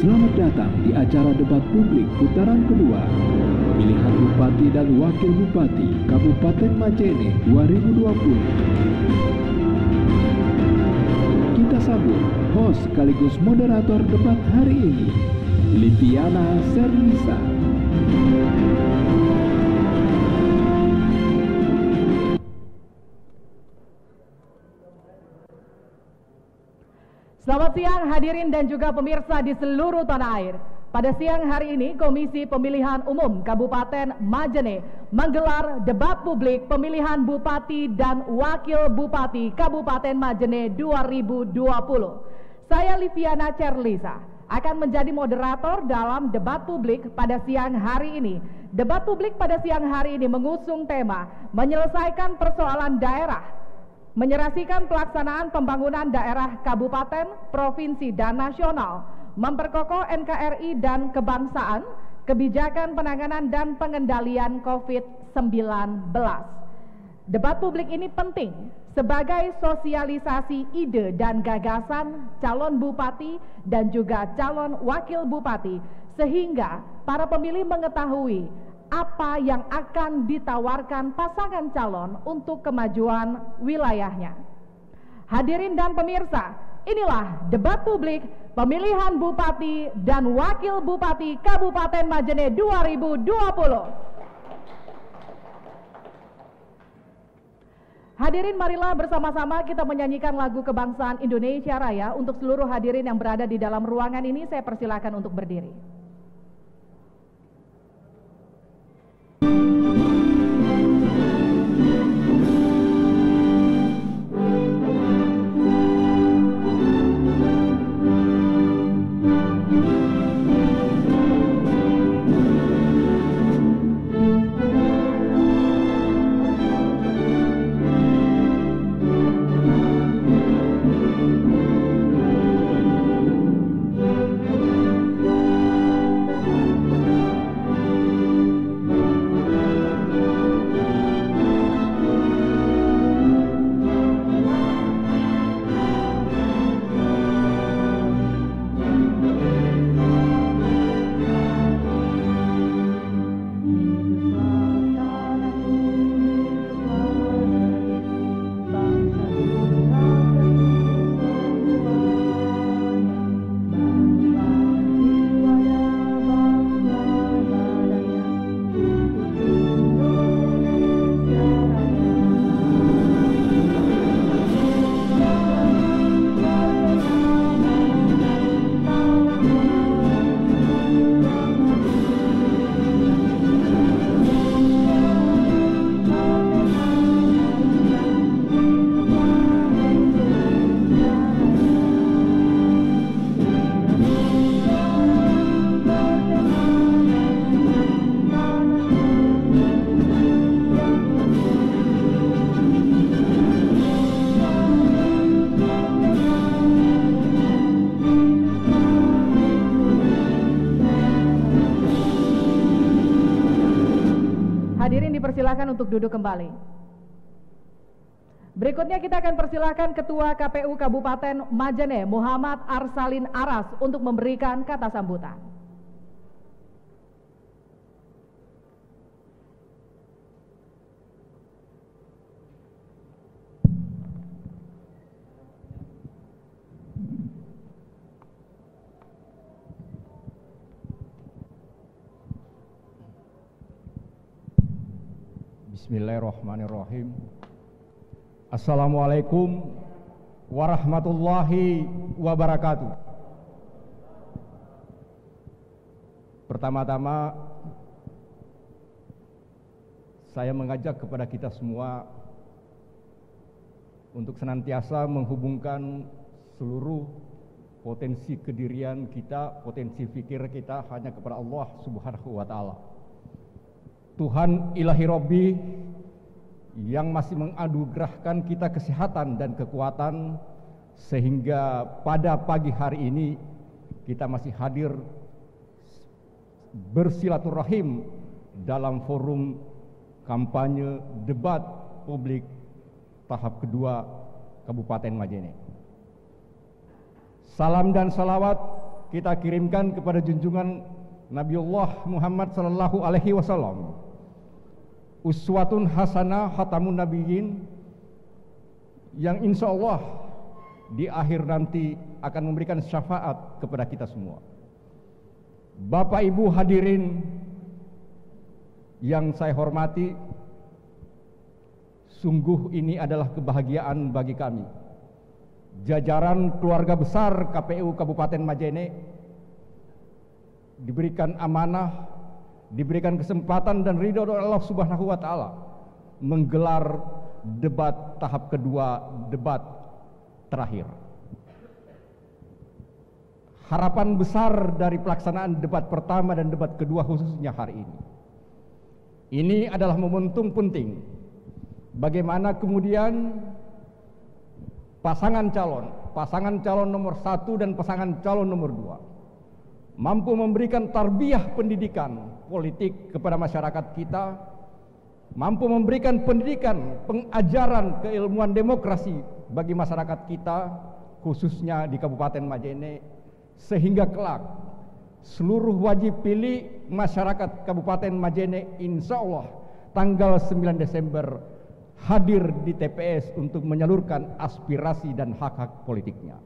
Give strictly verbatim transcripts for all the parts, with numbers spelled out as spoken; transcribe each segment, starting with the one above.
Selamat datang di acara debat publik putaran kedua pemilihan Bupati dan Wakil Bupati Kabupaten Majene dua ribu dua puluh. Kita sambut host sekaligus moderator debat hari ini, Liviana Serlisa. Selamat siang hadirin dan juga pemirsa di seluruh tanah air. Pada siang hari ini, Komisi Pemilihan Umum Kabupaten Majene menggelar debat publik pemilihan Bupati dan Wakil Bupati Kabupaten Majene dua ribu dua puluh. Saya Liviana Serlisa akan menjadi moderator dalam debat publik pada siang hari ini. Debat publik pada siang hari ini mengusung tema menyelesaikan persoalan daerah, menyerasikan pelaksanaan pembangunan daerah kabupaten, provinsi, dan nasional, memperkokoh N K R I dan kebangsaan, kebijakan penanganan dan pengendalian COVID sembilan belas. Debat publik ini penting sebagai sosialisasi ide dan gagasan calon bupati dan juga calon wakil bupati, sehingga para pemilih mengetahui apa yang akan ditawarkan pasangan calon untuk kemajuan wilayahnya. Hadirin dan pemirsa, inilah debat publik pemilihan Bupati dan Wakil Bupati Kabupaten Majene dua ribu dua puluh. Hadirin, marilah bersama-sama kita menyanyikan lagu kebangsaan Indonesia Raya. Untuk seluruh hadirin yang berada di dalam ruangan ini, saya persilakan untuk berdiri. Silakan untuk duduk kembali. Berikutnya kita akan persilakan Ketua K P U Kabupaten Majene, Muhammad Arsalin Aras, untuk memberikan kata sambutan. Bismillahirrahmanirrahim. Assalamualaikum warahmatullahi wabarakatuh. Pertama-tama saya mengajak kepada kita semua untuk senantiasa menghubungkan seluruh potensi kedirian kita, potensi fikir kita hanya kepada Allah Subhanahu wa Ta'ala, Tuhan ilahi Robbi, yang masih menganugerahkan kita kesehatan dan kekuatan sehingga pada pagi hari ini kita masih hadir bersilaturahim dalam forum kampanye debat publik tahap kedua Kabupaten Majene. Salam dan salawat kita kirimkan kepada junjungan Nabiullah Muhammad sallallahu alaihi wasallam, uswatun hasanah khatamun nabiyyin, yang insya Allah di akhir nanti akan memberikan syafaat kepada kita semua. Bapak Ibu hadirin yang saya hormati, sungguh ini adalah kebahagiaan bagi kami, jajaran keluarga besar K P U Kabupaten Majene, diberikan amanah, diberikan kesempatan dan ridho dari Allah Subhanahu wa taala menggelar debat tahap kedua, debat terakhir. Harapan besar dari pelaksanaan debat pertama dan debat kedua khususnya hari ini, ini adalah momentum penting bagaimana kemudian pasangan calon, pasangan calon nomor satu dan pasangan calon nomor dua mampu memberikan tarbiyah pendidikan politik kepada masyarakat kita, mampu memberikan pendidikan, pengajaran keilmuan demokrasi bagi masyarakat kita, khususnya di Kabupaten Majene, sehingga kelak seluruh wajib pilih masyarakat Kabupaten Majene insya Allah tanggal sembilan Desember hadir di T P S untuk menyalurkan aspirasi dan hak-hak politiknya.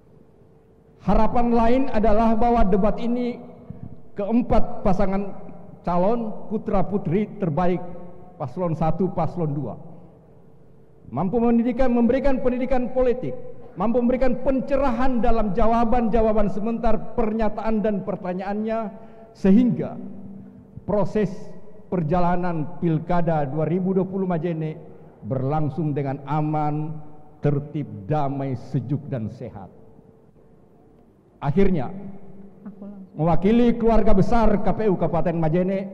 Harapan lain adalah bahwa debat ini keempat pasangan calon putra putri terbaik paslon satu, paslon dua mampu mendidikan, memberikan pendidikan politik, mampu memberikan pencerahan dalam jawaban-jawaban sebentar pernyataan dan pertanyaannya, sehingga proses perjalanan Pilkada dua ribu dua puluh Majene berlangsung dengan aman, tertib, damai, sejuk dan sehat. Akhirnya, mewakili keluarga besar K P U Kabupaten Majene,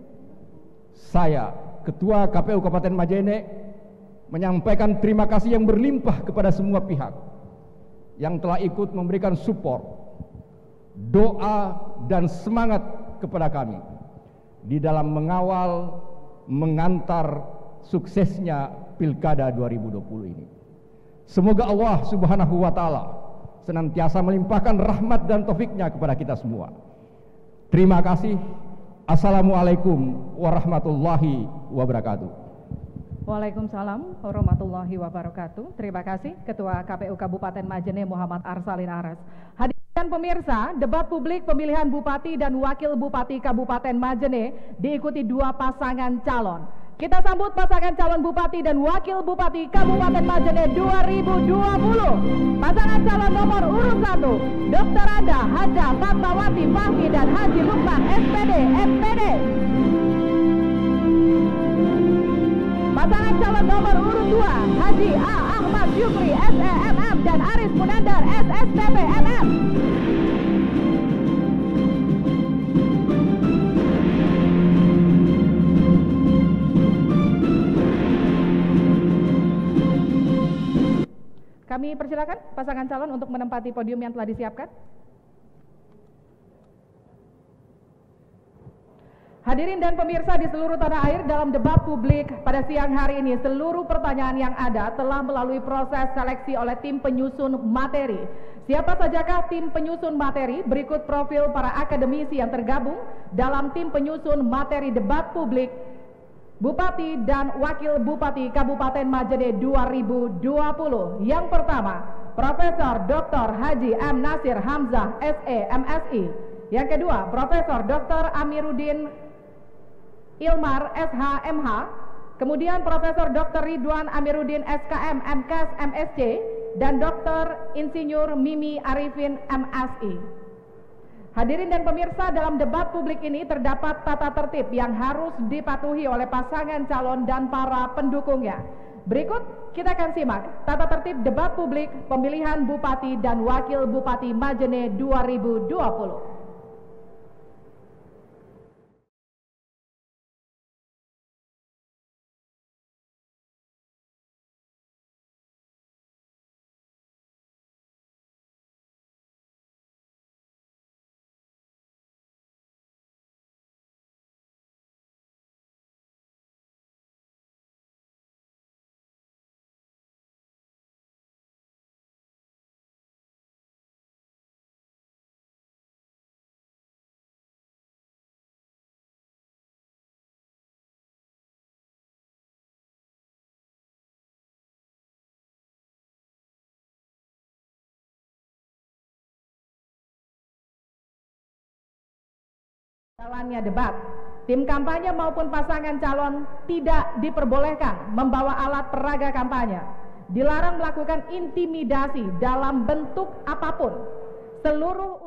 saya, Ketua K P U Kabupaten Majene, menyampaikan terima kasih yang berlimpah kepada semua pihak yang telah ikut memberikan support, doa dan semangat kepada kami di dalam mengawal, mengantar suksesnya Pilkada dua ribu dua puluh ini. Semoga Allah Subhanahu wa taala senantiasa melimpahkan rahmat dan taufiknya kepada kita semua. Terima kasih. Assalamualaikum warahmatullahi wabarakatuh. Waalaikumsalam warahmatullahi wabarakatuh. Terima kasih Ketua K P U Kabupaten Majene Muhammad Arsalin Aras. Hadirin pemirsa, debat publik pemilihan Bupati dan Wakil Bupati Kabupaten Majene diikuti dua pasangan calon. Kita sambut pasangan calon Bupati dan Wakil Bupati Kabupaten Majene dua ribu dua puluh. Pasangan calon nomor urut satu, Doktor Anda Haja Fatmawati Fahmi dan Haji Lukman S P D M P D. Pasangan calon nomor urut dua, Haji A. Ahmad Yukri S E M M dan Aris Munandar S S P P M M. Kami persilakan pasangan calon untuk menempati podium yang telah disiapkan. Hadirin dan pemirsa di seluruh tanah air, dalam debat publik pada siang hari ini, seluruh pertanyaan yang ada telah melalui proses seleksi oleh tim penyusun materi. Siapa sajakah tim penyusun materi? Berikut profil para akademisi yang tergabung dalam tim penyusun materi debat publik Bupati dan Wakil Bupati Kabupaten Majene dua ribu dua puluh. Yang pertama, Profesor Doktor Haji M. Nasir Hamzah S E M S I. Yang kedua, Profesor Doktor Amiruddin Ilmar S H M H. Kemudian Profesor Doktor Ridwan Amiruddin S K M M Kes M S C dan Doktor Insinyur Mimi Arifin M S I. Hadirin dan pemirsa, dalam debat publik ini terdapat tata tertib yang harus dipatuhi oleh pasangan calon dan para pendukungnya. Berikut kita akan simak tata tertib debat publik pemilihan Bupati dan Wakil Bupati Majene dua ribu dua puluh. Jalannya debat, tim kampanye maupun pasangan calon tidak diperbolehkan membawa alat peraga kampanye, dilarang melakukan intimidasi dalam bentuk apapun. Seluruh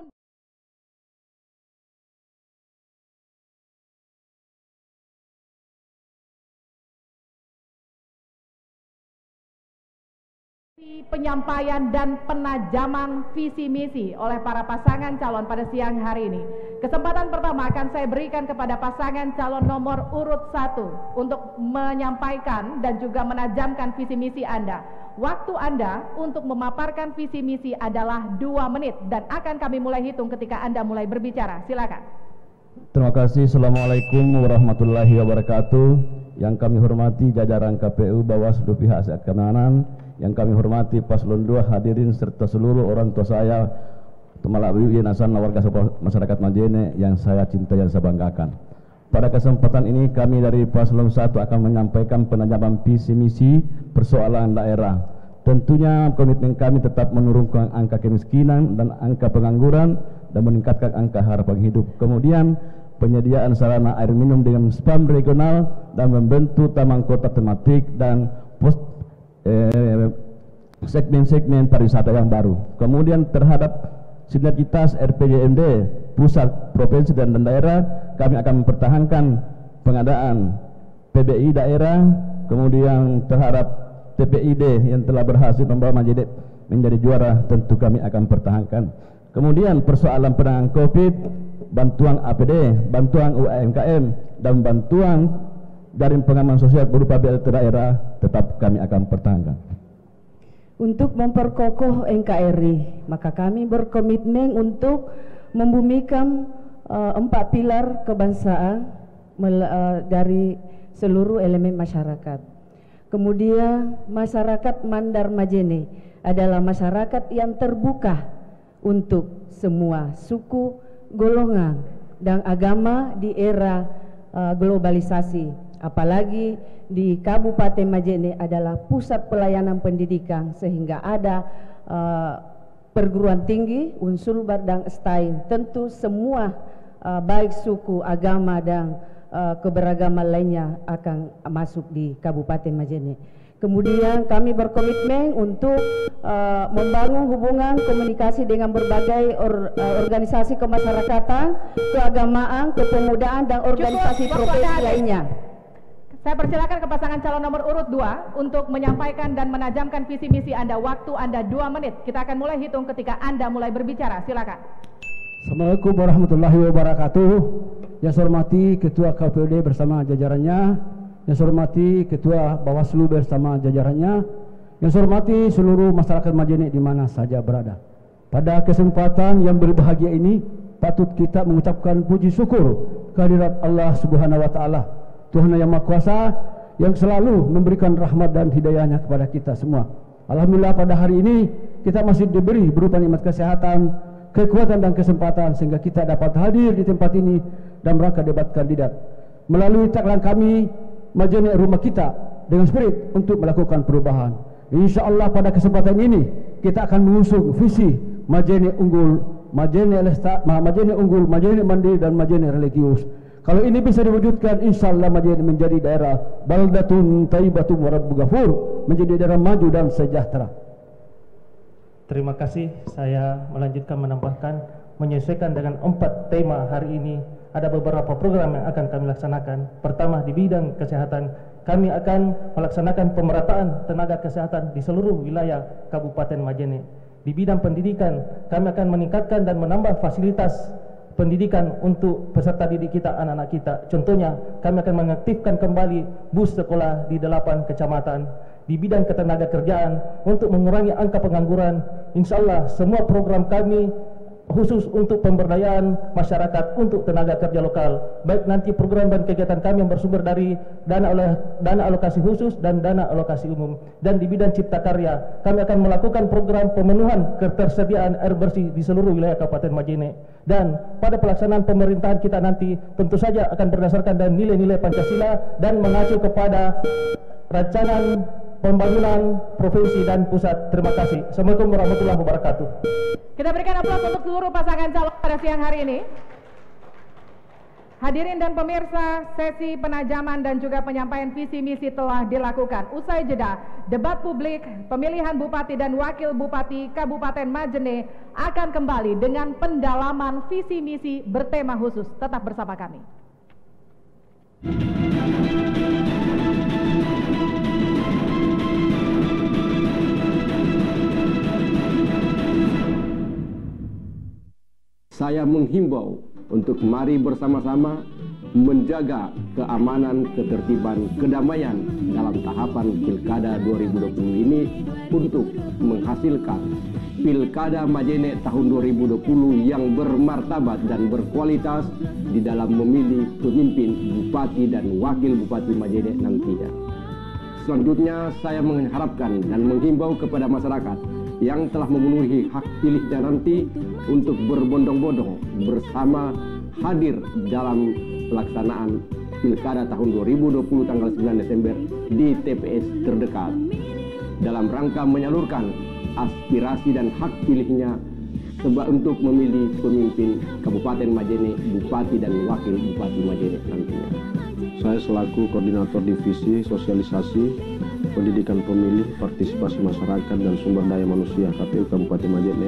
penyampaian dan penajaman visi misi oleh para pasangan calon pada siang hari ini. Kesempatan pertama akan saya berikan kepada pasangan calon nomor urut satu untuk menyampaikan dan juga menajamkan visi misi Anda. Waktu Anda untuk memaparkan visi misi adalah dua menit dan akan kami mulai hitung ketika Anda mulai berbicara. Silakan. Terima kasih. Assalamualaikum warahmatullahi wabarakatuh. Yang kami hormati jajaran K P U, Bawaslu, pihak keamanan, yang kami hormati paslon dua, hadirin serta seluruh orang tua saya, melalui yayasan warga masyarakat Majene yang saya cintai dan saya banggakan. Pada kesempatan ini kami dari paslon satu akan menyampaikan penajaman visi misi persoalan daerah. Tentunya komitmen kami tetap menurunkan angka kemiskinan dan angka pengangguran dan meningkatkan angka harapan hidup. Kemudian penyediaan sarana air minum dengan spam regional dan membentuk taman kota tematik dan pos segmen-segmen eh, pariwisata yang baru. Kemudian terhadap sinergitas R P J M D pusat, provinsi dan, dan daerah, kami akan mempertahankan pengadaan P B I daerah. Kemudian terhadap T P I D yang telah berhasil membawa Majene menjadi juara, tentu kami akan pertahankan. Kemudian persoalan penanganan COVID, bantuan A P D, bantuan U M K M, dan bantuan jaring pengaman sosial berupa B L T daerah tetap kami akan pertahankan. Untuk memperkokoh N K R I, maka kami berkomitmen untuk membumikan uh, empat pilar kebangsaan uh, dari seluruh elemen masyarakat. Kemudian masyarakat Mandar Majene adalah masyarakat yang terbuka untuk semua suku, golongan, dan agama di era uh, globalisasi. Apalagi di Kabupaten Majene adalah pusat pelayanan pendidikan, sehingga ada uh, perguruan tinggi, Unsur dan S T A I N. Tentu semua uh, baik suku, agama, dan uh, keberagaman lainnya akan masuk di Kabupaten Majene. Kemudian kami berkomitmen untuk uh, membangun hubungan komunikasi dengan berbagai or, uh, organisasi kemasyarakatan, keagamaan, kepemudaan, dan organisasi profesi lainnya. Saya persilakan ke pasangan calon nomor urut dua untuk menyampaikan dan menajamkan visi misi Anda. Waktu Anda dua menit. Kita akan mulai hitung ketika Anda mulai berbicara. Silakan. Assalamualaikum warahmatullahi wabarakatuh. Yang saya hormati Ketua K P U D bersama jajarannya, yang saya hormati Ketua Bawaslu bersama jajarannya, yang saya hormati seluruh masyarakat Majene di mana saja berada. Pada kesempatan yang berbahagia ini, patut kita mengucapkan puji syukur kehadirat Allah Subhanahu wa taala, Tuhan yang Maha Kuasa, yang selalu memberikan rahmat dan hidayahnya kepada kita semua. Alhamdulillah pada hari ini kita masih diberi berupa nikmat kesehatan, kekuatan dan kesempatan sehingga kita dapat hadir di tempat ini dan rangka debat kandidat. Melalui tagline kami, Majene rumah kita, dengan spirit untuk melakukan perubahan. Insya Allah pada kesempatan ini kita akan mengusung visi Majene unggul, Majene lesta, Majene unggul, Majene mandiri, dan Majene religius. Kalau ini bisa diwujudkan, insya Allah Majene menjadi daerah baldatun taibatun warabbu ghafur, menjadi daerah maju dan sejahtera. Terima kasih. Saya melanjutkan menambahkan, menyesuaikan dengan empat tema hari ini, ada beberapa program yang akan kami laksanakan. Pertama, di bidang kesehatan, kami akan melaksanakan pemerataan tenaga kesehatan di seluruh wilayah Kabupaten Majene. Di bidang pendidikan, kami akan meningkatkan dan menambah fasilitas pendidikan untuk peserta didik kita, anak-anak kita. Contohnya, kami akan mengaktifkan kembali bus sekolah di delapan kecamatan. Di bidang ketenaga kerjaan, untuk mengurangi angka pengangguran, insya Allah semua program kami khusus untuk pemberdayaan masyarakat untuk tenaga kerja lokal, baik nanti program dan kegiatan kami yang bersumber dari dana oleh dana alokasi khusus dan dana alokasi umum. Dan di bidang cipta karya, kami akan melakukan program pemenuhan ketersediaan air bersih di seluruh wilayah Kabupaten Majene. Dan pada pelaksanaan pemerintahan kita nanti tentu saja akan berdasarkan dan nilai-nilai Pancasila dan mengacu kepada rancangan pembangunan provinsi dan pusat. Terima kasih. Assalamualaikum warahmatullahi wabarakatuh. Kita berikan aplaus untuk seluruh pasangan calon pada siang hari ini. Hadirin dan pemirsa, sesi penajaman dan juga penyampaian visi misi telah dilakukan. Usai jeda, debat publik pemilihan Bupati dan Wakil Bupati Kabupaten Majene akan kembali dengan pendalaman visi misi bertema khusus. Tetap bersama kami. Saya menghimbau untuk mari bersama-sama menjaga keamanan, ketertiban, kedamaian dalam tahapan Pilkada dua ribu dua puluh ini untuk menghasilkan Pilkada Majene tahun dua ribu dua puluh yang bermartabat dan berkualitas di dalam memilih pemimpin Bupati dan Wakil Bupati Majene nantinya. Selanjutnya saya mengharapkan dan menghimbau kepada masyarakat yang telah memenuhi hak pilihnya nanti untuk berbondong-bondong bersama hadir dalam pelaksanaan Pilkada tahun dua ribu dua puluh tanggal sembilan Desember di T P S terdekat dalam rangka menyalurkan aspirasi dan hak pilihnya sebab untuk memilih pemimpin Kabupaten Majene, Bupati dan Wakil Bupati Majene nantinya. Saya selaku Koordinator Divisi Sosialisasi Pendidikan Pemilih, Partisipasi Masyarakat dan Sumber Daya Manusia K P U Kabupaten Majene,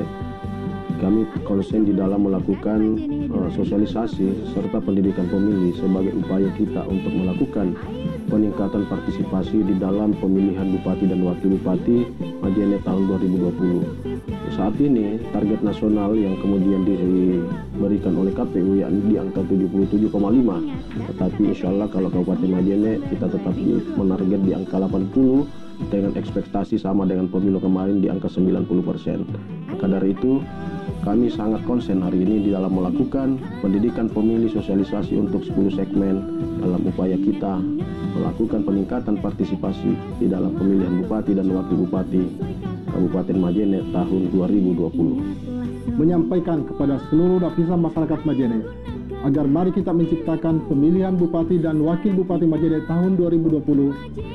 kami konsen di dalam melakukan uh, sosialisasi serta pendidikan pemilih sebagai upaya kita untuk melakukan peningkatan partisipasi di dalam pemilihan Bupati dan Wakil Bupati Majene tahun dua ribu dua puluh. Saat ini target nasional yang kemudian diberikan oleh K P U yakni di angka tujuh puluh tujuh koma lima, tetapi insya Allah kalau Kabupaten Majene kita tetap menarget di angka delapan puluh dengan ekspektasi sama dengan pemilu kemarin di angka sembilan puluh persen. Maka dari itu kami sangat konsen hari ini di dalam melakukan pendidikan pemilih sosialisasi untuk sepuluh segmen dalam upaya kita melakukan peningkatan partisipasi di dalam pemilihan Bupati dan Wakil Bupati Kabupaten Majene tahun dua ribu dua puluh. Menyampaikan kepada seluruh lapisan masyarakat Majene agar mari kita menciptakan pemilihan Bupati dan Wakil Bupati Majene tahun dua ribu dua puluh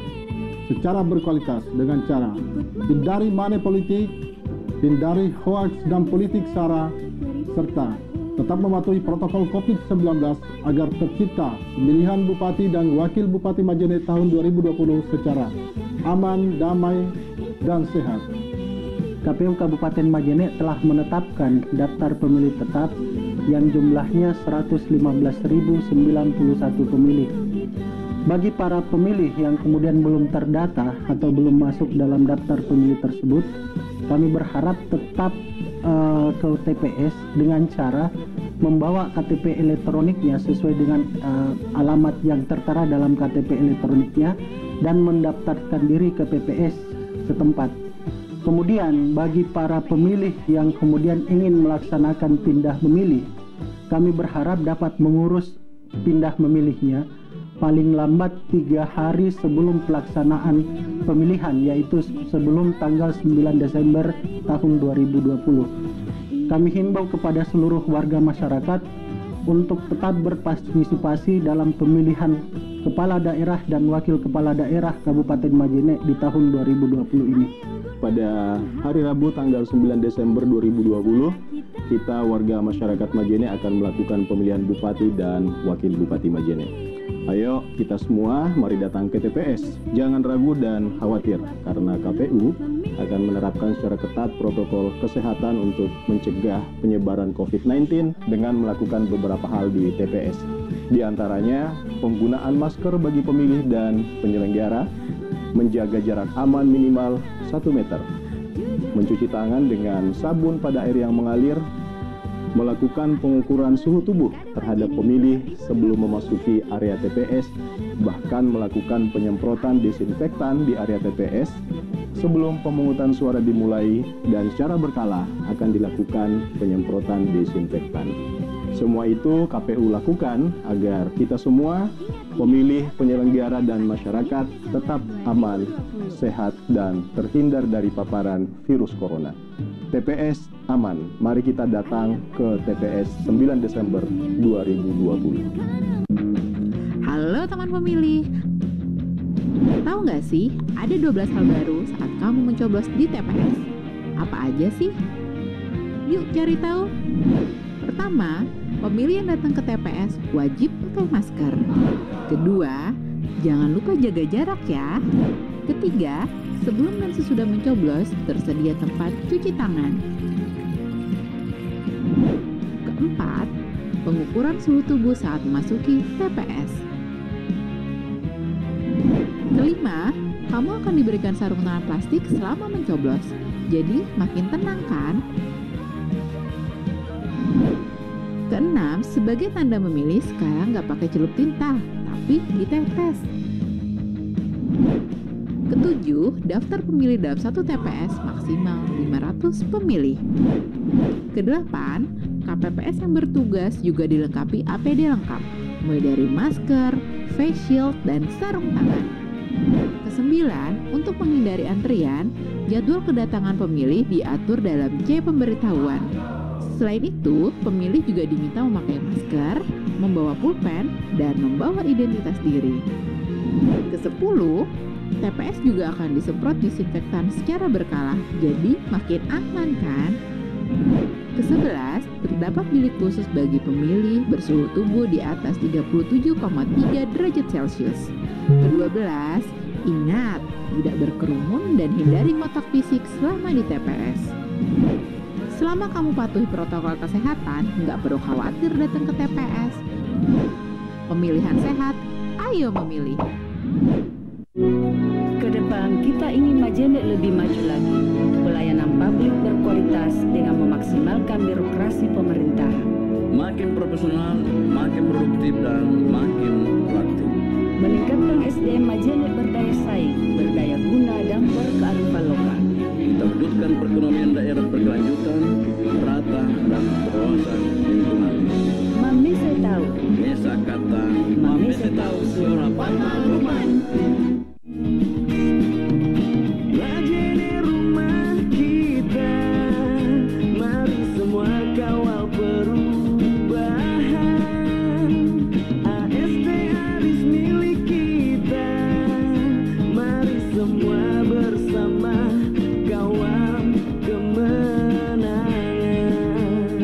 secara berkualitas dengan cara hindari money politik, hindari hoax dan politik sara, serta tetap mematuhi protokol COVID sembilan belas agar tercipta pemilihan Bupati dan Wakil Bupati Majene tahun dua ribu dua puluh secara aman, damai, dan sehat. K P U Kabupaten Majene telah menetapkan daftar pemilih tetap yang jumlahnya seratus lima belas ribu sembilan puluh satu pemilih. Bagi para pemilih yang kemudian belum terdata atau belum masuk dalam daftar pemilih tersebut, kami berharap tetap uh, ke T P S dengan cara membawa K T P elektroniknya sesuai dengan uh, alamat yang tertera dalam K T P elektroniknya dan mendaftarkan diri ke P P S setempat. Kemudian bagi para pemilih yang kemudian ingin melaksanakan pindah memilih, kami berharap dapat mengurus pindah memilihnya paling lambat tiga hari sebelum pelaksanaan pemilihan, yaitu sebelum tanggal sembilan Desember tahun dua ribu dua puluh. Kami himbau kepada seluruh warga masyarakat untuk tetap berpartisipasi dalam pemilihan kepala daerah dan wakil kepala daerah Kabupaten Majene di tahun dua ribu dua puluh ini. Pada hari Rabu tanggal sembilan Desember dua ribu dua puluh, kita warga masyarakat Majene akan melakukan pemilihan Bupati dan Wakil Bupati Majene. Ayo kita semua mari datang ke T P S. Jangan ragu dan khawatir karena K P U akan menerapkan secara ketat protokol kesehatan untuk mencegah penyebaran COVID sembilan belas dengan melakukan beberapa hal di T P S. Di antaranya penggunaan masker bagi pemilih dan penyelenggara, menjaga jarak aman minimal satu meter, mencuci tangan dengan sabun pada air yang mengalir, melakukan pengukuran suhu tubuh terhadap pemilih sebelum memasuki area T P S, bahkan melakukan penyemprotan desinfektan di area T P S sebelum pemungutan suara dimulai, dan secara berkala akan dilakukan penyemprotan desinfektan. Semua itu K P U lakukan agar kita semua, pemilih, penyelenggara, dan masyarakat tetap aman, sehat, dan terhindar dari paparan virus corona. T P S aman, mari kita datang ke T P S sembilan Desember dua ribu dua puluh. Halo teman pemilih, tahu nggak sih ada dua belas hal baru saat kamu mencoblos di T P S? Apa aja sih? Yuk cari tahu. Pertama, pemilih yang datang ke T P S wajib pakai masker. Kedua, jangan lupa jaga jarak ya. Ketiga, sebelum dan sesudah mencoblos tersedia tempat cuci tangan. Keempat, pengukuran suhu tubuh saat memasuki T P S. Kelima, kamu akan diberikan sarung tangan plastik selama mencoblos. Jadi makin tenang kan? Keenam, sebagai tanda memilih sekarang nggak pakai celup tinta, tapi ditetes. Ketujuh, daftar pemilih dalam satu T P S maksimal lima ratus pemilih. Kedelapan, K P P S yang bertugas juga dilengkapi A P D lengkap, mulai dari masker, face shield, dan sarung tangan. Kesembilan, untuk menghindari antrian, jadwal kedatangan pemilih diatur dalam C pemberitahuan. Selain itu, pemilih juga diminta memakai masker, membawa pulpen, dan membawa identitas diri. Kesepuluh, T P S juga akan disemprot disinfektan secara berkala, jadi makin aman kan? Kesebelas, terdapat bilik khusus bagi pemilih bersuhu tubuh di atas tiga puluh tujuh koma tiga derajat Celcius. Kedua belas, ingat, tidak berkerumun dan hindari kontak fisik selama di T P S. Selama kamu patuhi protokol kesehatan, nggak perlu khawatir datang ke T P S. Pemilihan sehat, ayo memilih. Ke depan kita ingin Majene lebih maju lagi. Pelayanan publik berkualitas dengan memaksimalkan birokrasi pemerintah. Makin profesional, makin produktif, dan makin proaktif. Meningkatkan S D M Majene berdaya saing, berdaya guna, dan berkearifan lokal. Kita wujudkan perekonomian daerah berkelanjutan, rata, dan berwawasan lingkungan. Mami saya tahu. Mesa kata, Mami saya tahu suara pengalaman. Majene rumah kita, mari semua kawal perubahan. A S T Aris milik kita, mari semua bersama kawal kemenangan.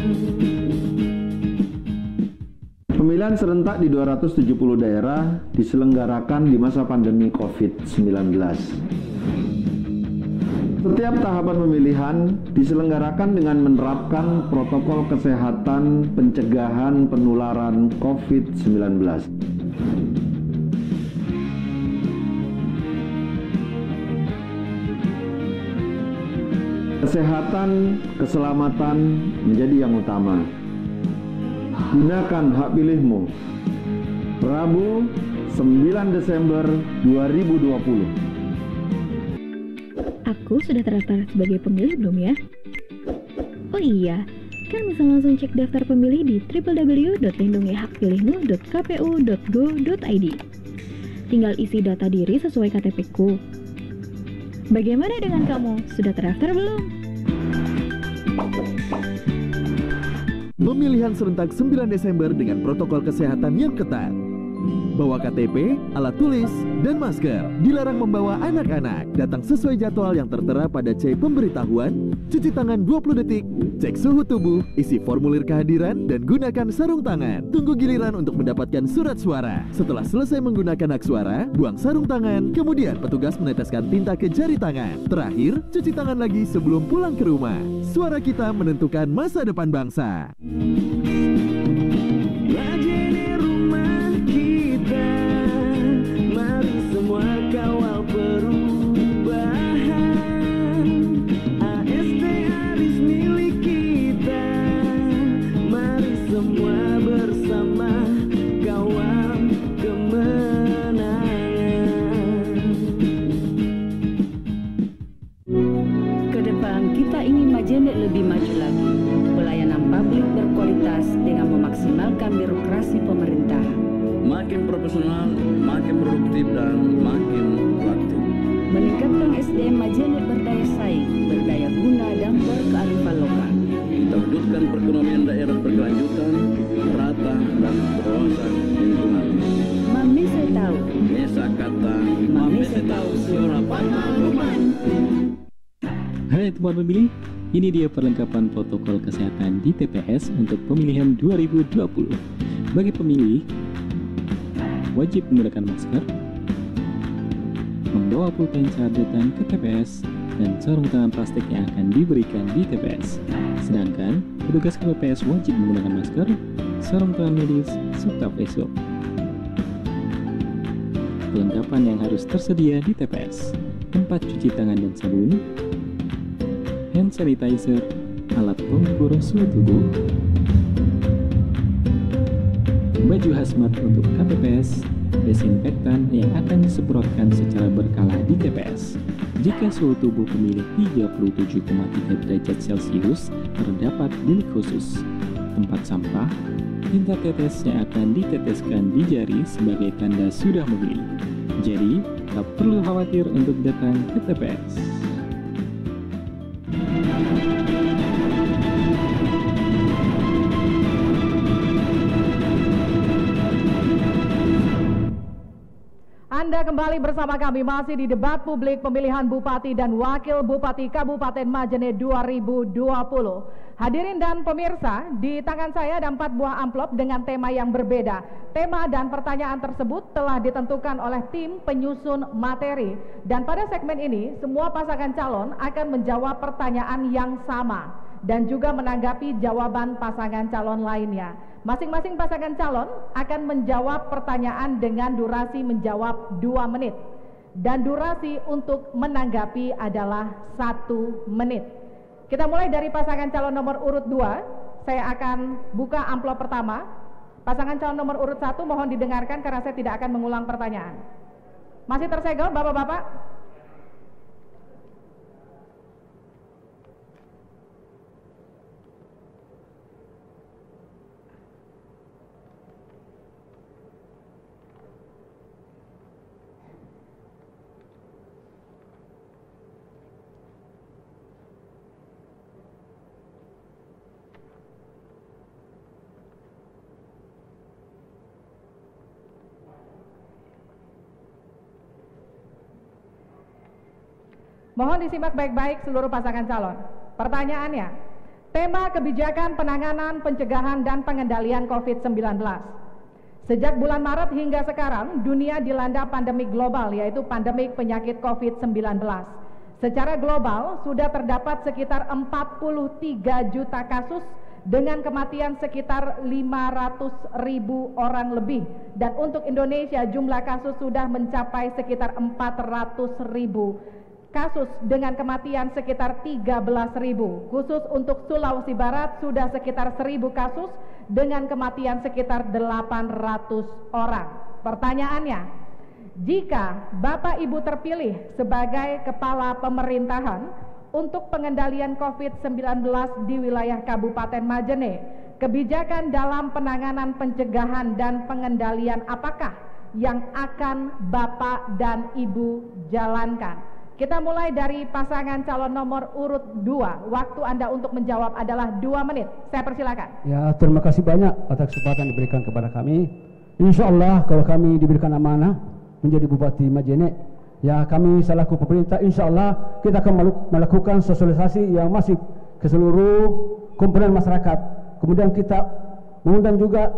Pemilihan serentak di dua ratus tujuh puluh daerah diselenggarakan di masa pandemi covid sembilan belas. Setiap tahapan pemilihan diselenggarakan dengan menerapkan protokol kesehatan pencegahan penularan covid sembilan belas. Kesehatan, keselamatan menjadi yang utama. Gunakan hak pilihmu. Rabu, sembilan Desember dua ribu dua puluh. Aku sudah terdaftar sebagai pemilih belum ya? Oh iya, kan bisa langsung cek daftar pemilih di w w w dot lindungi hak pilihmu dot k p u dot go dot i d. Tinggal isi data diri sesuai K T P-ku. Bagaimana dengan kamu? Sudah terdaftar belum? Pemilihan serentak sembilan Desember dengan protokol kesehatan yang ketat. Bawa K T P, alat tulis, dan masker. Dilarang membawa anak-anak. Datang sesuai jadwal yang tertera pada C pemberitahuan. Cuci tangan dua puluh detik. Cek suhu tubuh, isi formulir kehadiran, dan gunakan sarung tangan. Tunggu giliran untuk mendapatkan surat suara. Setelah selesai menggunakan hak suara, buang sarung tangan. Kemudian petugas meneteskan tinta ke jari tangan. Terakhir, cuci tangan lagi sebelum pulang ke rumah. Suara kita menentukan masa depan bangsa. Majene rumah kita, mari semua kawal perubahan. A S T Aris milik kita, mari semua bersama kawal kemenangan. Ke depan kita ingin Majene lebih maju lagi. Pelayanan publik berkualitas dengan memaksimalkan birokrasi pemerintah. Makin profesional, makin produktif, dan makin proaktif. Meningkatkan S D M Majene berdaya saing, berdaya guna, dan berkearifan lokal. Kita wujudkan perekonomian daerah berkelanjutan, rata, dan berwawasan lingkungan. Mami saya tahu. Mesa kata, Mami saya tahu suara pengalaman. Hai teman pemilih, Ini dia perlengkapan protokol kesehatan di T P S untuk pemilihan dua ribu dua puluh. Bagi pemilih, wajib menggunakan masker, membawa pulpen cadangan ke T P S, dan sarung tangan plastik yang akan diberikan di T P S. Sedangkan petugas K P P S wajib menggunakan masker, sarung tangan medis, serta face shield. Perlengkapan yang harus tersedia di T P S: tempat cuci tangan dan sabun, hand sanitizer, alat pengukur suhu tubuh, baju hazmat untuk K P P S, desinfektan yang akan disemprotkan secara berkala di T P S. Jika suhu tubuh pemilih tiga puluh tujuh koma tiga derajat Celcius, terdapat bilik khusus, tempat sampah, tinta tetes yang akan diteteskan di jari sebagai tanda sudah memilih. Jadi, tak perlu khawatir untuk datang ke T P S. Anda kembali bersama kami masih di debat publik pemilihan Bupati dan Wakil Bupati Kabupaten Majene dua ribu dua puluh. Hadirin dan pemirsa, di tangan saya ada empat buah amplop dengan tema yang berbeda. Tema dan pertanyaan tersebut telah ditentukan oleh tim penyusun materi. Dan pada segmen ini, semua pasangan calon akan menjawab pertanyaan yang sama dan juga menanggapi jawaban pasangan calon lainnya. Masing-masing pasangan calon akan menjawab pertanyaan dengan durasi menjawab dua menit. Dan durasi untuk menanggapi adalah satu menit. Kita mulai dari pasangan calon nomor urut dua. Saya akan buka amplop pertama. Pasangan calon nomor urut satu mohon didengarkan karena saya tidak akan mengulang pertanyaan. Masih tersegel Bapak-bapak? Mohon disimak baik-baik seluruh pasangan calon. Pertanyaannya, tema kebijakan penanganan, pencegahan, dan pengendalian COVID sembilan belas. Sejak bulan Maret hingga sekarang, dunia dilanda pandemi global, yaitu pandemik penyakit COVID sembilan belas. Secara global, sudah terdapat sekitar empat puluh tiga juta kasus dengan kematian sekitar lima ratus ribu orang lebih. Dan untuk Indonesia, jumlah kasus sudah mencapai sekitar empat ratus ribu. Kasus dengan kematian sekitar tiga belas ribu. Khusus untuk Sulawesi Barat sudah sekitar seribu kasus dengan kematian sekitar delapan ratus orang. Pertanyaannya, jika Bapak Ibu terpilih sebagai kepala pemerintahan untuk pengendalian COVID sembilan belas di wilayah Kabupaten Majene, kebijakan dalam penanganan, pencegahan, dan pengendalian apakah yang akan Bapak dan Ibu jalankan? Kita mulai dari pasangan calon nomor urut dua. Waktu Anda untuk menjawab adalah dua menit. Saya persilakan. Ya, terima kasih banyak atas kesempatan diberikan kepada kami. Insya Allah kalau kami diberikan amanah menjadi Bupati Majene, ya kami selaku pemerintah insya Allah kita akan melakukan sosialisasi yang masif ke seluruh komponen masyarakat. Kemudian kita mengundang juga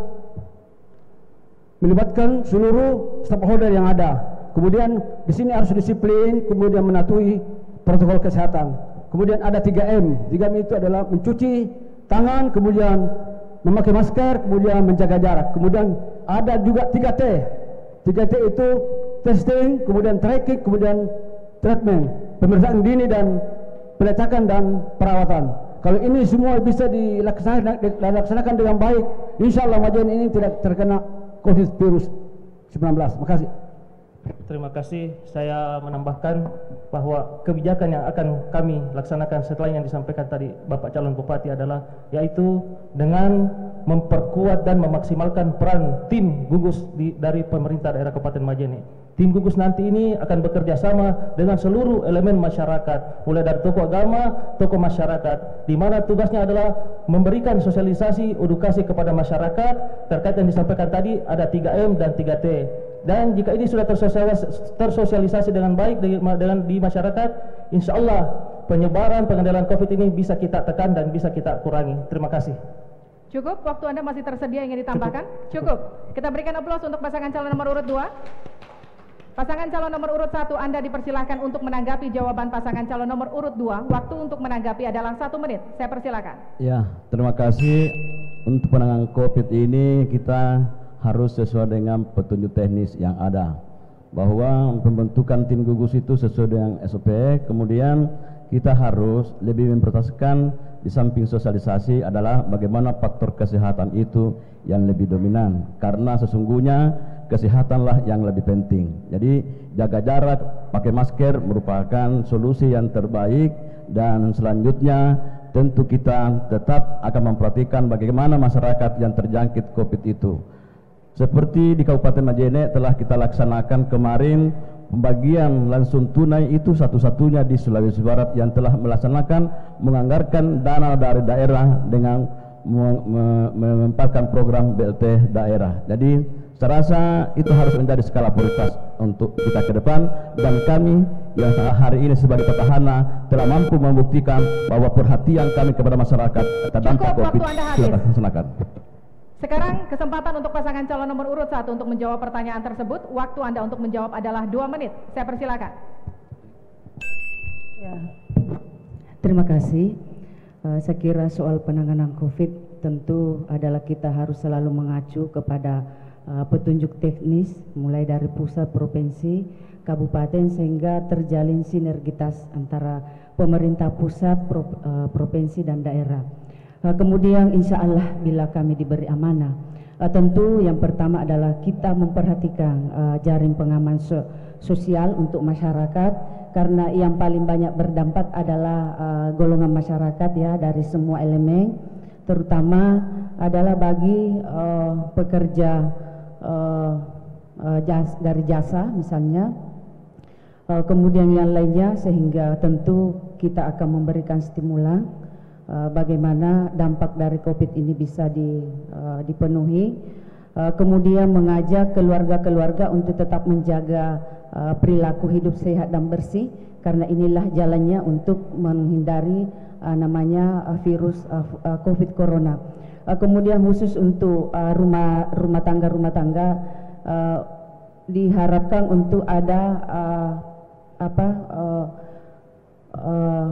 melibatkan seluruh stakeholder yang ada. Kemudian di sini harus disiplin, kemudian mematuhi protokol kesehatan. Kemudian ada tiga M. tiga M itu adalah mencuci tangan, kemudian memakai masker, kemudian menjaga jarak. Kemudian ada juga tiga T. tiga T itu testing, kemudian tracking, kemudian treatment, pemeriksaan dini dan pelacakan dan perawatan. Kalau ini semua bisa dilaksanakan, dilaksanakan dengan baik, insya Allah Majene ini tidak terkena COVID sembilan belas. Terima kasih. Terima kasih. Saya menambahkan bahwa kebijakan yang akan kami laksanakan setelah yang disampaikan tadi Bapak calon Bupati adalah yaitu dengan memperkuat dan memaksimalkan peran tim gugus di, dari pemerintah daerah Kabupaten Majene. Tim gugus nanti ini akan bekerja sama dengan seluruh elemen masyarakat, mulai dari tokoh agama, tokoh masyarakat, di mana tugasnya adalah memberikan sosialisasi, edukasi kepada masyarakat terkait yang disampaikan tadi ada tiga M dan tiga T. Dan jika ini sudah tersosialisasi, tersosialisasi dengan baik dengan di masyarakat, insya Allah penyebaran pengendalian COVID ini bisa kita tekan dan bisa kita kurangi. Terima kasih. Cukup, waktu Anda masih tersedia ingin ditambahkan? Cukup. Cukup. Kita berikan aplaus untuk pasangan calon nomor urut dua. Pasangan calon nomor urut satu, Anda dipersilahkan untuk menanggapi jawaban pasangan calon nomor urut dua. Waktu untuk menanggapi adalah satu menit. Saya persilakan. Ya, terima kasih. Untuk penanganan COVID ini kita harus sesuai dengan petunjuk teknis yang ada. Bahwa pembentukan tim gugus itu sesuai dengan S O P. Kemudian kita harus lebih memprioritaskan di samping sosialisasi adalah bagaimana faktor kesehatan itu yang lebih dominan. Karena sesungguhnya kesehatanlah yang lebih penting. Jadi jaga jarak, pakai masker merupakan solusi yang terbaik. Dan selanjutnya tentu kita tetap akan memperhatikan bagaimana masyarakat yang terjangkit COVID itu. Seperti di Kabupaten Majene telah kita laksanakan kemarin, pembagian langsung tunai itu satu-satunya di Sulawesi Barat yang telah melaksanakan menganggarkan dana dari daerah dengan menempatkan program B L T daerah. Jadi saya rasa itu harus menjadi skala prioritas untuk kita ke depan, dan kami yang hari ini sebagai petahana telah mampu membuktikan bahwa perhatian kami kepada masyarakat terdampak COVID sudah dilaksanakan. Sekarang kesempatan untuk pasangan calon nomor urut satu untuk menjawab pertanyaan tersebut. Waktu Anda untuk menjawab adalah dua menit. Saya persilakan. Ya, terima kasih. Uh, saya kira soal penanganan COVID tentu adalah kita harus selalu mengacu kepada uh, petunjuk teknis mulai dari pusat, provinsi, kabupaten sehingga terjalin sinergitas antara pemerintah pusat, pro, uh, provinsi dan daerah. Uh, kemudian insya Allah bila kami diberi amanah, uh, tentu yang pertama adalah kita memperhatikan uh, jaring pengaman so sosial untuk masyarakat, karena yang paling banyak berdampak adalah uh, golongan masyarakat ya, dari semua elemen, terutama adalah bagi uh, pekerja uh, uh, jas dari jasa misalnya, uh, kemudian yang lainnya, sehingga tentu kita akan memberikan stimulan Uh, bagaimana dampak dari COVID ini bisa di, uh, dipenuhi, uh, kemudian mengajak keluarga-keluarga untuk tetap menjaga uh, perilaku hidup sehat dan bersih, karena inilah jalannya untuk menghindari uh, namanya uh, virus uh, uh, COVID Corona. Uh, kemudian khusus untuk uh, rumah rumah tangga rumah tangga uh, diharapkan untuk ada uh, apa uh, uh,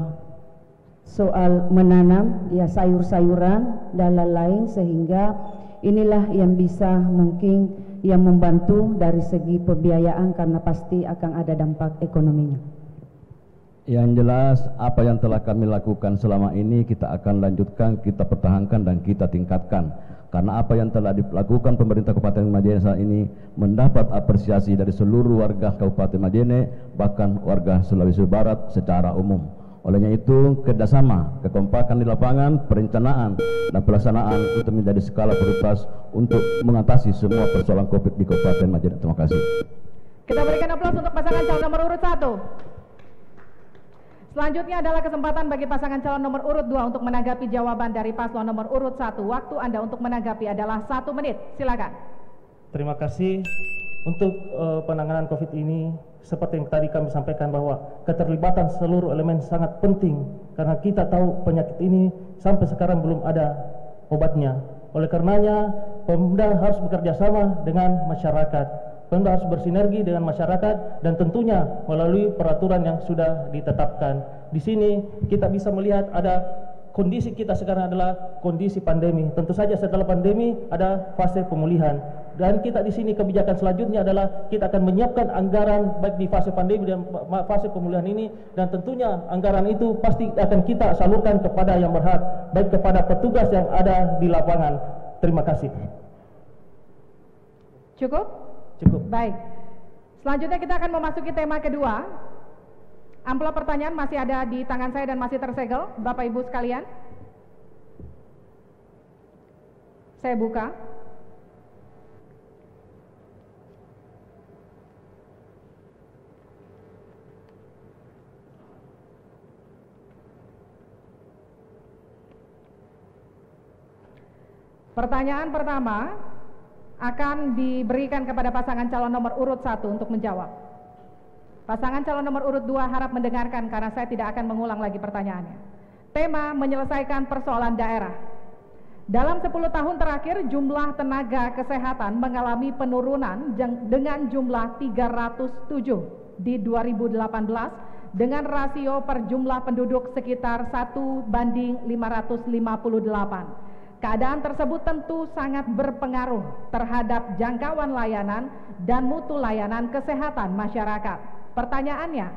soal menanam ya sayur-sayuran dan lain-lain, sehingga inilah yang bisa mungkin yang membantu dari segi pembiayaan, karena pasti akan ada dampak ekonominya. Yang jelas apa yang telah kami lakukan selama ini kita akan lanjutkan, kita pertahankan dan kita tingkatkan, karena apa yang telah dilakukan pemerintah Kabupaten Majene saat ini mendapat apresiasi dari seluruh warga Kabupaten Majene, bahkan warga Sulawesi Barat secara umum. Olehnya itu kerjasama, kekompakan di lapangan, perencanaan dan pelaksanaan itu menjadi skala prioritas untuk mengatasi semua persoalan COVID di Kabupaten Majene. Terima kasih. Kita berikan aplaus untuk pasangan calon nomor urut satu. Selanjutnya adalah kesempatan bagi pasangan calon nomor urut dua untuk menanggapi jawaban dari paslon nomor urut satu. Waktu Anda untuk menanggapi adalah satu menit. Silakan. Terima kasih. Untuk uh, penanganan COVID ini, seperti yang tadi kami sampaikan bahwa keterlibatan seluruh elemen sangat penting, karena kita tahu penyakit ini sampai sekarang belum ada obatnya. Oleh karenanya, Pemda harus bekerja sama dengan masyarakat. Pemda harus bersinergi dengan masyarakat dan tentunya melalui peraturan yang sudah ditetapkan. Di sini kita bisa melihat ada kondisi kita sekarang adalah kondisi pandemi. Tentu saja setelah pandemi ada fase pemulihan. Dan kita di sini kebijakan selanjutnya adalah kita akan menyiapkan anggaran baik di fase pandemi dan fase pemulihan ini, dan tentunya anggaran itu pasti akan kita salurkan kepada yang berhak, baik kepada petugas yang ada di lapangan. Terima kasih. Cukup? Cukup. Baik. Selanjutnya kita akan memasuki tema kedua. Amplop pertanyaan masih ada di tangan saya dan masih tersegel, Bapak Ibu sekalian. Saya buka. Pertanyaan pertama akan diberikan kepada pasangan calon nomor urut satu untuk menjawab. Pasangan calon nomor urut dua harap mendengarkan karena saya tidak akan mengulang lagi pertanyaannya. Tema menyelesaikan persoalan daerah. Dalam sepuluh tahun terakhir jumlah tenaga kesehatan mengalami penurunan dengan jumlah tiga ratus tujuh di dua ribu delapan belas dengan rasio per jumlah penduduk sekitar satu banding lima ratus lima puluh delapan. Keadaan tersebut tentu sangat berpengaruh terhadap jangkauan layanan dan mutu layanan kesehatan masyarakat. Pertanyaannya,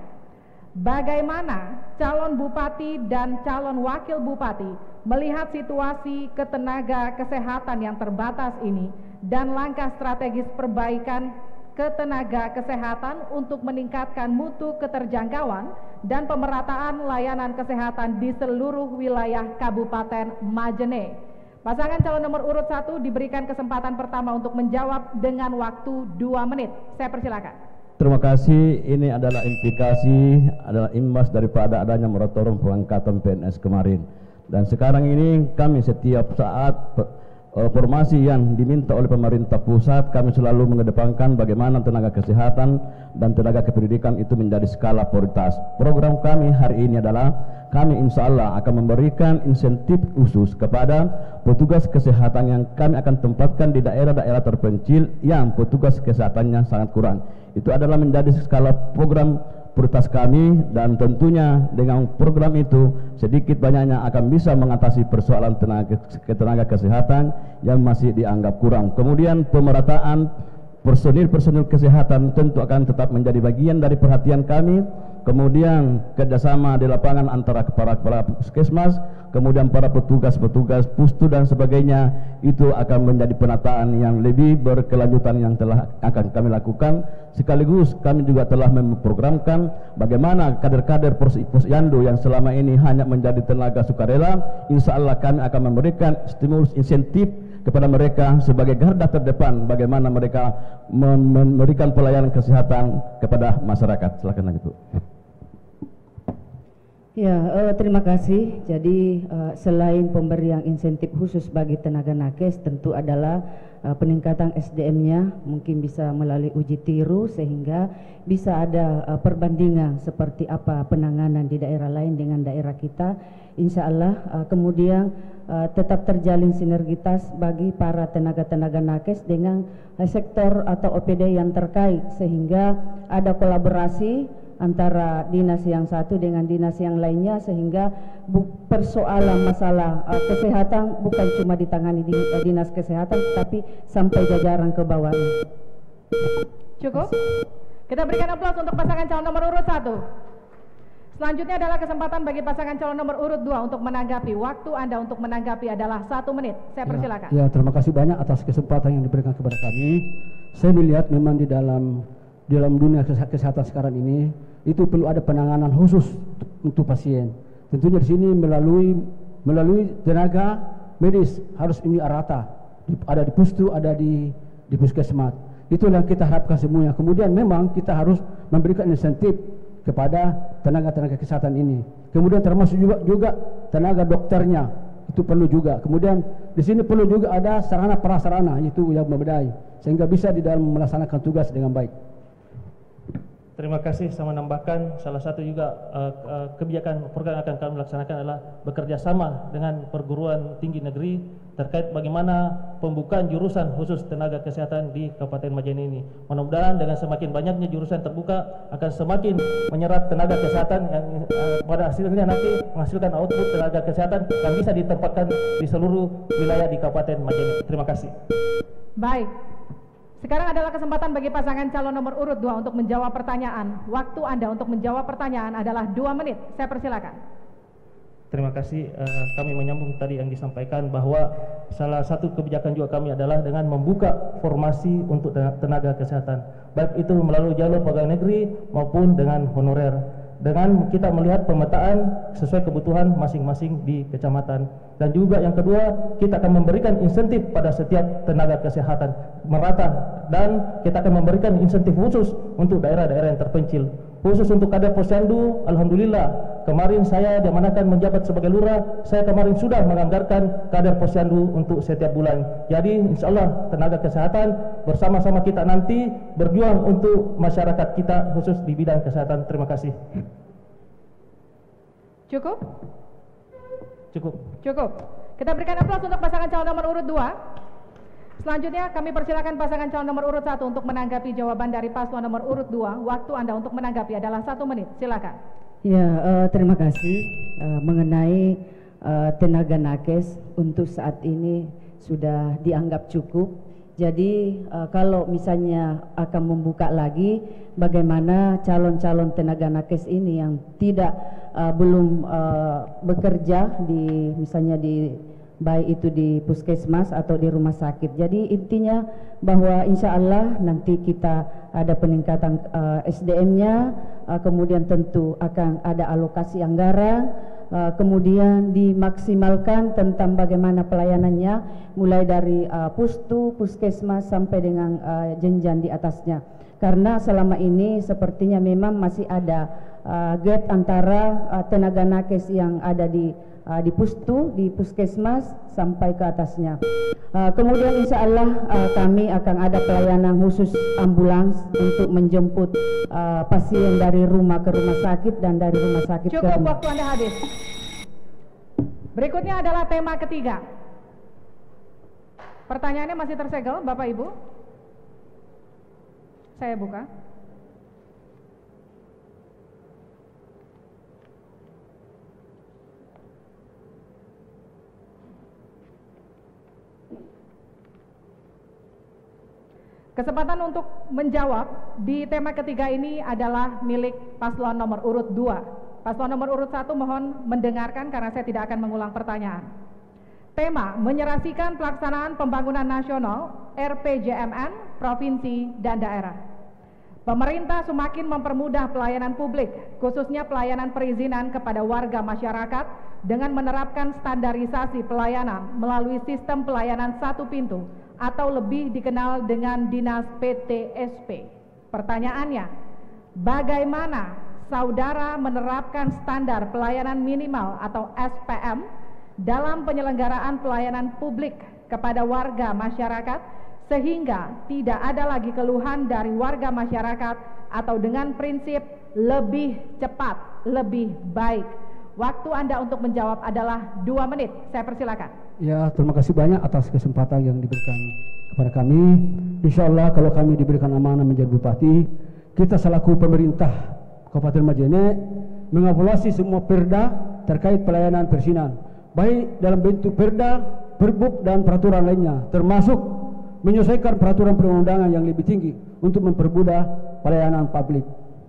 bagaimana calon bupati dan calon wakil bupati melihat situasi ketenaga kesehatan yang terbatas ini dan langkah strategis perbaikan ketenaga kesehatan untuk meningkatkan mutu keterjangkauan dan pemerataan layanan kesehatan di seluruh wilayah Kabupaten Majene? Pasangan calon nomor urut satu diberikan kesempatan pertama untuk menjawab dengan waktu dua menit. Saya persilakan. Terima kasih. Ini adalah implikasi, adalah imbas daripada adanya moratorium pengangkatan P N S kemarin. Dan sekarang ini kami setiap saat uh, formasi yang diminta oleh pemerintah pusat, kami selalu mengedepankan bagaimana tenaga kesehatan dan tenaga kependidikan itu menjadi skala prioritas. Program kami hari ini adalah kami insya Allah akan memberikan insentif khusus kepada petugas kesehatan yang kami akan tempatkan di daerah-daerah terpencil yang petugas kesehatannya sangat kurang. Itu adalah menjadi skala program prioritas kami, dan tentunya dengan program itu sedikit banyaknya akan bisa mengatasi persoalan tenaga, tenaga kesehatan yang masih dianggap kurang. Kemudian pemerataan personil-personil kesehatan tentu akan tetap menjadi bagian dari perhatian kami. Kemudian kerjasama di lapangan antara para, para puskesmas, kemudian para petugas-petugas pustu dan sebagainya, itu akan menjadi penataan yang lebih berkelanjutan yang telah akan kami lakukan. Sekaligus kami juga telah memprogramkan bagaimana kader-kader Posyandu yang selama ini hanya menjadi tenaga sukarela, insya Allah kami akan memberikan stimulus insentif kepada mereka sebagai garda terdepan bagaimana mereka memberikan pelayanan kesehatan kepada masyarakat. Silakan lagi Bu. Ya, uh, terima kasih. Jadi uh, selain pemberian insentif khusus bagi tenaga nakes, tentu adalah uh, peningkatan S D M-nya mungkin bisa melalui uji tiru sehingga bisa ada uh, perbandingan seperti apa penanganan di daerah lain dengan daerah kita. Insya Allah uh, kemudian uh, tetap terjalin sinergitas bagi para tenaga-tenaga nakes dengan uh, sektor atau O P D yang terkait sehingga ada kolaborasi antara dinas yang satu dengan dinas yang lainnya sehingga persoalan masalah uh, kesehatan bukan cuma ditangani di uh, dinas kesehatan tapi sampai jajaran ke bawahnya. Cukup? Kita berikan aplaus untuk pasangan calon nomor urut satu. Selanjutnya adalah kesempatan bagi pasangan calon nomor urut dua untuk menanggapi. Waktu Anda untuk menanggapi adalah satu menit. Saya persilakan. Ya, ya, terima kasih banyak atas kesempatan yang diberikan kepada kami. Saya melihat memang di dalam di dalam dunia kesehatan sekarang ini itu perlu ada penanganan khusus untuk pasien. Tentunya di sini melalui melalui tenaga medis harus ini rata, ada di pustu, ada di di puskesmas. Itulah yang kita harapkan semuanya. Kemudian memang kita harus memberikan insentif kepada tenaga-tenaga kesehatan ini. Kemudian termasuk juga juga tenaga dokternya itu perlu juga. Kemudian di sini perlu juga ada sarana prasarana itu yang memadai sehingga bisa di dalam melaksanakan tugas dengan baik. Terima kasih. Saya menambahkan salah satu juga uh, uh, kebijakan program yang akan kami laksanakan adalah bekerja sama dengan perguruan tinggi negeri terkait bagaimana pembukaan jurusan khusus tenaga kesehatan di Kabupaten Majene ini. Mudah-mudahan dengan semakin banyaknya jurusan terbuka akan semakin menyerap tenaga kesehatan yang uh, pada hasilnya nanti menghasilkan output tenaga kesehatan yang bisa ditempatkan di seluruh wilayah di Kabupaten Majene. Terima kasih. Baik. Sekarang adalah kesempatan bagi pasangan calon nomor urut dua untuk menjawab pertanyaan. Waktu Anda untuk menjawab pertanyaan adalah dua menit. Saya persilakan. Terima kasih. Uh, kami menyambung tadi yang disampaikan bahwa salah satu kebijakan juga kami adalah dengan membuka formasi untuk tenaga kesehatan, baik itu melalui jalur pegawai negeri maupun dengan honorer. Dengan kita melihat pemetaan sesuai kebutuhan masing-masing di kecamatan. Dan juga yang kedua, kita akan memberikan insentif pada setiap tenaga kesehatan merata, dan kita akan memberikan insentif khusus untuk daerah-daerah yang terpencil. Khusus untuk kader Posyandu, alhamdulillah kemarin saya diamanakan menjabat sebagai lurah, saya kemarin sudah menganggarkan kader Posyandu untuk setiap bulan. Jadi insya Allah tenaga kesehatan bersama-sama kita nanti berjuang untuk masyarakat kita khusus di bidang kesehatan. Terima kasih. Cukup? Cukup. Cukup. Kita berikan aplaus untuk pasangan calon nomor urut dua. Selanjutnya kami persilakan pasangan calon nomor urut satu untuk menanggapi jawaban dari paslon nomor urut dua. Waktu Anda untuk menanggapi adalah satu menit. Silakan. Ya, uh, terima kasih. Uh, mengenai uh, tenaga nakes untuk saat ini sudah dianggap cukup. Jadi uh, kalau misalnya akan membuka lagi, bagaimana calon-calon tenaga nakes ini yang tidak uh, belum uh, bekerja di misalnya di baik itu di puskesmas atau di rumah sakit. Jadi intinya bahwa insya Allah nanti kita ada peningkatan uh, S D M-nya, uh, kemudian tentu akan ada alokasi anggaran, uh, kemudian dimaksimalkan tentang bagaimana pelayanannya, mulai dari uh, pustu, puskesmas sampai dengan uh, jenjang di atasnya. Karena selama ini sepertinya memang masih ada uh, gap antara uh, tenaga nakes yang ada di Uh, di pustu, di puskesmas sampai ke atasnya. Uh, kemudian insya Allah uh, kami akan ada pelayanan khusus ambulans untuk menjemput uh, pasien dari rumah ke rumah sakit dan dari rumah sakit Cukup, ke rumah. waktu Anda habis. Berikutnya adalah tema ketiga. Pertanyaannya masih tersegel, Bapak Ibu. Saya buka. Kesempatan untuk menjawab di tema ketiga ini adalah milik paslon nomor urut dua. Paslon nomor urut satu mohon mendengarkan karena saya tidak akan mengulang pertanyaan. Tema menyerasikan pelaksanaan pembangunan nasional R P J M N, provinsi dan daerah. Pemerintah semakin mempermudah pelayanan publik, khususnya pelayanan perizinan kepada warga masyarakat dengan menerapkan standarisasi pelayanan melalui sistem pelayanan satu pintu atau lebih dikenal dengan Dinas P T S P. Pertanyaannya, bagaimana saudara menerapkan standar pelayanan minimal atau S P M dalam penyelenggaraan pelayanan publik kepada warga masyarakat sehingga tidak ada lagi keluhan dari warga masyarakat atau dengan prinsip lebih cepat, lebih baik. Waktu Anda untuk menjawab adalah dua menit. Saya persilakan. Ya, terima kasih banyak atas kesempatan yang diberikan kepada kami. Insya Allah kalau kami diberikan amanah menjadi bupati, kita selaku pemerintah Kabupaten Majene mengevaluasi semua perda terkait pelayanan perizinan, baik dalam bentuk perda, perbuk dan peraturan lainnya, termasuk menyesuaikan peraturan perundang-undangan yang lebih tinggi untuk mempermudah pelayanan publik.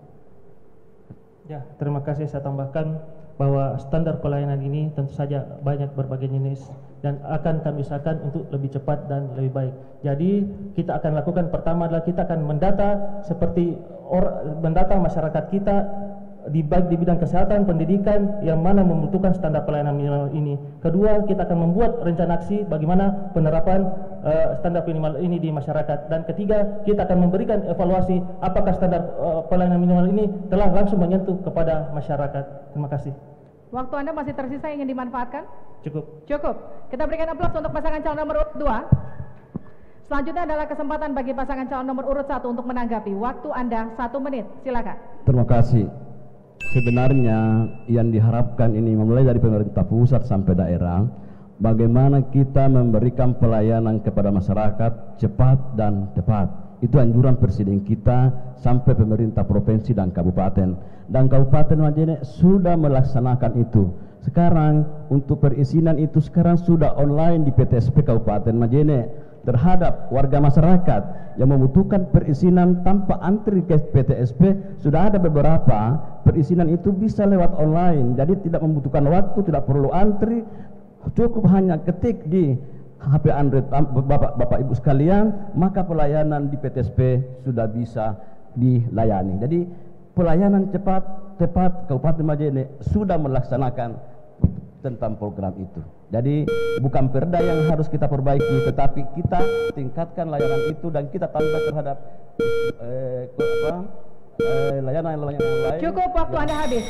Ya, terima kasih. Saya tambahkan bahwa standar pelayanan ini tentu saja banyak berbagai jenis dan akan kami usahakan untuk lebih cepat dan lebih baik. Jadi kita akan lakukan pertama adalah kita akan mendata seperti or, mendata masyarakat kita di baik di bidang kesehatan, pendidikan yang mana membutuhkan standar pelayanan minimal ini. Kedua, kita akan membuat rencana aksi bagaimana penerapan uh, standar minimal ini di masyarakat. Dan ketiga, kita akan memberikan evaluasi apakah standar uh, pelayanan minimal ini telah langsung menyentuh kepada masyarakat. Terima kasih. Waktu Anda masih tersisa, ingin dimanfaatkan? Cukup. Cukup. Kita berikan aplaus untuk pasangan calon nomor urut dua. Selanjutnya adalah kesempatan bagi pasangan calon nomor urut satu untuk menanggapi. Waktu Anda satu menit. Silakan. Terima kasih. Sebenarnya yang diharapkan ini memulai dari pemerintah pusat sampai daerah, bagaimana kita memberikan pelayanan kepada masyarakat cepat dan tepat. Itu anjuran presiden kita sampai pemerintah provinsi dan kabupaten. Dan Kabupaten Majene sudah melaksanakan itu. Sekarang untuk perizinan itu sekarang sudah online di P T S P Kabupaten Majene terhadap warga masyarakat yang membutuhkan perizinan tanpa antri ke P T S P. Sudah ada beberapa perizinan itu bisa lewat online, jadi tidak membutuhkan waktu, tidak perlu antri, cukup hanya ketik di H P Android Bapak, Bapak Ibu sekalian, maka pelayanan di P T S P sudah bisa dilayani. Jadi pelayanan cepat, tepat Kabupaten Majene sudah melaksanakan tentang program itu. Jadi bukan perda yang harus kita perbaiki, tetapi kita tingkatkan layanan itu dan kita tambah terhadap eh, apa, eh, layanan-layanan yang lain. Cukup, waktu Anda habis.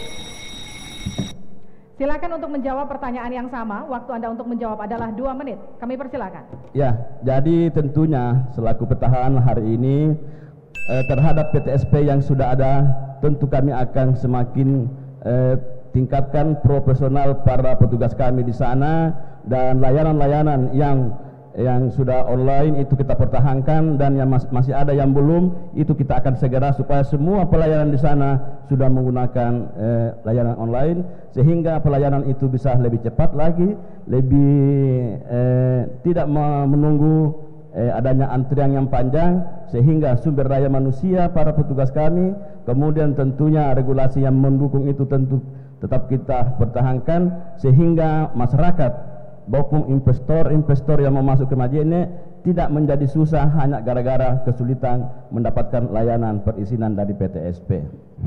Silakan untuk menjawab pertanyaan yang sama. Waktu Anda untuk menjawab adalah dua menit. Kami persilakan. Ya, jadi tentunya selaku petahana hari ini eh, terhadap P T S P yang sudah ada, tentu kami akan semakin eh, tingkatkan profesional para petugas kami di sana, dan layanan-layanan yang yang sudah online itu kita pertahankan, dan yang mas, masih ada yang belum itu kita akan segera supaya semua pelayanan di sana sudah menggunakan eh, layanan online, sehingga pelayanan itu bisa lebih cepat lagi, lebih eh, tidak menunggu eh, adanya antrian yang panjang, sehingga sumber daya manusia para petugas kami, kemudian tentunya regulasi yang mendukung itu tentu tetap kita pertahankan, sehingga masyarakat maupun investor-investor yang mau masuk ke Majene tidak menjadi susah hanya gara-gara kesulitan mendapatkan layanan perizinan dari P T S P.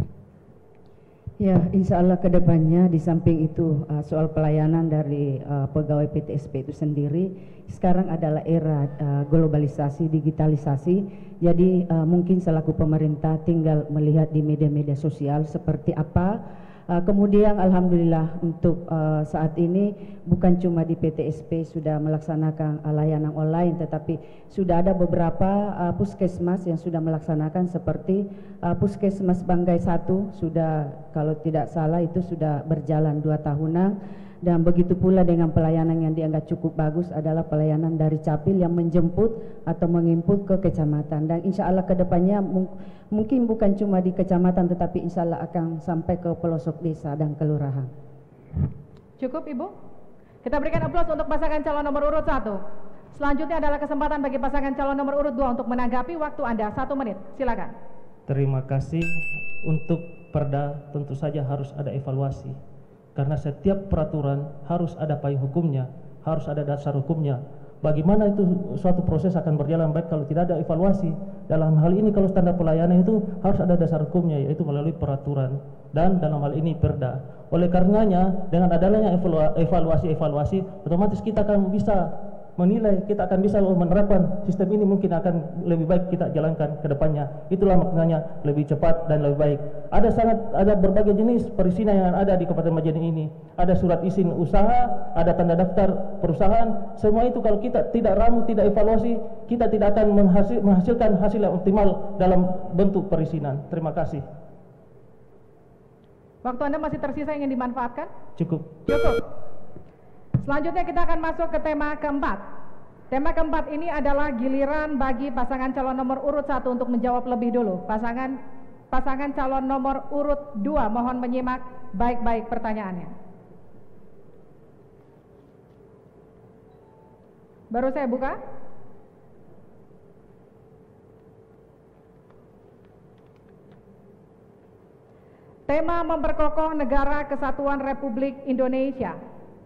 Ya, insya Allah ke depannya di samping itu uh, soal pelayanan dari uh, pegawai P T S P itu sendiri, sekarang adalah era uh, globalisasi, digitalisasi. Jadi uh, mungkin selaku pemerintah tinggal melihat di media-media sosial seperti apa. Uh, kemudian alhamdulillah untuk uh, saat ini bukan cuma di P T S P sudah melaksanakan uh, layanan online, tetapi sudah ada beberapa uh, puskesmas yang sudah melaksanakan, seperti uh, puskesmas Banggai satu sudah, kalau tidak salah itu sudah berjalan dua tahunan. Dan begitu pula dengan pelayanan yang dianggap cukup bagus adalah pelayanan dari Capil yang menjemput atau menginput ke kecamatan. Dan insya Allah ke depannya mung mungkin bukan cuma di kecamatan, tetapi insya Allah akan sampai ke pelosok desa dan kelurahan. Cukup Ibu? Kita berikan aplaus untuk pasangan calon nomor urut satu. Selanjutnya adalah kesempatan bagi pasangan calon nomor urut dua untuk menanggapi. Waktu Anda satu menit, silakan. Terima kasih. Untuk Perda tentu saja harus ada evaluasi. Karena setiap peraturan harus ada payung hukumnya, harus ada dasar hukumnya. Bagaimana itu suatu proses akan berjalan baik kalau tidak ada evaluasi? Dalam hal ini kalau standar pelayanan itu harus ada dasar hukumnya, yaitu melalui peraturan, dan dalam hal ini Perda. Oleh karenanya dengan adanya evaluasi-evaluasi, otomatis kita akan bisa menilai, kita akan bisa menerapkan sistem ini, mungkin akan lebih baik kita jalankan ke depannya. Itulah maknanya lebih cepat dan lebih baik. Ada sangat ada berbagai jenis perizinan yang ada di Kabupaten Majene ini. Ada surat izin usaha, ada tanda daftar perusahaan. Semua itu kalau kita tidak ramu, tidak evaluasi, kita tidak akan menghasil, menghasilkan hasil yang optimal dalam bentuk perizinan. Terima kasih. Waktu Anda masih tersisa, ingin dimanfaatkan? Cukup. Cukup. Selanjutnya kita akan masuk ke tema keempat. Tema keempat ini adalah giliran bagi pasangan calon nomor urut satu untuk menjawab lebih dulu. Pasangan pasangan calon nomor urut dua mohon menyimak baik-baik pertanyaannya. Baru saya buka. Tema memperkokoh Negara Kesatuan Republik Indonesia.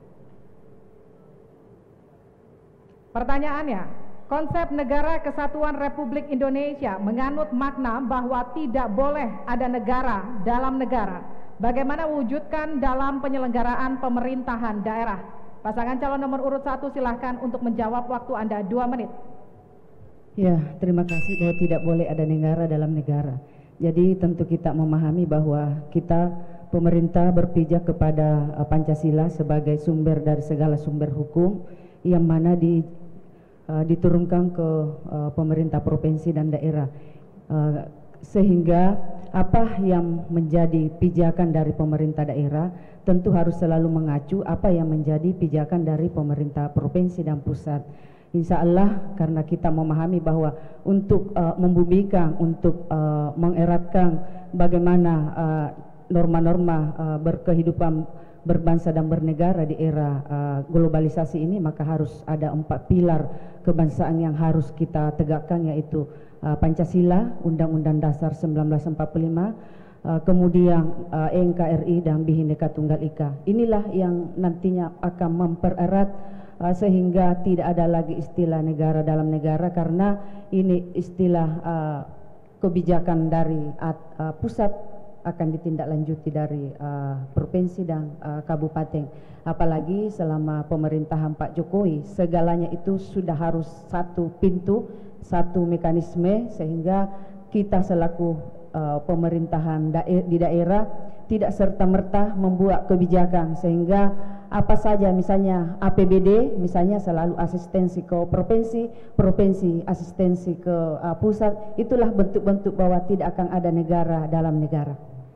Pertanyaannya, konsep Negara Kesatuan Republik Indonesia menganut makna bahwa tidak boleh ada negara dalam negara. Bagaimana wujudkan dalam penyelenggaraan pemerintahan daerah? Pasangan calon nomor urut satu silahkan untuk menjawab, waktu Anda dua menit. Ya, terima kasih. Bahwa tidak boleh ada negara dalam negara. Jadi tentu kita memahami bahwa kita pemerintah berpijak kepada Pancasila sebagai sumber dari segala sumber hukum, yang mana di Uh, diturunkan ke uh, pemerintah provinsi dan daerah, uh, sehingga apa yang menjadi pijakan dari pemerintah daerah tentu harus selalu mengacu apa yang menjadi pijakan dari pemerintah provinsi dan pusat. Insya Allah, karena kita memahami bahwa untuk uh, membumikan, untuk uh, mengeratkan bagaimana norma-norma uh, uh, berkehidupan berbangsa dan bernegara di era uh, globalisasi ini, maka harus ada empat pilar kebangsaan yang harus kita tegakkan, yaitu uh, Pancasila, Undang-Undang Dasar seribu sembilan ratus empat puluh lima, uh, kemudian uh, N K R I dan Bhinneka Tunggal Ika. Inilah yang nantinya akan mempererat uh, sehingga tidak ada lagi istilah negara dalam negara, karena ini istilah uh, kebijakan dari uh, pusat akan ditindaklanjuti dari uh, provinsi dan uh, kabupaten. Apalagi selama pemerintahan Pak Jokowi, segalanya itu sudah harus satu pintu, satu mekanisme, sehingga kita selaku uh, pemerintahan daer di daerah tidak serta-merta membuat kebijakan, sehingga apa saja misalnya A P B D misalnya selalu asistensi ke provinsi, provinsi asistensi ke uh, pusat, itulah bentuk-bentuk bahwa tidak akan ada negara dalam negara.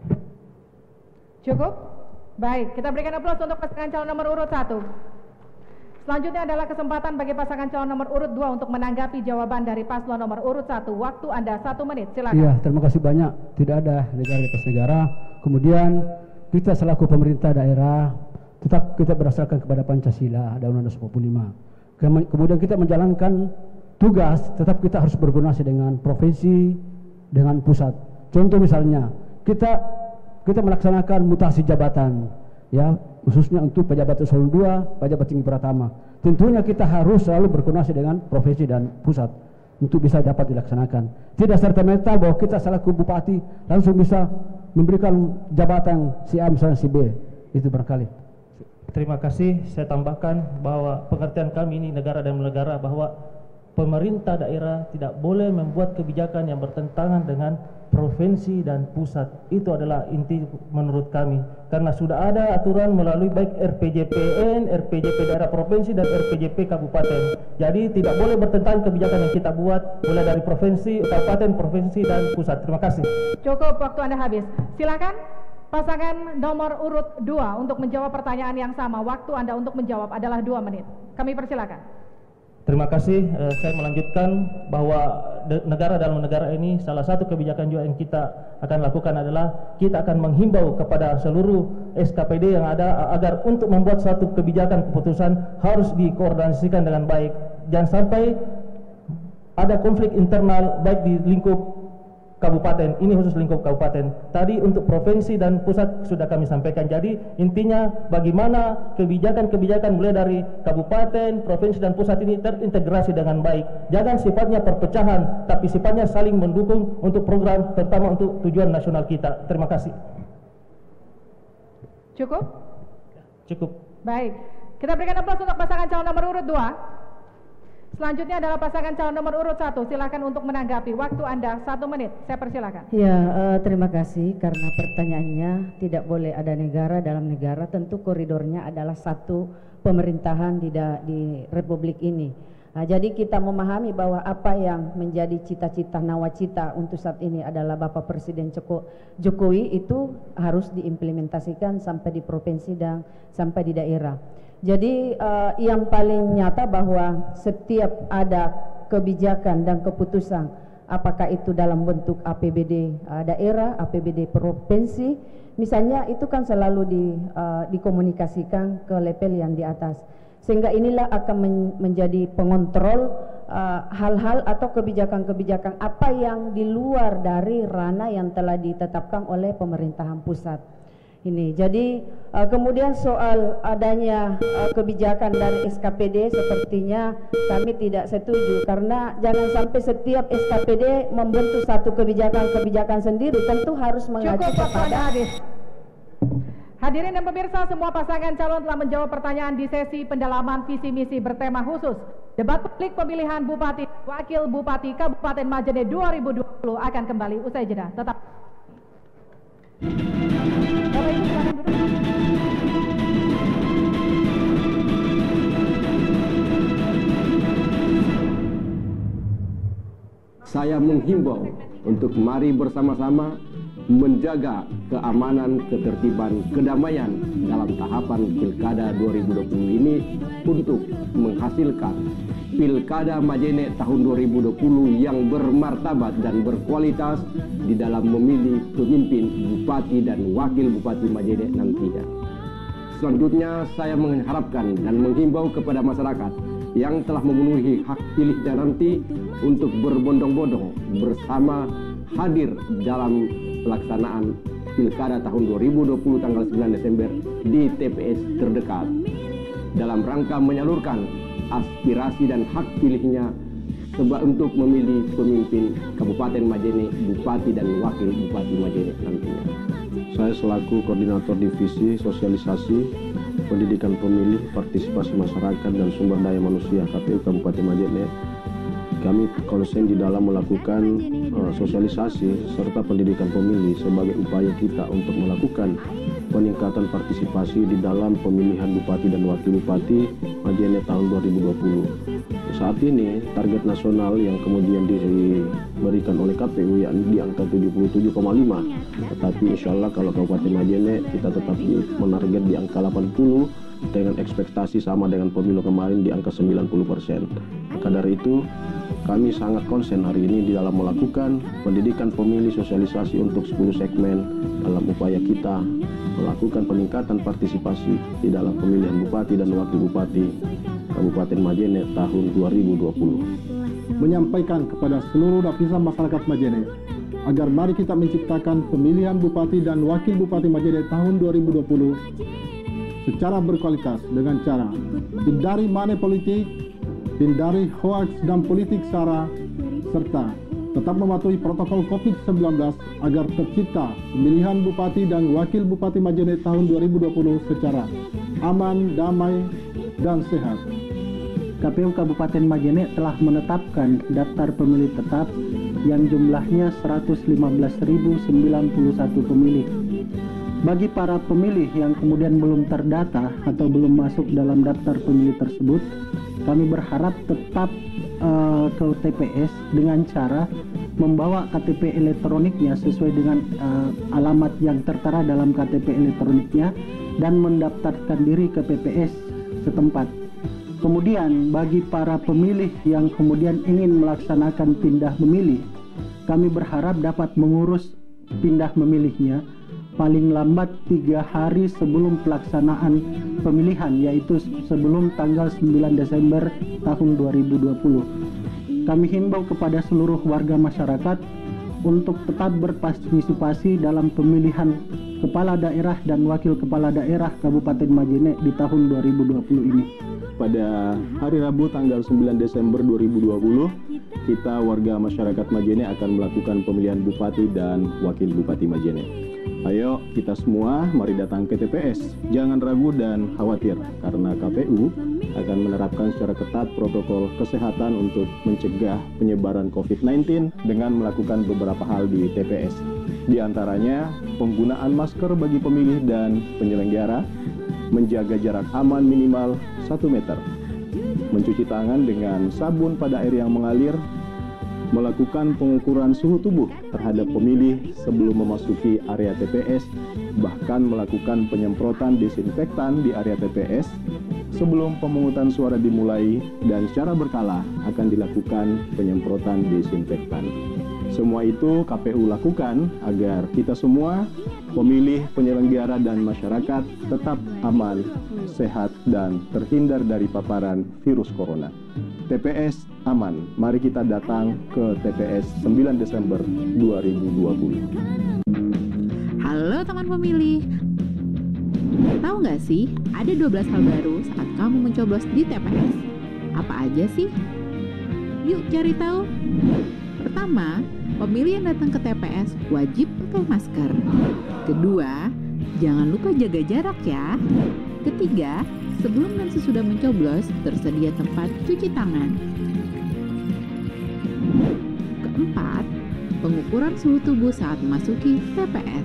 Cukup? Baik, kita berikan aplaus untuk pasangan calon nomor urut satu. Selanjutnya adalah kesempatan bagi pasangan calon nomor urut dua untuk menanggapi jawaban dari paslon nomor urut satu. Waktu Anda satu menit, silakan. Iya, terima kasih banyak. Tidak ada negara di atas negara. Kemudian kita selaku pemerintah daerah tetap kita berdasarkan kepada Pancasila dan Undang-Undang empat puluh lima. Kemudian kita menjalankan tugas, tetap kita harus berkoordinasi dengan provinsi, dengan pusat. Contoh misalnya, kita kita melaksanakan mutasi jabatan, ya, khususnya untuk pejabat eselon dua, pejabat tinggi pratama. Tentunya kita harus selalu berkoordinasi dengan provinsi dan pusat untuk bisa dapat dilaksanakan. Tidak serta-merta bahwa kita selaku bupati langsung bisa memberikan jabatan si A misalnya si B. Itu barangkali. Terima kasih. Saya tambahkan bahwa pengertian kami ini negara dan negara, bahwa pemerintah daerah tidak boleh membuat kebijakan yang bertentangan dengan provinsi dan pusat. Itu adalah inti menurut kami, karena sudah ada aturan melalui baik R P J P N, R P J P daerah provinsi dan R P J P kabupaten. Jadi tidak boleh bertentangan kebijakan yang kita buat mulai dari provinsi, kabupaten, provinsi dan pusat. Terima kasih. Cukup, waktu Anda habis. Silakan pasangan nomor urut dua untuk menjawab pertanyaan yang sama. Waktu Anda untuk menjawab adalah dua menit. Kami persilakan. Terima kasih. Eh, saya melanjutkan bahwa negara dalam negara ini salah satu kebijakan juga yang kita akan lakukan adalah kita akan menghimbau kepada seluruh S K P D yang ada agar untuk membuat suatu kebijakan keputusan harus dikoordinasikan dengan baik. Jangan sampai ada konflik internal baik di lingkup kabupaten, ini khusus lingkup kabupaten. Tadi untuk provinsi dan pusat sudah kami sampaikan. Jadi intinya bagaimana kebijakan-kebijakan mulai dari kabupaten, provinsi dan pusat ini terintegrasi dengan baik. Jangan sifatnya perpecahan, tapi sifatnya saling mendukung untuk program, terutama untuk tujuan nasional kita. Terima kasih. Cukup? Cukup. Baik, kita berikan aplaus untuk pasangan calon nomor urut dua. Selanjutnya adalah pasangan calon nomor urut satu. Silakan untuk menanggapi. Waktu Anda satu menit. Saya persilakan. Ya, uh, terima kasih karena pertanyaannya tidak boleh ada negara dalam negara. Tentu koridornya adalah satu pemerintahan di, da, di Republik ini. Nah, jadi kita memahami bahwa apa yang menjadi cita-cita nawacita untuk saat ini adalah Bapak Presiden Joko, Jokowi itu harus diimplementasikan sampai di provinsi dan sampai di daerah. Jadi uh, yang paling nyata bahwa setiap ada kebijakan dan keputusan, apakah itu dalam bentuk A P B D uh, daerah, A P B D provinsi, misalnya itu kan selalu di, uh, dikomunikasikan ke level yang di atas. Sehingga inilah akan men menjadi pengontrol hal-hal uh, atau kebijakan-kebijakan apa yang di luar dari ranah yang telah ditetapkan oleh pemerintahan pusat. Ini jadi uh, kemudian soal adanya uh, kebijakan dari S K P D sepertinya kami tidak setuju, karena jangan sampai setiap S K P D membentuk satu kebijakan-kebijakan sendiri, tentu harus mengacu kepada. Hadirin dan pemirsa, semua pasangan calon telah menjawab pertanyaan di sesi pendalaman visi misi bertema khusus debat publik pemilihan Bupati Wakil Bupati Kabupaten Majene dua ribu dua puluh akan kembali usai jeda. Tetap. Saya menghimbau untuk mari bersama-sama menjaga keamanan, ketertiban, kedamaian dalam tahapan Pilkada dua ribu dua puluh ini untuk menghasilkan Pilkada Majene tahun dua ribu dua puluh yang bermartabat dan berkualitas di dalam memilih pemimpin Bupati dan Wakil Bupati Majene nantinya. Selanjutnya saya mengharapkan dan menghimbau kepada masyarakat yang telah memenuhi hak pilihnya nanti untuk berbondong-bondong bersama hadir dalam pelaksanaan Pilkada tahun dua ribu dua puluh tanggal sembilan Desember di T P S terdekat dalam rangka menyalurkan aspirasi dan hak pilihnya sebab untuk memilih pemimpin Kabupaten Majene, Bupati dan Wakil Bupati Majene nantinya. Saya selaku Koordinator Divisi Sosialisasi Pendidikan Pemilih, Partisipasi Masyarakat dan Sumber Daya Manusia K P U Kabupaten Majene kami konsen di dalam melakukan uh, sosialisasi serta pendidikan pemilih sebagai upaya kita untuk melakukan peningkatan partisipasi di dalam pemilihan bupati dan wakil bupati Majene tahun dua ribu dua puluh. Saat ini target nasional yang kemudian diberikan oleh K P U yakni di angka tujuh puluh tujuh koma lima, tetapi insya Allah kalau Kabupaten Majene kita tetap menarget di angka delapan puluh dengan ekspektasi sama dengan pemilu kemarin di angka sembilan puluh persen. Maka dari itu kami sangat konsen hari ini di dalam melakukan pendidikan pemilih, sosialisasi untuk sepuluh segmen dalam upaya kita melakukan peningkatan partisipasi di dalam pemilihan bupati dan wakil bupati Kabupaten Majene tahun dua ribu dua puluh. Menyampaikan kepada seluruh lapisan masyarakat Majene agar mari kita menciptakan pemilihan bupati dan wakil bupati Majene tahun dua ribu dua puluh secara berkualitas dengan cara hindari money politik, hindari hoax dan politik sara, serta tetap mematuhi protokol covid sembilan belas agar tercipta pemilihan bupati dan wakil bupati Majene tahun dua ribu dua puluh secara aman, damai, dan sehat. K P U Kabupaten Majene telah menetapkan daftar pemilih tetap yang jumlahnya seratus lima belas ribu sembilan puluh satu pemilih. Bagi para pemilih yang kemudian belum terdata atau belum masuk dalam daftar pemilih tersebut, kami berharap tetap uh, ke T P S dengan cara membawa K T P elektroniknya sesuai dengan uh, alamat yang tertera dalam K T P elektroniknya dan mendaftarkan diri ke P P S setempat. Kemudian bagi para pemilih yang kemudian ingin melaksanakan pindah memilih, kami berharap dapat mengurus pindah memilihnya paling lambat tiga hari sebelum pelaksanaan pemilihan, yaitu sebelum tanggal sembilan Desember tahun dua ribu dua puluh. Kami himbau kepada seluruh warga masyarakat untuk tetap berpartisipasi dalam pemilihan kepala daerah dan wakil kepala daerah Kabupaten Majene di tahun dua ribu dua puluh ini. Pada hari Rabu tanggal sembilan Desember dua ribu dua puluh, kita warga masyarakat Majene akan melakukan pemilihan bupati dan wakil bupati Majene. Ayo kita semua mari datang ke T P S. Jangan ragu dan khawatir karena K P U akan menerapkan secara ketat protokol kesehatan untuk mencegah penyebaran covid sembilan belas dengan melakukan beberapa hal di T P S. Di antaranya penggunaan masker bagi pemilih dan penyelenggara, menjaga jarak aman minimal satu meter, mencuci tangan dengan sabun pada air yang mengalir, melakukan pengukuran suhu tubuh terhadap pemilih sebelum memasuki area T P S, bahkan melakukan penyemprotan desinfektan di area T P S sebelum pemungutan suara dimulai, dan secara berkala akan dilakukan penyemprotan desinfektan. Semua itu K P U lakukan agar kita semua, pemilih, penyelenggara, dan masyarakat tetap aman, sehat, dan terhindar dari paparan virus corona. T P S aman, mari kita datang ke T P S sembilan Desember dua ribu dua puluh. Halo teman pemilih, tahu nggak sih ada dua belas hal baru saat kamu mencoblos di T P S? Apa aja sih? Yuk cari tahu. Pertama, pemilih yang datang ke T P S wajib pakai masker. Kedua, jangan lupa jaga jarak ya. Ketiga, sebelum dan sesudah mencoblos tersedia tempat cuci tangan. Keempat, pengukuran suhu tubuh saat memasuki T P S.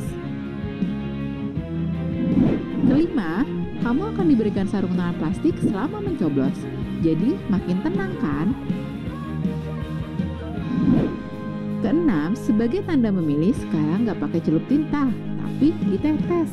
Kelima, kamu akan diberikan sarung tangan plastik selama mencoblos. Jadi makin tenang kan? Keenam, sebagai tanda memilih sekarang nggak pakai celup tinta, tapi ditetes.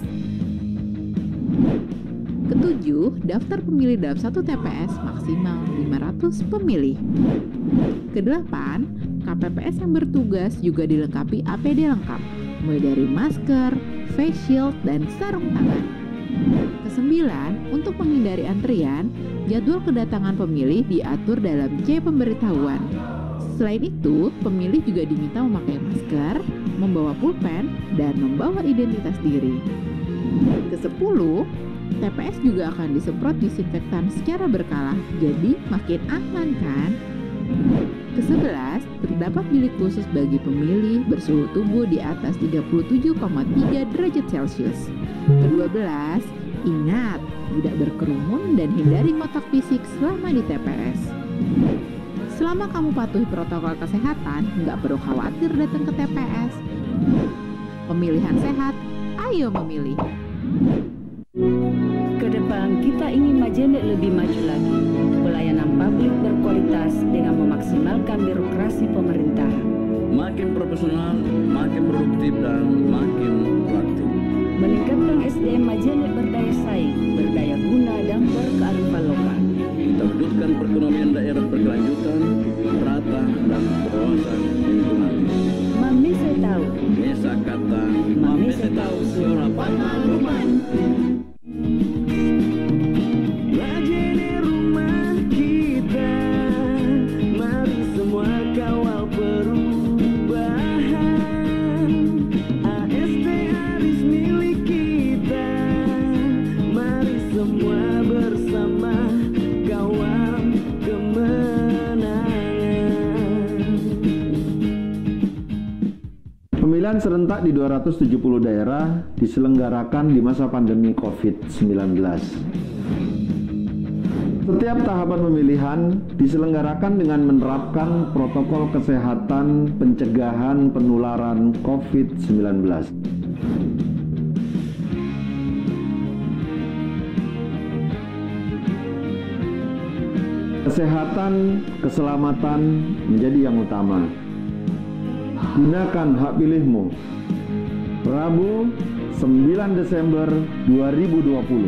Ketujuh, daftar pemilih dalam satu T P S maksimal lima ratus pemilih. Kedelapan, K P P S yang bertugas juga dilengkapi A P D lengkap, mulai dari masker, face shield, dan sarung tangan. Kesembilan, untuk menghindari antrian, jadwal kedatangan pemilih diatur dalam C pemberitahuan. Selain itu, pemilih juga diminta memakai masker, membawa pulpen, dan membawa identitas diri. Kesepuluh, T P S juga akan disemprot disinfektan secara berkala, jadi makin aman kan? Kesebelas, terdapat bilik khusus bagi pemilih bersuhu tubuh di atas tiga puluh tujuh koma tiga derajat Celcius. Kedua belas, ingat, tidak berkerumun dan hindari kontak fisik selama di T P S. Selama kamu patuhi protokol kesehatan, nggak perlu khawatir datang ke T P S. Pemilihan sehat, ayo memilih. Ke depan kita ingin Majene lebih maju lagi. Pelayanan publik berkualitas dengan memaksimalkan birokrasi pemerintahan. Makin profesional, makin produktif dan makin proaktif. Meningkatkan S D M Majene berdaya saing, berdaya guna dan berkearifan lokal. Kita wujudkan perekonomian daerah berkelanjutan, merata dan berwawasan lingkungan. Mami saya tahu. Desa kata, Mami saya tahu suara pengalaman. Majene rumah kita, mari semua kawal perubahan. A S T Aris milik kita, mari semua bersama kawal kemenangan. Pemilihan serentak di dua ratus tujuh puluh daerah diselenggarakan di masa pandemi covid sembilan belas. Setiap tahapan pemilihan diselenggarakan dengan menerapkan protokol kesehatan pencegahan penularan covid sembilan belas. Kesehatan, keselamatan menjadi yang utama. Gunakan hak pilihmu. Rabu, sembilan Desember dua ribu dua puluh.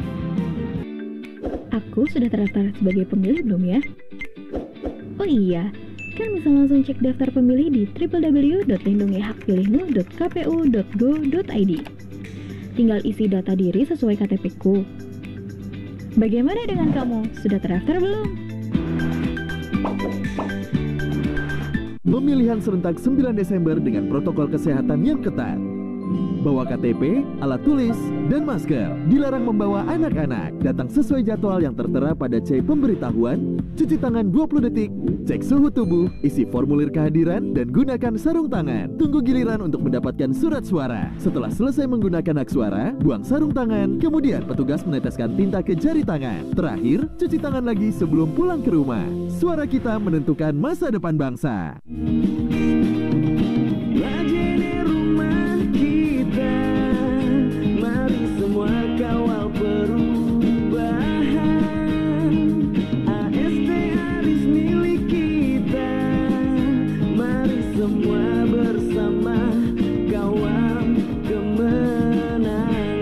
Aku sudah terdaftar sebagai pemilih belum ya? Oh iya, kan bisa langsung cek daftar pemilih di w w w dot lindungi hak pilihmu dot k p u dot go dot i d. Tinggal isi data diri sesuai K T P-ku. Bagaimana dengan kamu? Sudah terdaftar belum? Pemilihan serentak sembilan Desember dengan protokol kesehatan yang ketat. Bawa K T P, alat tulis, dan masker. Dilarang membawa anak-anak. Datang sesuai jadwal yang tertera pada C pemberitahuan. Cuci tangan dua puluh detik. Cek suhu tubuh, isi formulir kehadiran, dan gunakan sarung tangan. Tunggu giliran untuk mendapatkan surat suara. Setelah selesai menggunakan hak suara, buang sarung tangan. Kemudian petugas meneteskan tinta ke jari tangan. Terakhir, cuci tangan lagi sebelum pulang ke rumah. Suara kita menentukan masa depan bangsa. Majene rumah kita, mari semua kawal perubahan. A S T Aris milik kita, mari semua bersama kawal kemenangan.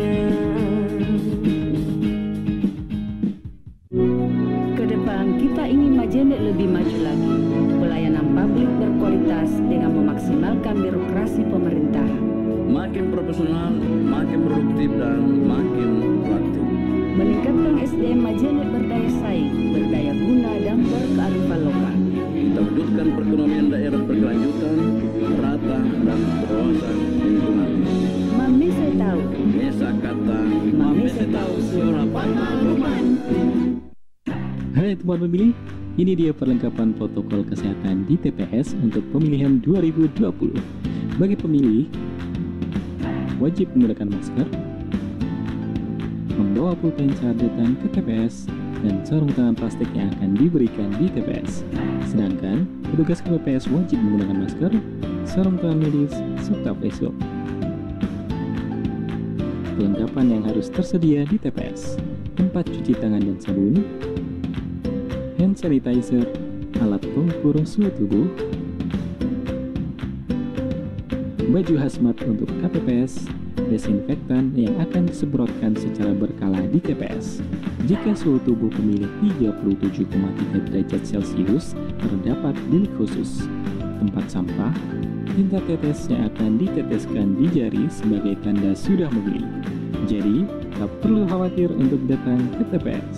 Ke depan kita ingin Majene lebih maju lagi. Pelayanan publik berkualitas dengan memaksimalkan birokrasi pemerintahan. Makin profesional, makin produktif dan makin proaktif. Meningkatkan S D M Majene berdaya saing, berdaya guna dan berkearifan lokal. Kita wujudkan perekonomian daerah berkelanjutan, merata dan berwawasan lingkungan. Mami saya tahu. Desa kata, Mami saya tahu suara pengalaman. Hai teman pemilih, ini dia perlengkapan protokol kesehatan di T P S untuk pemilihan dua ribu dua puluh. Bagi pemilih, wajib menggunakan masker, membawa pulpen saat datang ke T P S, dan sarung tangan plastik yang akan diberikan di T P S. Sedangkan, petugas K P P S wajib menggunakan masker, sarung tangan medis, serta face shield. Perlengkapan yang harus tersedia di T P S: tempat cuci tangan dan sabun, hand sanitizer, alat pengukur suhu tubuh, baju hazmat untuk K P P S, desinfektan yang akan disemprotkan secara berkala di T P S. Jika suhu tubuh pemilih tiga puluh tujuh koma tiga derajat Celcius, terdapat bilik khusus, tempat sampah, tinta tetes yang akan diteteskan di jari sebagai tanda sudah memilih. Jadi, tak perlu khawatir untuk datang ke T P S.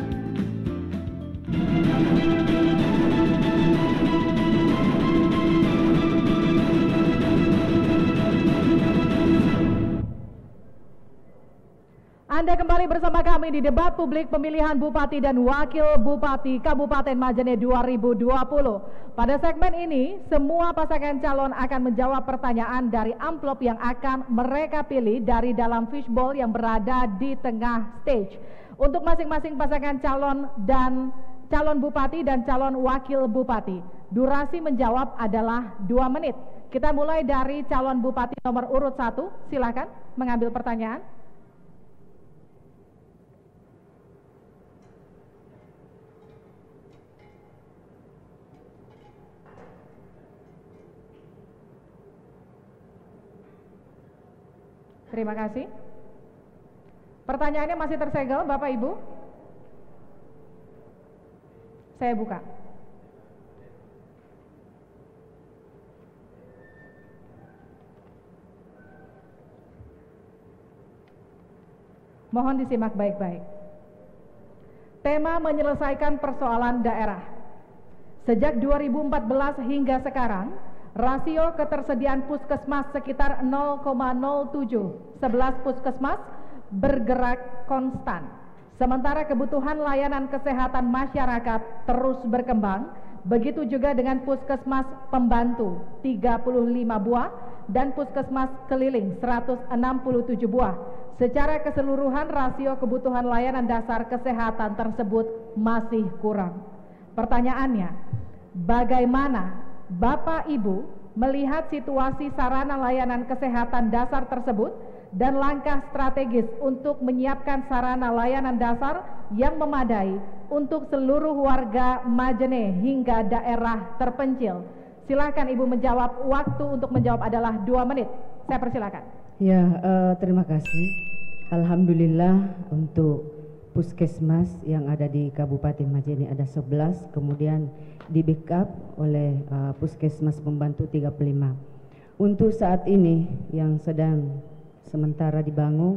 Anda kembali bersama kami di debat publik pemilihan Bupati dan Wakil Bupati Kabupaten Majene dua ribu dua puluh. Pada segmen ini, semua pasangan calon akan menjawab pertanyaan dari amplop yang akan mereka pilih dari dalam fishbowl yang berada di tengah stage. Untuk masing-masing pasangan calon dan calon bupati dan calon wakil bupati. Durasi menjawab adalah dua menit. Kita mulai dari calon bupati nomor urut satu. Silakan mengambil pertanyaan. Terima kasih. Pertanyaannya masih tersegel, Bapak Ibu. Saya buka. Mohon disimak baik-baik. Tema menyelesaikan persoalan daerah. Sejak dua ribu empat belas hingga sekarang, rasio ketersediaan puskesmas sekitar nol koma nol tujuh, sebelas puskesmas bergerak konstan. Sementara kebutuhan layanan kesehatan masyarakat terus berkembang, begitu juga dengan puskesmas pembantu tiga puluh lima buah dan puskesmas keliling seratus enam puluh tujuh buah. Secara keseluruhan rasio kebutuhan layanan dasar kesehatan tersebut masih kurang. Pertanyaannya, bagaimana Bapak Ibu melihat situasi sarana layanan kesehatan dasar tersebut dan langkah strategis untuk menyiapkan sarana layanan dasar yang memadai untuk seluruh warga Majene hingga daerah terpencil? Silakan Ibu menjawab. Waktu untuk menjawab adalah dua menit. Saya persilakan. Ya, uh, terima kasih. Alhamdulillah untuk puskesmas yang ada di Kabupaten Majene ada sebelas, kemudian di backup oleh uh, puskesmas pembantu tiga puluh lima. Untuk saat ini yang sedang sementara dibangun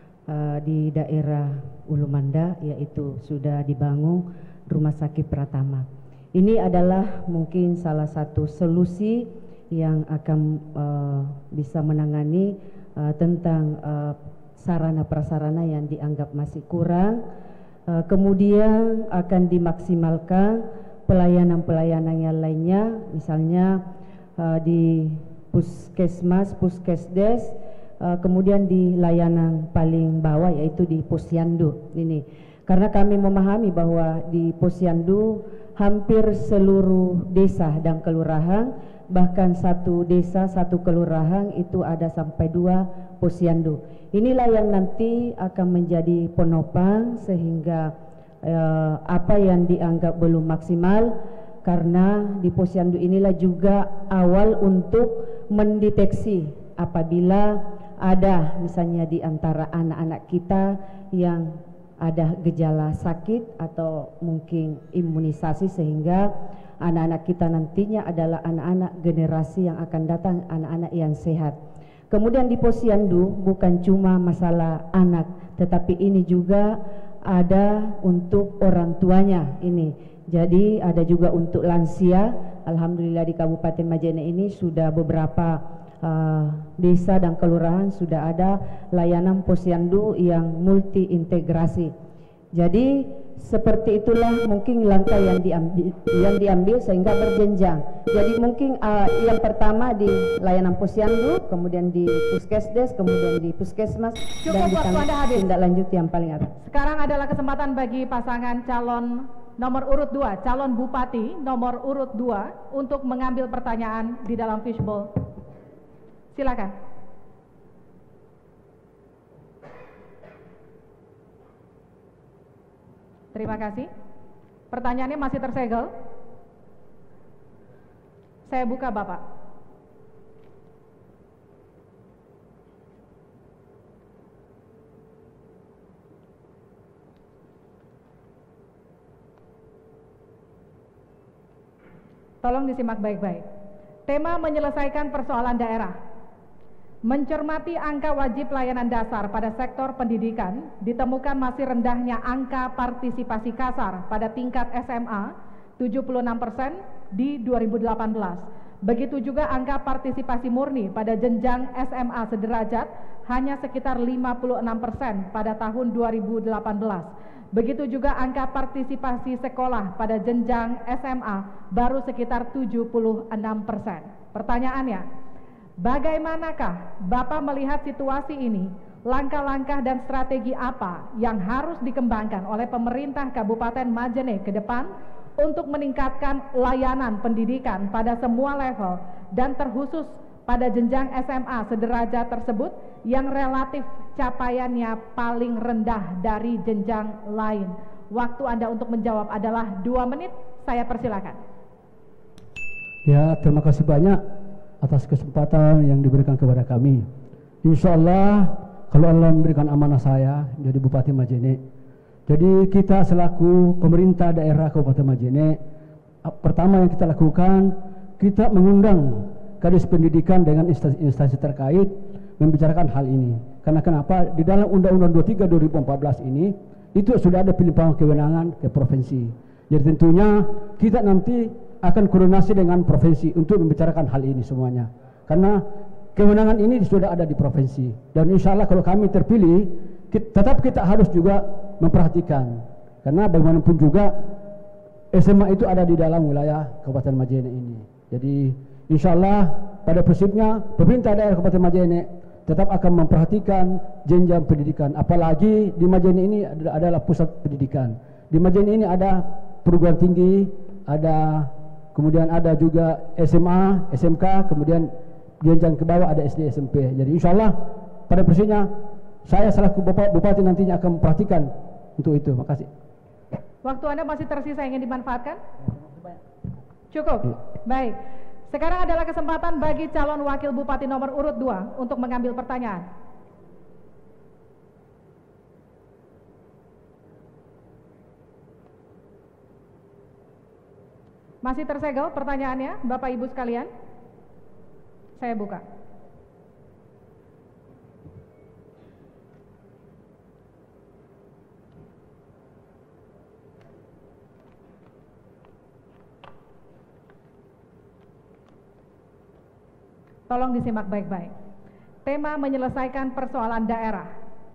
uh, di daerah Ulu Manda, yaitu sudah dibangun Rumah Sakit Pratama. Ini adalah mungkin salah satu solusi yang akan uh, bisa menangani uh, tentang uh, sarana prasarana yang dianggap masih kurang. Uh, kemudian akan dimaksimalkan pelayanan-pelayanan yang lainnya, misalnya uh, di puskesmas, puskesdes, uh, kemudian di layanan paling bawah yaitu di posyandu ini. Karena kami memahami bahwa di posyandu hampir seluruh desa dan kelurahan, bahkan satu desa, satu kelurahan itu ada sampai dua posyandu. Inilah yang nanti akan menjadi penopang sehingga eh, apa yang dianggap belum maksimal, karena di posyandu inilah juga awal untuk mendeteksi apabila ada misalnya di antara anak-anak kita yang ada gejala sakit atau mungkin imunisasi, sehingga anak-anak kita nantinya adalah anak-anak generasi yang akan datang, anak-anak yang sehat. Kemudian di posyandu bukan cuma masalah anak, tetapi ini juga ada untuk orang tuanya ini. Jadi ada juga untuk lansia. Alhamdulillah di Kabupaten Majene ini sudah beberapa uh, desa dan kelurahan sudah ada layanan posyandu yang multi integrasi. Jadi seperti itulah mungkin langkah yang diambil, yang diambil sehingga berjenjang. Jadi mungkin uh, yang pertama di layanan posyandu, kemudian di puskesdes, kemudian di puskesmas, Cukup dan di tindak lanjut yang paling atas. Sekarang adalah kesempatan bagi pasangan calon nomor urut dua, calon bupati nomor urut dua untuk mengambil pertanyaan di dalam fishbowl. Silakan. Terima kasih. Pertanyaannya masih tersegel. Saya buka, Bapak. Tolong disimak baik-baik. Tema menyelesaikan persoalan daerah. Mencermati angka wajib layanan dasar pada sektor pendidikan, ditemukan masih rendahnya angka partisipasi kasar pada tingkat S M A tujuh puluh enam persen di dua ribu delapan belas. Begitu juga angka partisipasi murni pada jenjang S M A sederajat hanya sekitar lima puluh enam persen pada tahun dua ribu delapan belas. Begitu juga angka partisipasi sekolah pada jenjang S M A baru sekitar tujuh puluh enam persen. Pertanyaannya, bagaimanakah Bapak melihat situasi ini? Langkah-langkah dan strategi apa yang harus dikembangkan oleh pemerintah Kabupaten Majene ke depan untuk meningkatkan layanan pendidikan pada semua level dan terkhusus pada jenjang S M A sederajat tersebut yang relatif capaiannya paling rendah dari jenjang lain. Waktu Anda untuk menjawab adalah dua menit, saya persilakan. Ya, terima kasih banyak atas kesempatan yang diberikan kepada kami. Insya Allah, kalau Allah memberikan amanah saya jadi Bupati Majene, jadi kita selaku pemerintah daerah Kabupaten Majene, pertama yang kita lakukan, kita mengundang Kadis Pendidikan dengan instansi terkait membicarakan hal ini. Karena kenapa? Di dalam Undang-Undang dua puluh tiga dua ribu empat belas ini, itu sudah ada pelimpahan kewenangan ke provinsi. Jadi tentunya kita nanti akan koordinasi dengan provinsi untuk membicarakan hal ini semuanya. Karena kewenangan ini sudah ada di provinsi. Dan insya Allah kalau kami terpilih, kita, tetap kita harus juga memperhatikan. Karena bagaimanapun juga S M A itu ada di dalam wilayah Kabupaten Majene ini. Jadi insya Allah pada prinsipnya pemerintah daerah Kabupaten Majene tetap akan memperhatikan jenjang pendidikan. Apalagi di Majene ini adalah pusat pendidikan. Di Majene ini ada perguruan tinggi, ada kemudian ada juga S M A, S M K, kemudian jenjang ke bawah ada S D, S M P. Jadi insya Allah pada prinsipnya saya selaku Bupati nantinya akan memperhatikan untuk itu. Makasih. Waktu Anda masih tersisa ingin dimanfaatkan? Cukup? Baik. Sekarang adalah kesempatan bagi calon wakil bupati nomor urut dua untuk mengambil pertanyaan. Masih tersegel pertanyaannya, Bapak Ibu sekalian? Saya buka. Tolong disimak baik-baik. Tema menyelesaikan persoalan daerah.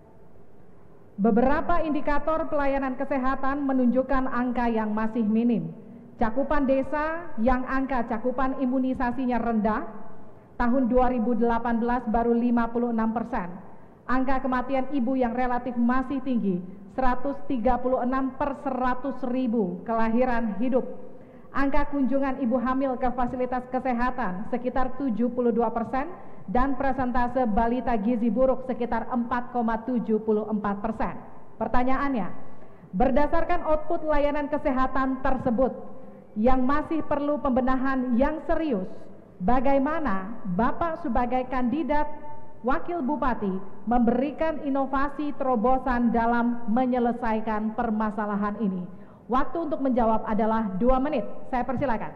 Beberapa indikator pelayanan kesehatan menunjukkan angka yang masih minim. Cakupan desa yang angka cakupan imunisasinya rendah, tahun dua ribu delapan belas baru lima puluh enam persen. Angka kematian ibu yang relatif masih tinggi, seratus tiga puluh enam per seratus ribu kelahiran hidup. Angka kunjungan ibu hamil ke fasilitas kesehatan sekitar tujuh puluh dua persen dan persentase balita gizi buruk sekitar empat koma tujuh empat persen. Pertanyaannya, berdasarkan output layanan kesehatan tersebut yang masih perlu pembenahan yang serius, bagaimana Bapak sebagai kandidat Wakil Bupati memberikan inovasi terobosan dalam menyelesaikan permasalahan ini? Waktu untuk menjawab adalah dua menit. Saya persilakan.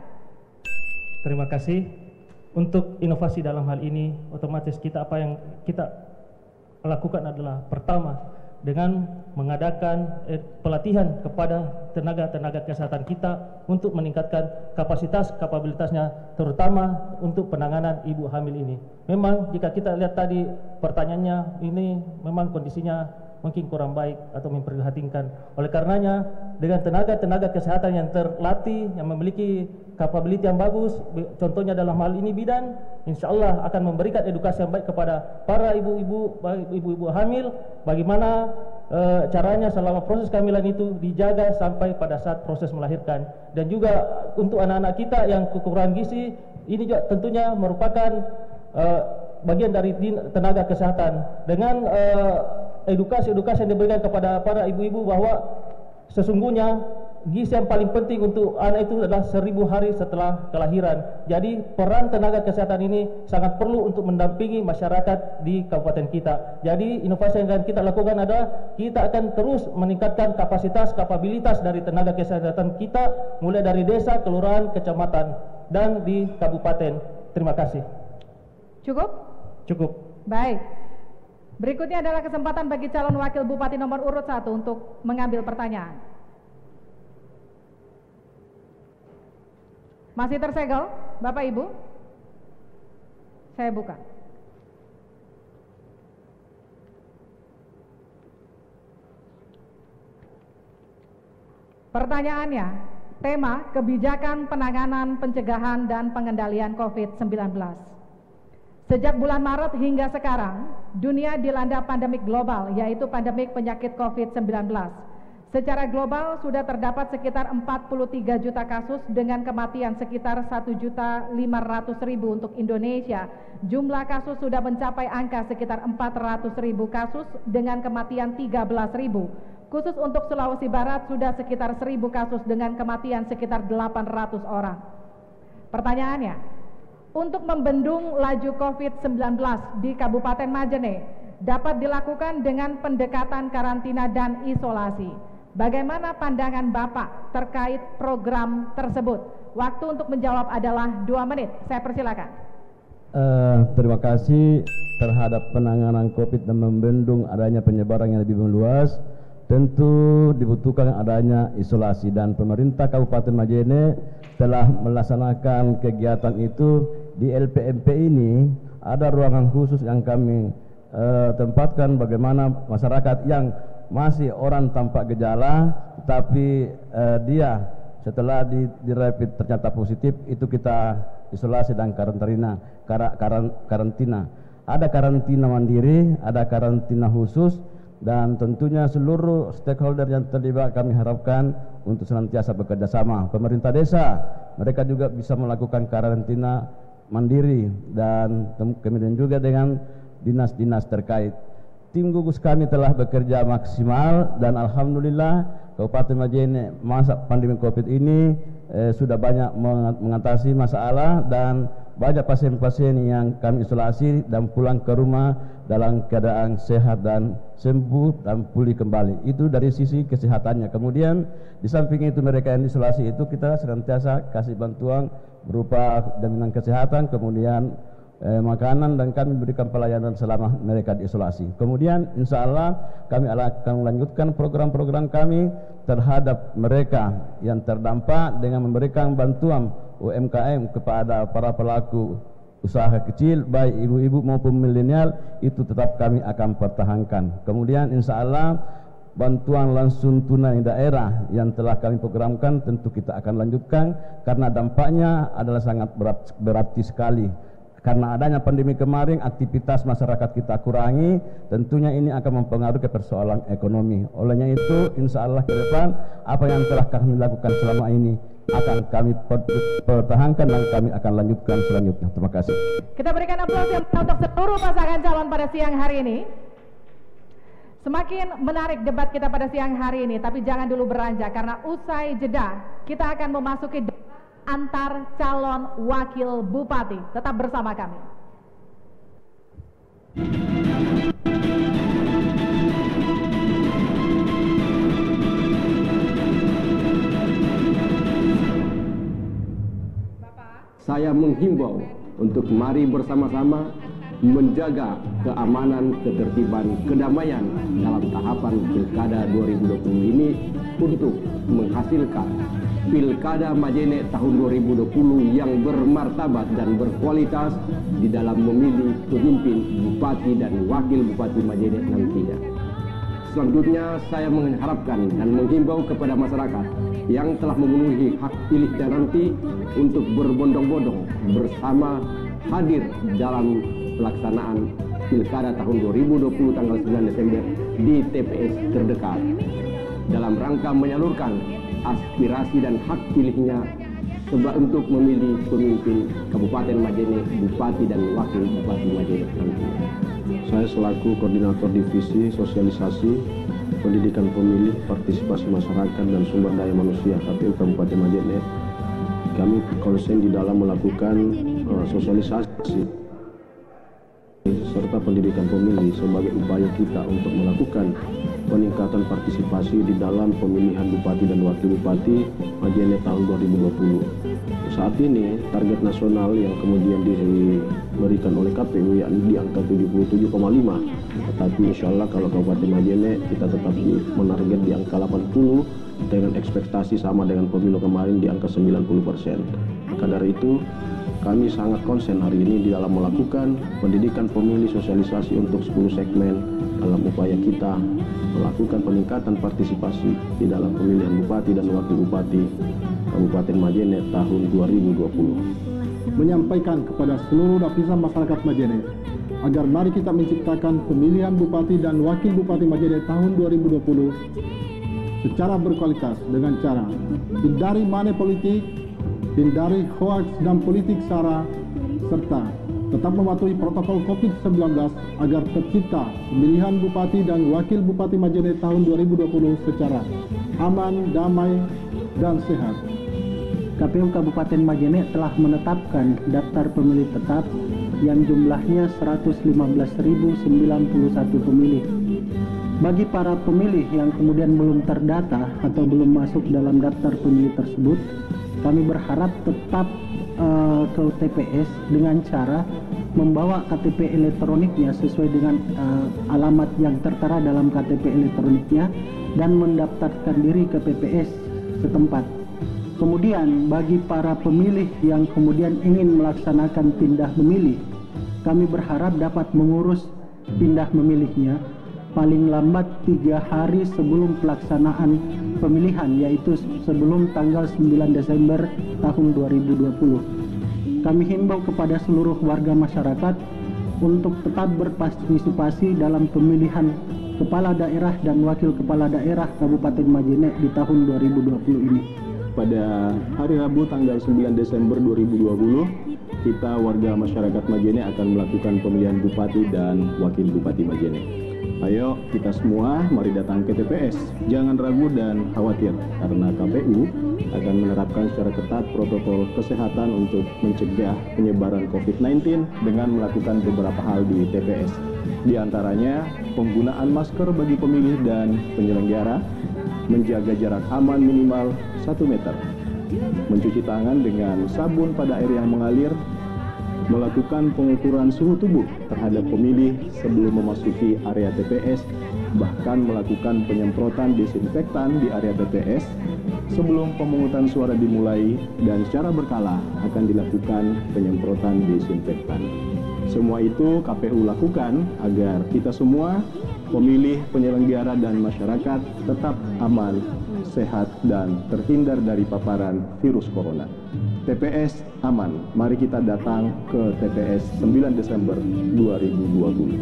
Terima kasih. Untuk inovasi dalam hal ini, otomatis kita apa yang kita lakukan adalah pertama dengan mengadakan eh, pelatihan kepada tenaga-tenaga kesehatan kita untuk meningkatkan kapasitas kapabilitasnya, terutama untuk penanganan ibu hamil ini. Memang jika kita lihat tadi pertanyaannya, ini memang kondisinya mungkin kurang baik atau memprihatinkan. Oleh karenanya dengan tenaga-tenaga kesehatan yang terlatih, yang memiliki kapabilitas yang bagus, contohnya dalam hal ini bidan, insya Allah akan memberikan edukasi yang baik kepada para ibu-ibu, ibu-ibu hamil, bagaimana e, caranya selama proses kehamilan itu dijaga sampai pada saat proses melahirkan. Dan juga untuk anak-anak kita yang kekurangan gizi, ini juga tentunya merupakan e, bagian dari tenaga kesehatan. Dengan edukasi-edukasi yang diberikan kepada para ibu-ibu bahwa sesungguhnya gizi yang paling penting untuk anak itu adalah seribu hari setelah kelahiran. Jadi peran tenaga kesehatan ini sangat perlu untuk mendampingi masyarakat di kabupaten kita. Jadi inovasi yang akan kita lakukan adalah kita akan terus meningkatkan kapasitas, kapabilitas dari tenaga kesehatan kita, mulai dari desa, kelurahan, kecamatan, dan di kabupaten. Terima kasih. Cukup? Cukup. Baik. Berikutnya adalah kesempatan bagi calon wakil bupati nomor urut satu untuk mengambil pertanyaan. Masih tersegel, Bapak Ibu? Saya buka. Pertanyaannya, tema kebijakan penanganan, pencegahan, dan pengendalian COVID sembilan belas. Sejak bulan Maret hingga sekarang, dunia dilanda pandemik global, yaitu pandemik penyakit COVID sembilan belas. Secara global sudah terdapat sekitar empat puluh tiga juta kasus dengan kematian sekitar satu juta lima ratus ribu untuk Indonesia. Jumlah kasus sudah mencapai angka sekitar empat ratus ribu kasus dengan kematian tiga belas ribu. Khusus untuk Sulawesi Barat sudah sekitar seribu kasus dengan kematian sekitar delapan ratus orang. Pertanyaannya, untuk membendung laju COVID sembilan belas di Kabupaten Majene dapat dilakukan dengan pendekatan karantina dan isolasi. Bagaimana pandangan Bapak terkait program tersebut? Waktu untuk menjawab adalah dua menit. Saya persilakan. Uh, terima kasih. Terhadap penanganan COVID dan membendung adanya penyebaran yang lebih meluas, tentu dibutuhkan adanya isolasi, dan pemerintah Kabupaten Majene telah melaksanakan kegiatan itu. Di L P M P ini ada ruangan khusus yang kami uh, tempatkan bagaimana masyarakat yang masih orang tanpa gejala, tapi uh, dia setelah di, di rapid ternyata positif, itu kita isolasi dan karantina. Kar, karan, karantina. Ada karantina mandiri, ada karantina khusus, dan tentunya seluruh stakeholder yang terlibat kami harapkan untuk senantiasa bekerja sama. Pemerintah desa, mereka juga bisa melakukan karantina mandiri, dan kemudian juga dengan dinas-dinas terkait. Tim gugus kami telah bekerja maksimal, dan alhamdulillah Kabupaten Majene masa pandemi COVID ini eh, sudah banyak mengatasi masalah, dan banyak pasien-pasien yang kami isolasi dan pulang ke rumah dalam keadaan sehat dan sembuh dan pulih kembali. Itu dari sisi kesehatannya. Kemudian di samping itu mereka yang isolasi itu kita senantiasa kasih bantuan berupa jaminan kesehatan, kemudian Eh, makanan, dan kami berikan pelayanan selama mereka diisolasi. Kemudian insya Allah kami akan melanjutkan program-program kami terhadap mereka yang terdampak dengan memberikan bantuan U M K M kepada para pelaku usaha kecil, baik ibu-ibu maupun milenial, itu tetap kami akan pertahankan. Kemudian insya Allah bantuan langsung tunai daerah yang telah kami programkan tentu kita akan lanjutkan, karena dampaknya adalah sangat berat, berarti sekali. Karena adanya pandemi kemarin, aktivitas masyarakat kita kurangi, tentunya ini akan mempengaruhi ke persoalan ekonomi. Olehnya itu, insya Allah ke depan, apa yang telah kami lakukan selama ini akan kami pertahankan dan kami akan lanjutkan selanjutnya. Terima kasih. Kita berikan aplaus yang untuk seluruh pasangan calon pada siang hari ini. Semakin menarik debat kita pada siang hari ini, tapi jangan dulu beranjak, karena usai jeda kita akan memasuki antar calon wakil bupati. Tetap bersama kami. Saya menghimbau untuk mari bersama-sama menjaga keamanan, ketertiban, kedamaian dalam tahapan Pilkada dua ribu dua puluh ini untuk menghasilkan Pilkada Majene tahun dua ribu dua puluh yang bermartabat dan berkualitas di dalam memilih pemimpin bupati dan wakil bupati Majene nantinya. Selanjutnya saya mengharapkan dan menghimbau kepada masyarakat yang telah memenuhi hak pilihnya nanti untuk berbondong-bondong bersama hadir dalam pelaksanaan Pilkada tahun dua ribu dua puluh tanggal sembilan Desember di T P S terdekat dalam rangka menyalurkan aspirasi dan hak pilihnya sebab untuk memilih pemimpin Kabupaten Majene, Bupati dan Wakil Bupati Majene nantinya. Saya selaku Koordinator Divisi Sosialisasi Pendidikan Pemilih, Partisipasi Masyarakat dan Sumber Daya Manusia K P U Kabupaten Majene, kami konsen di dalam melakukan uh, sosialisasi serta pendidikan pemilih sebagai upaya kita untuk melakukan peningkatan partisipasi di dalam pemilihan Bupati dan Wakil Bupati Majene tahun dua ribu dua puluh. Saat ini target nasional yang kemudian diberikan oleh K P U yakni di angka tujuh puluh tujuh koma lima, tetapi insya Allah kalau Kabupaten Majene kita tetap menarget di angka delapan puluh dengan ekspektasi sama dengan pemilu kemarin di angka sembilan puluh persen. Maka dari itu kami sangat konsen hari ini di dalam melakukan pendidikan pemilih, sosialisasi untuk sepuluh segmen dalam upaya kita melakukan peningkatan partisipasi di dalam pemilihan Bupati dan Wakil Bupati Kabupaten Majene tahun dua ribu dua puluh. Menyampaikan kepada seluruh lapisan masyarakat Majene agar mari kita menciptakan pemilihan Bupati dan Wakil Bupati Majene tahun dua ribu dua puluh secara berkualitas dengan cara hindari money politik, hindari hoax dan politik sara, serta tetap mematuhi protokol covid sembilan belas agar tercipta pemilihan Bupati dan Wakil Bupati Majene tahun dua ribu dua puluh secara aman, damai, dan sehat. K P U Kabupaten Majene telah menetapkan daftar pemilih tetap yang jumlahnya seratus lima belas ribu sembilan puluh satu pemilih. Bagi para pemilih yang kemudian belum terdata atau belum masuk dalam daftar pemilih tersebut, kami berharap tetap uh, ke T P S dengan cara membawa K T P elektroniknya sesuai dengan uh, alamat yang tertera dalam K T P elektroniknya dan mendaftarkan diri ke P P S setempat. Kemudian bagi para pemilih yang kemudian ingin melaksanakan pindah memilih, kami berharap dapat mengurus pindah memilihnya paling lambat tiga hari sebelum pelaksanaan pemilihan, yaitu sebelum tanggal sembilan Desember tahun dua ribu dua puluh. Kami himbau kepada seluruh warga masyarakat untuk tetap berpartisipasi dalam pemilihan kepala daerah dan wakil kepala daerah Kabupaten Majene di tahun dua ribu dua puluh ini. Pada hari Rabu tanggal sembilan Desember dua ribu dua puluh, kita warga masyarakat Majene akan melakukan pemilihan Bupati dan Wakil Bupati Majene. Ayo kita semua mari datang ke T P S. Jangan ragu dan khawatir karena K P U akan menerapkan secara ketat protokol kesehatan untuk mencegah penyebaran covid sembilan belas dengan melakukan beberapa hal di T P S. Di antaranya penggunaan masker bagi pemilih dan penyelenggara, menjaga jarak aman minimal satu meter, mencuci tangan dengan sabun pada air yang mengalir, melakukan pengukuran suhu tubuh terhadap pemilih sebelum memasuki area T P S, bahkan melakukan penyemprotan desinfektan di area T P S sebelum pemungutan suara dimulai, dan secara berkala akan dilakukan penyemprotan desinfektan. Semua itu K P U lakukan agar kita semua, pemilih, penyelenggara, dan masyarakat tetap aman, sehat, dan terhindar dari paparan virus corona. T P S aman, mari kita datang ke T P S sembilan Desember dua ribu dua puluh.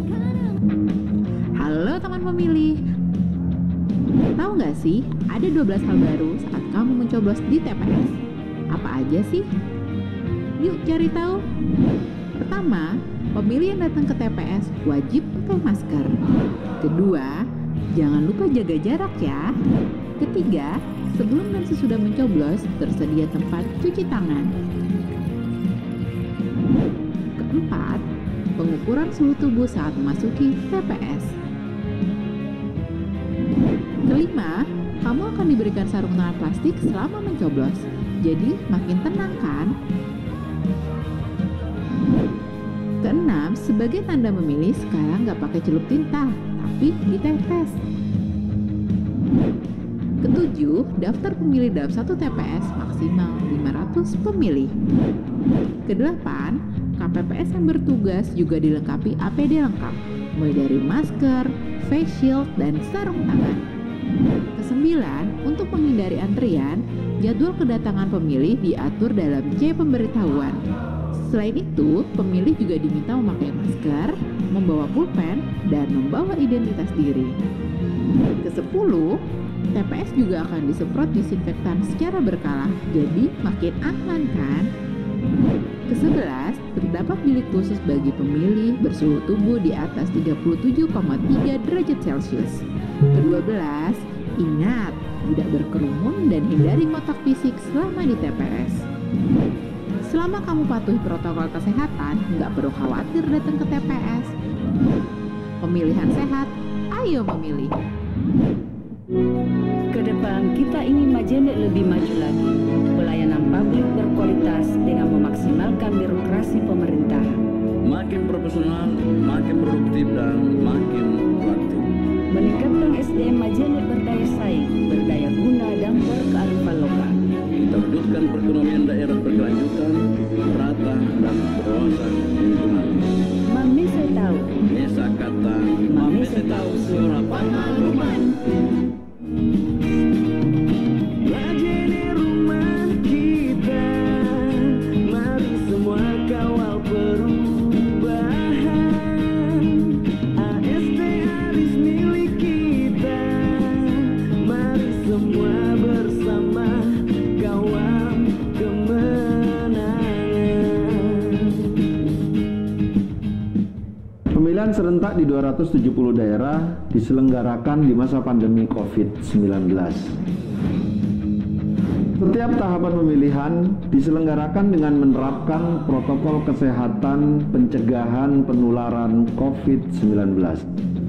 Halo teman pemilih, tahu nggak sih ada dua belas hal baru saat kamu mencoblos di T P S? Apa aja sih? Yuk cari tahu. Pertama, pemilih yang datang ke T P S wajib pakai masker. Kedua, jangan lupa jaga jarak ya. Ketiga, sebelum dan sesudah mencoblos tersedia tempat cuci tangan. Keempat, pengukuran suhu tubuh saat memasuki T P S. Kelima, kamu akan diberikan sarung tangan plastik selama mencoblos. Jadi makin tenang kan? Keenam, sebagai tanda memilih sekarang nggak pakai celup tinta, tapi ditetes. Ketujuh, daftar pemilih dalam satu T P S maksimal lima ratus pemilih. Kedelapan, K P P S yang bertugas juga dilengkapi A P D lengkap, mulai dari masker, face shield, dan sarung tangan. Kesembilan, untuk menghindari antrian, jadwal kedatangan pemilih diatur dalam C pemberitahuan. Selain itu, pemilih juga diminta memakai masker, membawa pulpen, dan membawa identitas diri. Kesepuluh, T P S juga akan disemprot disinfektan secara berkala, jadi makin aman kan? Kesebelas, terdapat bilik khusus bagi pemilih bersuhu tubuh di atas tiga puluh tujuh koma tiga derajat Celcius. Kedua belas, ingat, tidak berkerumun dan hindari kontak fisik selama di T P S. Selama kamu patuhi protokol kesehatan, nggak perlu khawatir datang ke T P S. Pemilihan sehat, ayo memilih. Ke depan kita ingin Majene lebih maju lagi. Pelayanan publik berkualitas dengan memaksimalkan birokrasi pemerintah. Makin profesional, makin produktif, dan makin proaktif. Meningkatkan S D M Majene berdaya saing, berdaya guna, dan berkearifan lokal. Kita wujudkan perekonomian daerah berkelanjutan, merata, dan berwawasan lingkungan. Mami saya tahu. Desa kata, Mami saya tahu suara pengalaman. Majene rumah kita, mari semua kawal perubahan. A S Pemilihan serentak di dua ratus tujuh puluh daerah diselenggarakan di masa pandemi covid sembilan belas. Setiap tahapan pemilihan diselenggarakan dengan menerapkan protokol kesehatan pencegahan penularan covid sembilan belas.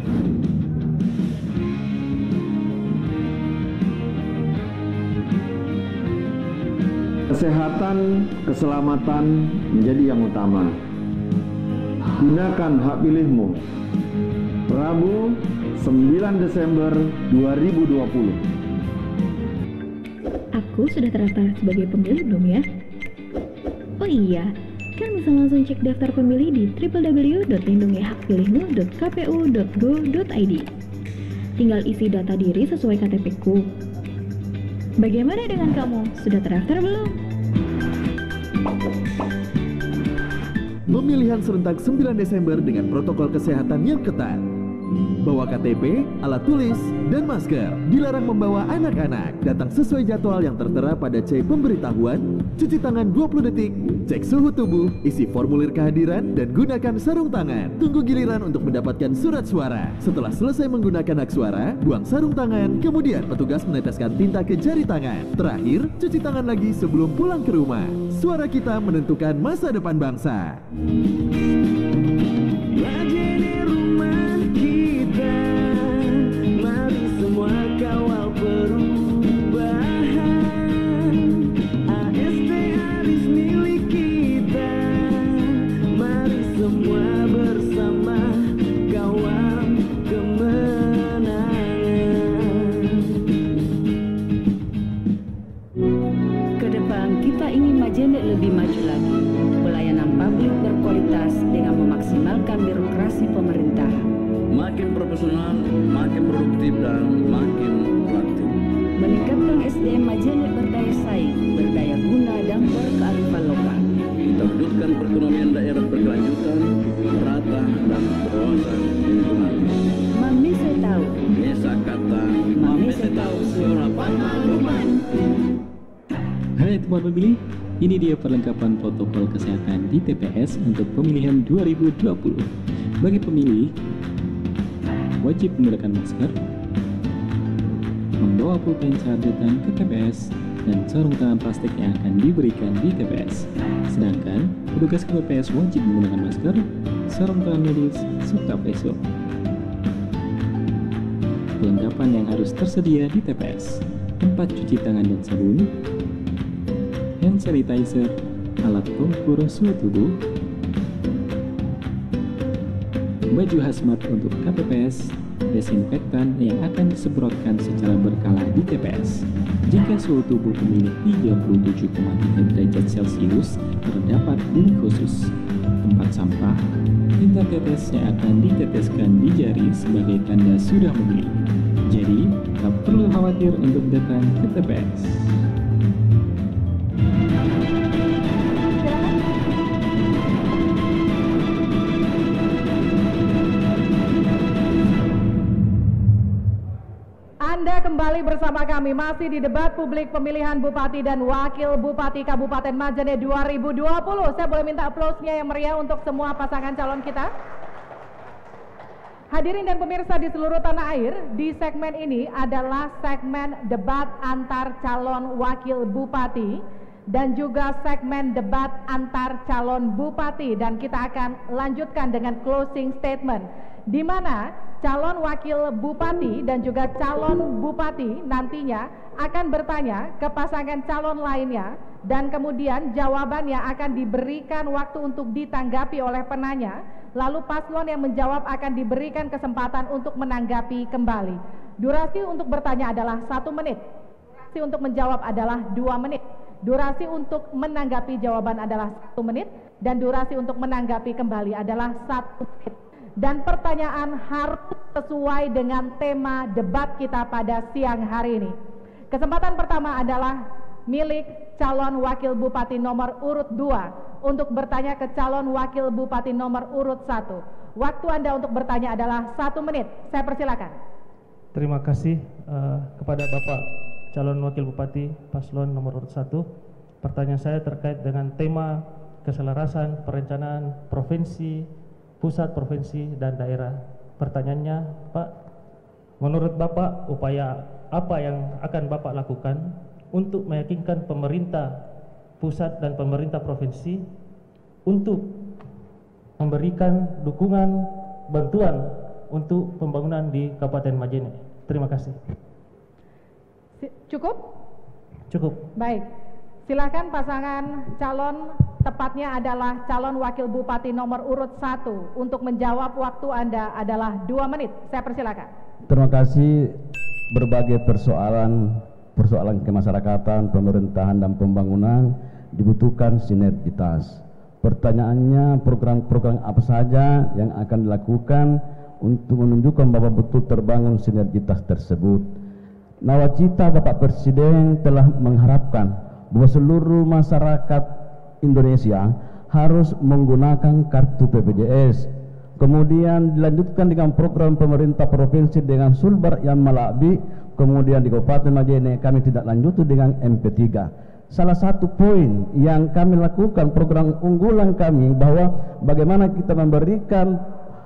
Kesehatan, keselamatan menjadi yang utama. Gunakan hak pilihmu. Rabu, sembilan Desember dua ribu dua puluh. Aku sudah terdaftar sebagai pemilih belum ya? Oh iya, kan bisa langsung cek daftar pemilih di w w w dot lindungi hak pilihmu dot k p u dot go dot i d. Tinggal isi data diri sesuai K T P-ku. Bagaimana dengan kamu? Sudah terdaftar belum? Pemilihan serentak sembilan Desember dengan protokol kesehatan yang ketat. Bawa K T P, alat tulis, dan masker. Dilarang membawa anak-anak. Datang sesuai jadwal yang tertera pada C pemberitahuan. Cuci tangan dua puluh detik. Cek suhu tubuh, isi formulir kehadiran, dan gunakan sarung tangan. Tunggu giliran untuk mendapatkan surat suara. Setelah selesai menggunakan hak suara, buang sarung tangan. Kemudian petugas meneteskan tinta ke jari tangan. Terakhir, cuci tangan lagi sebelum pulang ke rumah. Suara kita menentukan masa depan bangsa. Majene rumah kita, mari semua kawal perubahan. A S T Aris milik kita, mari semua bersama kawal kemenangan. Kedepan kita ingin Majene lebih maju lagi. Pelayanan publik berkualitas dengan memaksimalkan birokrasi pemerintah. Makin profesional, makin produktif, dan makin proaktif. Meningkatkan S D M Majene berdaya saing, berdaya guna, dan berkearifan lokal. Kita wujudkan perekonomian daerah berkelanjutan, merata, dan berwawasan lingkungan. Mami saya tahu. Desa kata, Mami saya tahu surapan makluman. Hai teman pemilih, ini dia perlengkapan protokol kesehatan di T P S untuk pemilihan dua ribu dua puluh. Bagi pemilih, wajib menggunakan masker, membawa pulpen saat datang ke T P S, dan sarung tangan plastik yang akan diberikan di T P S. Sedangkan, petugas K P P S wajib menggunakan masker, sarung tangan medis, serta face shield. Perlengkapan yang harus tersedia di T P S: tempat cuci tangan dan sabun, hand sanitizer, alat pengukur suhu tubuh, baju hazmat untuk K P P S, desinfektan yang akan disemprotkan secara berkala di T P S. Jika suhu tubuh pemilih tiga puluh tujuh koma tiga derajat Celcius, terdapat bilik khusus, tempat sampah, tinta tetes yang akan diteteskan di jari sebagai tanda sudah memilih. Jadi, tak perlu khawatir untuk datang ke T P S. Anda kembali bersama kami masih di debat publik pemilihan Bupati dan Wakil Bupati Kabupaten Majene dua ribu dua puluh. Saya boleh minta aplausnya yang meriah untuk semua pasangan calon kita. Hadirin dan pemirsa di seluruh tanah air, di segmen ini adalah segmen debat antar calon wakil bupati dan juga segmen debat antar calon bupati, dan kita akan lanjutkan dengan closing statement di mana calon wakil bupati dan juga calon bupati nantinya akan bertanya ke pasangan calon lainnya, dan kemudian jawabannya akan diberikan waktu untuk ditanggapi oleh penanya, lalu paslon yang menjawab akan diberikan kesempatan untuk menanggapi kembali. Durasi untuk bertanya adalah satu menit, durasi untuk menjawab adalah dua menit, durasi untuk menanggapi jawaban adalah satu menit, dan durasi untuk menanggapi kembali adalah satu menit. Dan pertanyaan harus sesuai dengan tema debat kita pada siang hari ini. Kesempatan pertama adalah milik calon wakil bupati nomor urut dua untuk bertanya ke calon wakil bupati nomor urut satu. Waktu Anda untuk bertanya adalah satu menit. Saya persilakan. Terima kasih uh, kepada Bapak calon wakil bupati paslon nomor urut satu. Pertanyaan saya terkait dengan tema keselarasan perencanaan provinsi pusat, provinsi, dan daerah. Pertanyaannya, Pak, menurut Bapak, upaya apa yang akan Bapak lakukan untuk meyakinkan pemerintah pusat dan pemerintah provinsi untuk memberikan dukungan bantuan untuk pembangunan di Kabupaten Majene? Terima kasih. Cukup? Cukup. Baik. Silakan pasangan calon, tepatnya adalah calon wakil bupati nomor urut satu, untuk menjawab. Waktu Anda adalah dua menit. Saya persilakan. Terima kasih. Berbagai persoalan persoalan kemasyarakatan, pemerintahan dan pembangunan dibutuhkan sinergitas. Pertanyaannya, program-program apa saja yang akan dilakukan untuk menunjukkan bahwa betul terbangun sinergitas tersebut. Nawacita Bapak Presiden telah mengharapkan bahwa seluruh masyarakat Indonesia harus menggunakan kartu P P J S. Kemudian dilanjutkan dengan program pemerintah provinsi dengan Sulbar yang Malabi. Kemudian di Kabupaten Majene kami tidak lanjuti dengan M P tiga. Salah satu poin yang kami lakukan, program unggulan kami, bahwa bagaimana kita memberikan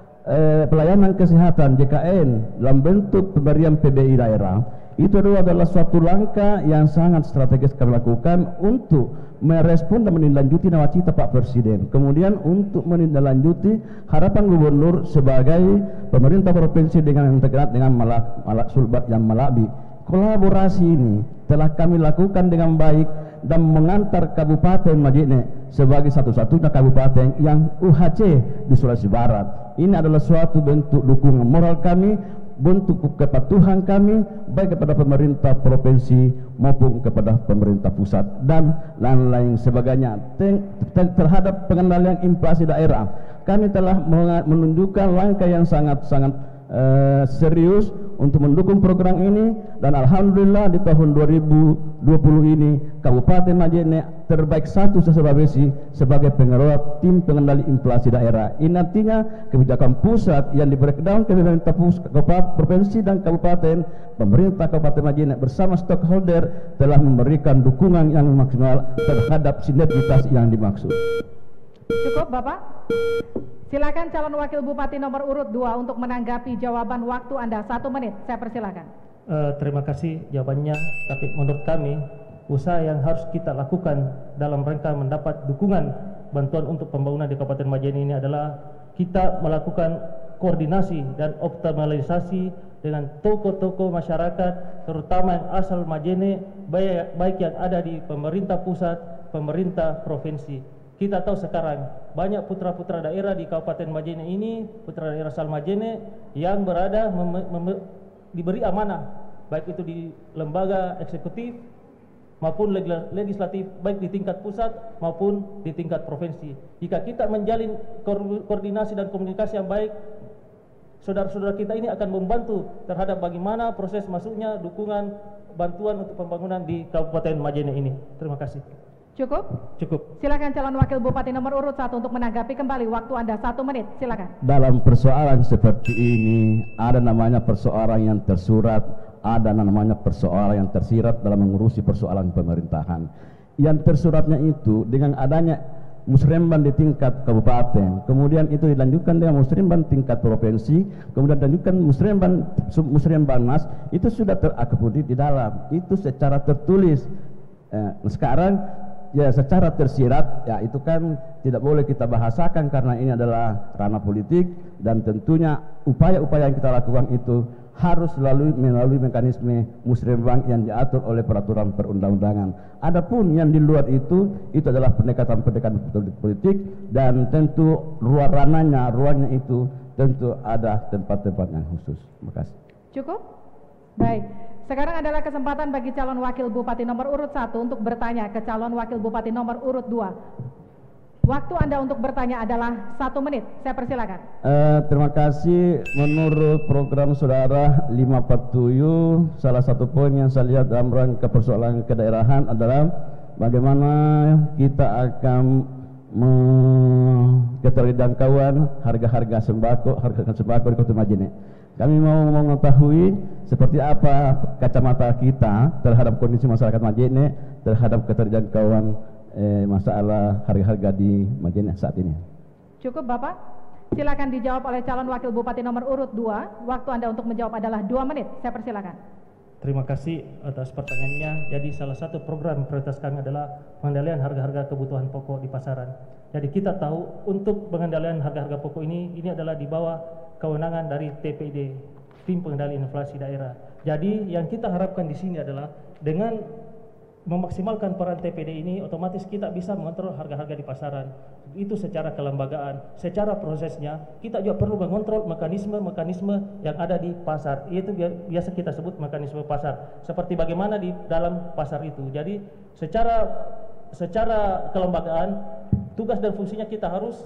eh, pelayanan kesehatan J K N dalam bentuk pemberian P B I daerah. Itu adalah suatu langkah yang sangat strategis kami lakukan untuk merespon dan menindaklanjuti nawacita Pak Presiden. Kemudian untuk menindaklanjuti harapan gubernur sebagai pemerintah provinsi dengan yang terkait dengan Malak, Malak Sulbat yang Malabi. Kolaborasi ini telah kami lakukan dengan baik dan mengantar Kabupaten Majene sebagai satu-satunya kabupaten yang U H C di Sulawesi Barat. Ini adalah suatu bentuk dukungan moral kami, bentuk kepatuhan kami baik kepada pemerintah provinsi maupun kepada pemerintah pusat dan lain-lain sebagainya. Terhadap pengendalian inflasi daerah, kami telah menunjukkan langkah yang sangat-sangat uh, serius untuk mendukung program ini, dan alhamdulillah di tahun dua ribu dua puluh ini Kabupaten Majene terbaik satu se-Sulawesi sebagai pengelola tim pengendali inflasi daerah. Ini artinya kebijakan pusat yang dibreakdown ke pemerintah pusat, provinsi dan kabupaten, pemerintah Kabupaten Majene bersama stakeholder telah memberikan dukungan yang maksimal terhadap sinergitas yang dimaksud. Cukup Bapak? Silakan calon wakil bupati nomor urut dua untuk menanggapi jawaban. Waktu Anda satu menit. Saya persilakan. Uh, terima kasih jawabannya. Tapi menurut kami, usaha yang harus kita lakukan dalam rangka mendapat dukungan bantuan untuk pembangunan di Kabupaten Majene ini adalah kita melakukan koordinasi dan optimalisasi dengan tokoh-tokoh masyarakat, terutama yang asal Majene, baik, baik yang ada di pemerintah pusat, pemerintah provinsi. Kita tahu sekarang banyak putra-putra daerah di Kabupaten Majene ini, putra daerah asal Majene yang berada mem mem diberi amanah, baik itu di lembaga eksekutif maupun legislatif, baik di tingkat pusat maupun di tingkat provinsi. Jika kita menjalin ko koordinasi dan komunikasi yang baik, saudara-saudara kita ini akan membantu terhadap bagaimana proses masuknya dukungan bantuan untuk pembangunan di Kabupaten Majene ini. Terima kasih. Cukup? Cukup. Silakan calon wakil bupati nomor urut satu untuk menanggapi kembali. Waktu Anda satu menit. Silakan. Dalam persoalan seperti ini ada namanya persoalan yang tersurat, ada namanya persoalan yang tersirat dalam mengurusi persoalan pemerintahan. Yang tersuratnya itu dengan adanya musremban di tingkat kabupaten, kemudian itu dilanjutkan dengan musremban tingkat provinsi, kemudian dilanjutkan musremban musremban mas, itu sudah terakomodir di dalam, itu secara tertulis. Eh, sekarang ya secara tersirat, ya itu kan tidak boleh kita bahasakan karena ini adalah ranah politik, dan tentunya upaya-upaya yang kita lakukan itu harus selalu melalui mekanisme musrembang yang diatur oleh peraturan perundang-undangan. Adapun yang di luar itu, itu adalah pendekatan-pendekatan politik, dan tentu ruang ranahnya, ruangnya itu tentu ada tempat-tempat yang khusus. Terima kasih. Cukup? Baik. Sekarang adalah kesempatan bagi calon wakil bupati nomor urut satu untuk bertanya ke calon wakil bupati nomor urut dua. Waktu Anda untuk bertanya adalah satu menit. Saya persilakan. Uh, terima kasih. Menurut program saudara lima Patuyu, salah satu poin yang saya lihat dalam rangka persoalan kedaerahan adalah bagaimana kita akan keterjangkauan harga-harga sembako, harga sembako di Kota Majene. Kami mau mengetahui seperti apa kacamata kita terhadap kondisi masyarakat Majene, terhadap keterjangkauan eh, masalah harga-harga di Majene saat ini. Cukup Bapak? Silakan dijawab oleh calon wakil bupati nomor urut dua. Waktu Anda untuk menjawab adalah dua menit. Saya persilakan. Terima kasih atas pertanyaannya. Jadi salah satu program prioritas kami adalah pengendalian harga-harga kebutuhan pokok di pasaran. Jadi kita tahu untuk pengendalian harga-harga pokok ini, ini adalah di bawah kewenangan dari T P I D, Tim Pengendali Inflasi Daerah. Jadi yang kita harapkan di sini adalah dengan memaksimalkan peran T P D ini, otomatis kita bisa mengontrol harga-harga di pasaran. Itu secara kelembagaan, secara prosesnya kita juga perlu mengontrol mekanisme-mekanisme yang ada di pasar. Itu biasa kita sebut mekanisme pasar. Seperti bagaimana di dalam pasar itu. Jadi secara secara kelembagaan, tugas dan fungsinya kita harus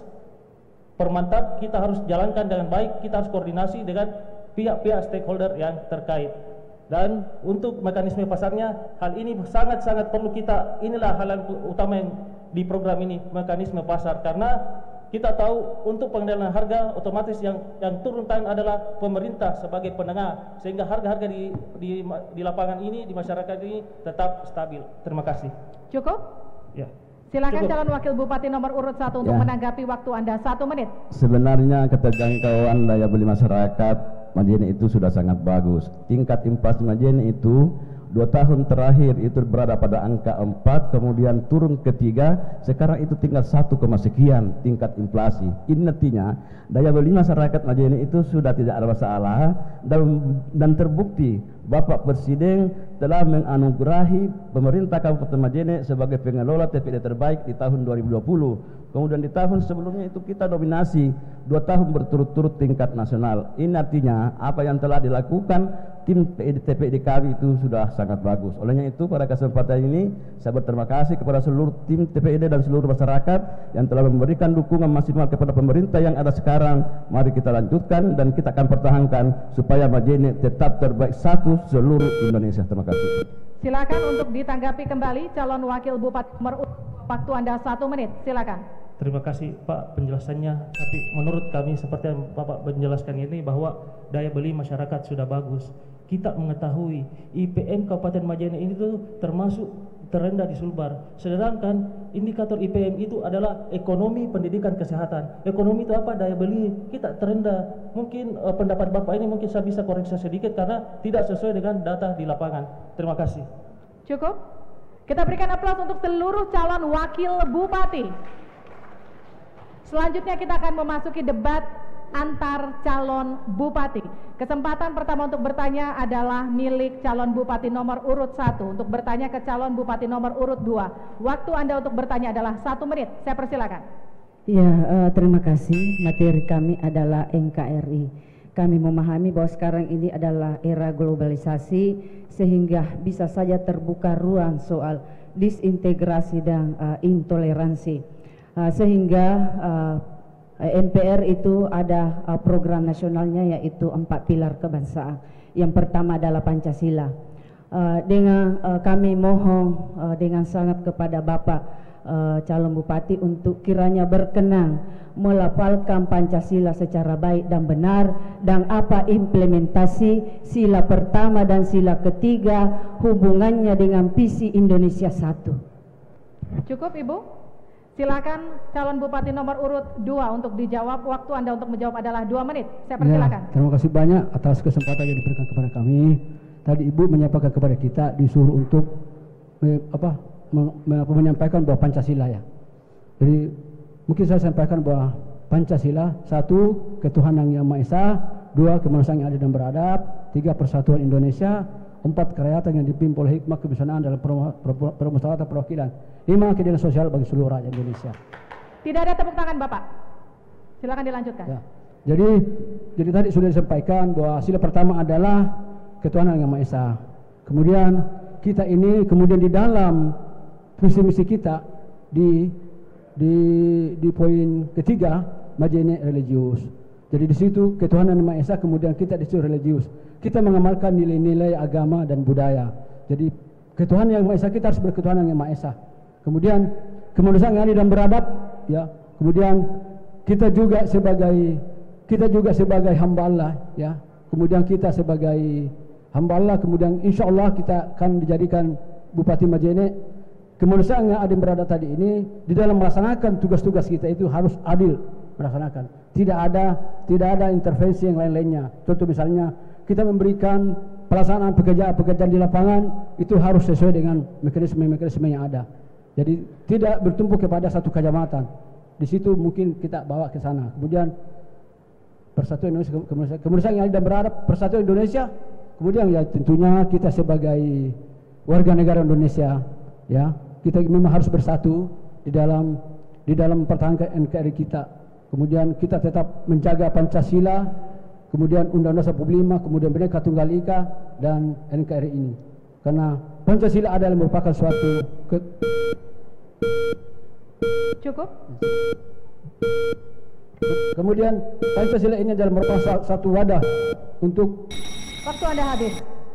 permantap, kita harus jalankan dengan baik, kita harus koordinasi dengan pihak-pihak stakeholder yang terkait. Dan untuk mekanisme pasarnya, hal ini sangat-sangat perlu kita, inilah hal yang utama yang di program ini, mekanisme pasar. Karena kita tahu untuk pengendalian harga, otomatis yang yang turun tangan adalah pemerintah sebagai penengah, sehingga harga-harga di, di di lapangan ini, di masyarakat ini tetap stabil. Terima kasih. Cukup? Ya. Silakan Cukup. calon wakil bupati nomor urut satu untuk Ya. menanggapi waktu Anda satu menit. Sebenarnya keterjangkauan daya beli masyarakat Majene itu sudah sangat bagus. Tingkat inflasi Majene itu dua tahun terakhir itu berada pada angka empat, kemudian turun ke tiga, sekarang itu tinggal satu, sekian tingkat inflasi. Ini artinya daya beli masyarakat Majene itu sudah tidak ada masalah, dan, dan terbukti Bapak Presiden telah menganugerahi pemerintah Kabupaten Majene sebagai pengelola T P D terbaik di tahun dua ribu dua puluh. Kemudian di tahun sebelumnya itu kita dominasi dua tahun berturut-turut tingkat nasional. Ini artinya apa yang telah dilakukan tim T P D kami itu sudah sangat bagus. Olehnya itu pada kesempatan ini saya berterima kasih kepada seluruh tim T P D dan seluruh masyarakat yang telah memberikan dukungan maksimal kepada pemerintah yang ada sekarang. Mari kita lanjutkan dan kita akan pertahankan supaya Majene tetap terbaik satu seluruh Indonesia. Terima kasih. Silakan untuk ditanggapi kembali calon wakil bupati nomor urut. Waktu Anda satu menit. Silakan. Terima kasih Pak penjelasannya. Tapi menurut kami seperti yang Bapak menjelaskan ini, bahwa daya beli masyarakat sudah bagus. Kita mengetahui I P M Kabupaten Majene ini tuh termasuk terendah di Sulbar. Sedangkan indikator I P M itu adalah ekonomi, pendidikan, kesehatan. Ekonomi itu apa? Daya beli kita terendah. Mungkin uh, pendapat Bapak ini mungkin saya bisa koreksi sedikit karena tidak sesuai dengan data di lapangan. Terima kasih. Cukup? Kita berikan aplaus untuk seluruh calon wakil bupati. Selanjutnya kita akan memasuki debat antar calon bupati. Kesempatan pertama untuk bertanya adalah milik calon bupati nomor urut satu. Untuk bertanya ke calon bupati nomor urut dua. Waktu Anda untuk bertanya adalah satu menit. Saya persilakan. Ya, uh, terima kasih. Materi kami adalah N K R I. Kami memahami bahwa sekarang ini adalah era globalisasi, sehingga bisa saja terbuka ruang soal disintegrasi dan uh, intoleransi. Uh, sehingga uh, N P R itu ada uh, program nasionalnya, yaitu empat pilar kebangsaan. Yang pertama adalah Pancasila. Uh, dengan uh, kami mohon uh, dengan sangat kepada Bapak uh, calon bupati untuk kiranya berkenan melafalkan Pancasila secara baik dan benar, dan apa implementasi sila pertama dan sila ketiga hubungannya dengan visi Indonesia satu. Cukup Ibu? Silakan calon bupati nomor urut dua untuk dijawab. Waktu Anda untuk menjawab adalah dua menit. Saya persilakan. Ya, terima kasih banyak atas kesempatan yang diberikan kepada kami. Tadi Ibu menyampaikan kepada kita disuruh untuk me, apa, me, me, menyampaikan bahwa Pancasila ya. Jadi mungkin saya sampaikan bahwa Pancasila, satu, ketuhanan yang Maha Esa, dua, kemanusiaan yang adil dan beradab, tiga, persatuan Indonesia, empat, kerakyatan yang dipimpin oleh hikmah kebijaksanaan dalam permusyawaratan perwakilan, lima, keadilan sosial bagi seluruh rakyat Indonesia. Tidak ada tepuk tangan Bapak. Silakan dilanjutkan. Ya. Jadi, jadi tadi sudah disampaikan bahwa sila pertama adalah ketuhanan yang Maha Esa. Kemudian kita ini, kemudian di dalam visi misi kita di di di poin ketiga, Majene religius. Jadi di situ ketuhanan yang Maha Esa, kemudian kita di situ religius. Kita mengamalkan nilai-nilai agama dan budaya. Jadi ketuhanan yang Maha Esa, kita harus berketuhanan yang Maha Esa. Kemudian kemanusiaan yang adil dan beradab, ya. Kemudian kita juga sebagai kita juga sebagai hamba Allah, ya. Kemudian kita sebagai hamba Allah, kemudian insya Allah kita akan dijadikan Bupati Majene. Kemanusiaan yang adil berada tadi ini di dalam melaksanakan tugas-tugas kita itu harus adil melaksanakan. tidak ada tidak ada intervensi yang lain-lainnya. Contoh misalnya kita memberikan pelaksanaan pekerjaan-pekerjaan di lapangan itu harus sesuai dengan mekanisme-mekanisme yang ada. Jadi tidak bertumpu kepada satu kecamatan. Di situ mungkin kita bawa ke sana. Kemudian Persatuan Indonesia, kemanusiaan yang ada berharap Persatuan Indonesia. Kemudian ya tentunya kita sebagai warga negara Indonesia, ya kita memang harus bersatu di dalam di dalam mempertahankan N K R I kita. Kemudian kita tetap menjaga Pancasila, kemudian Undang-Undang seribu sembilan ratus empat puluh lima, kemudian Bhinneka Tunggal Ika dan N K R I ini. Karena Pancasila adalah merupakan suatu ke Cukup. Kemudian Pancasila ini adalah merupakan satu wadah untuk. Waktu Anda habis.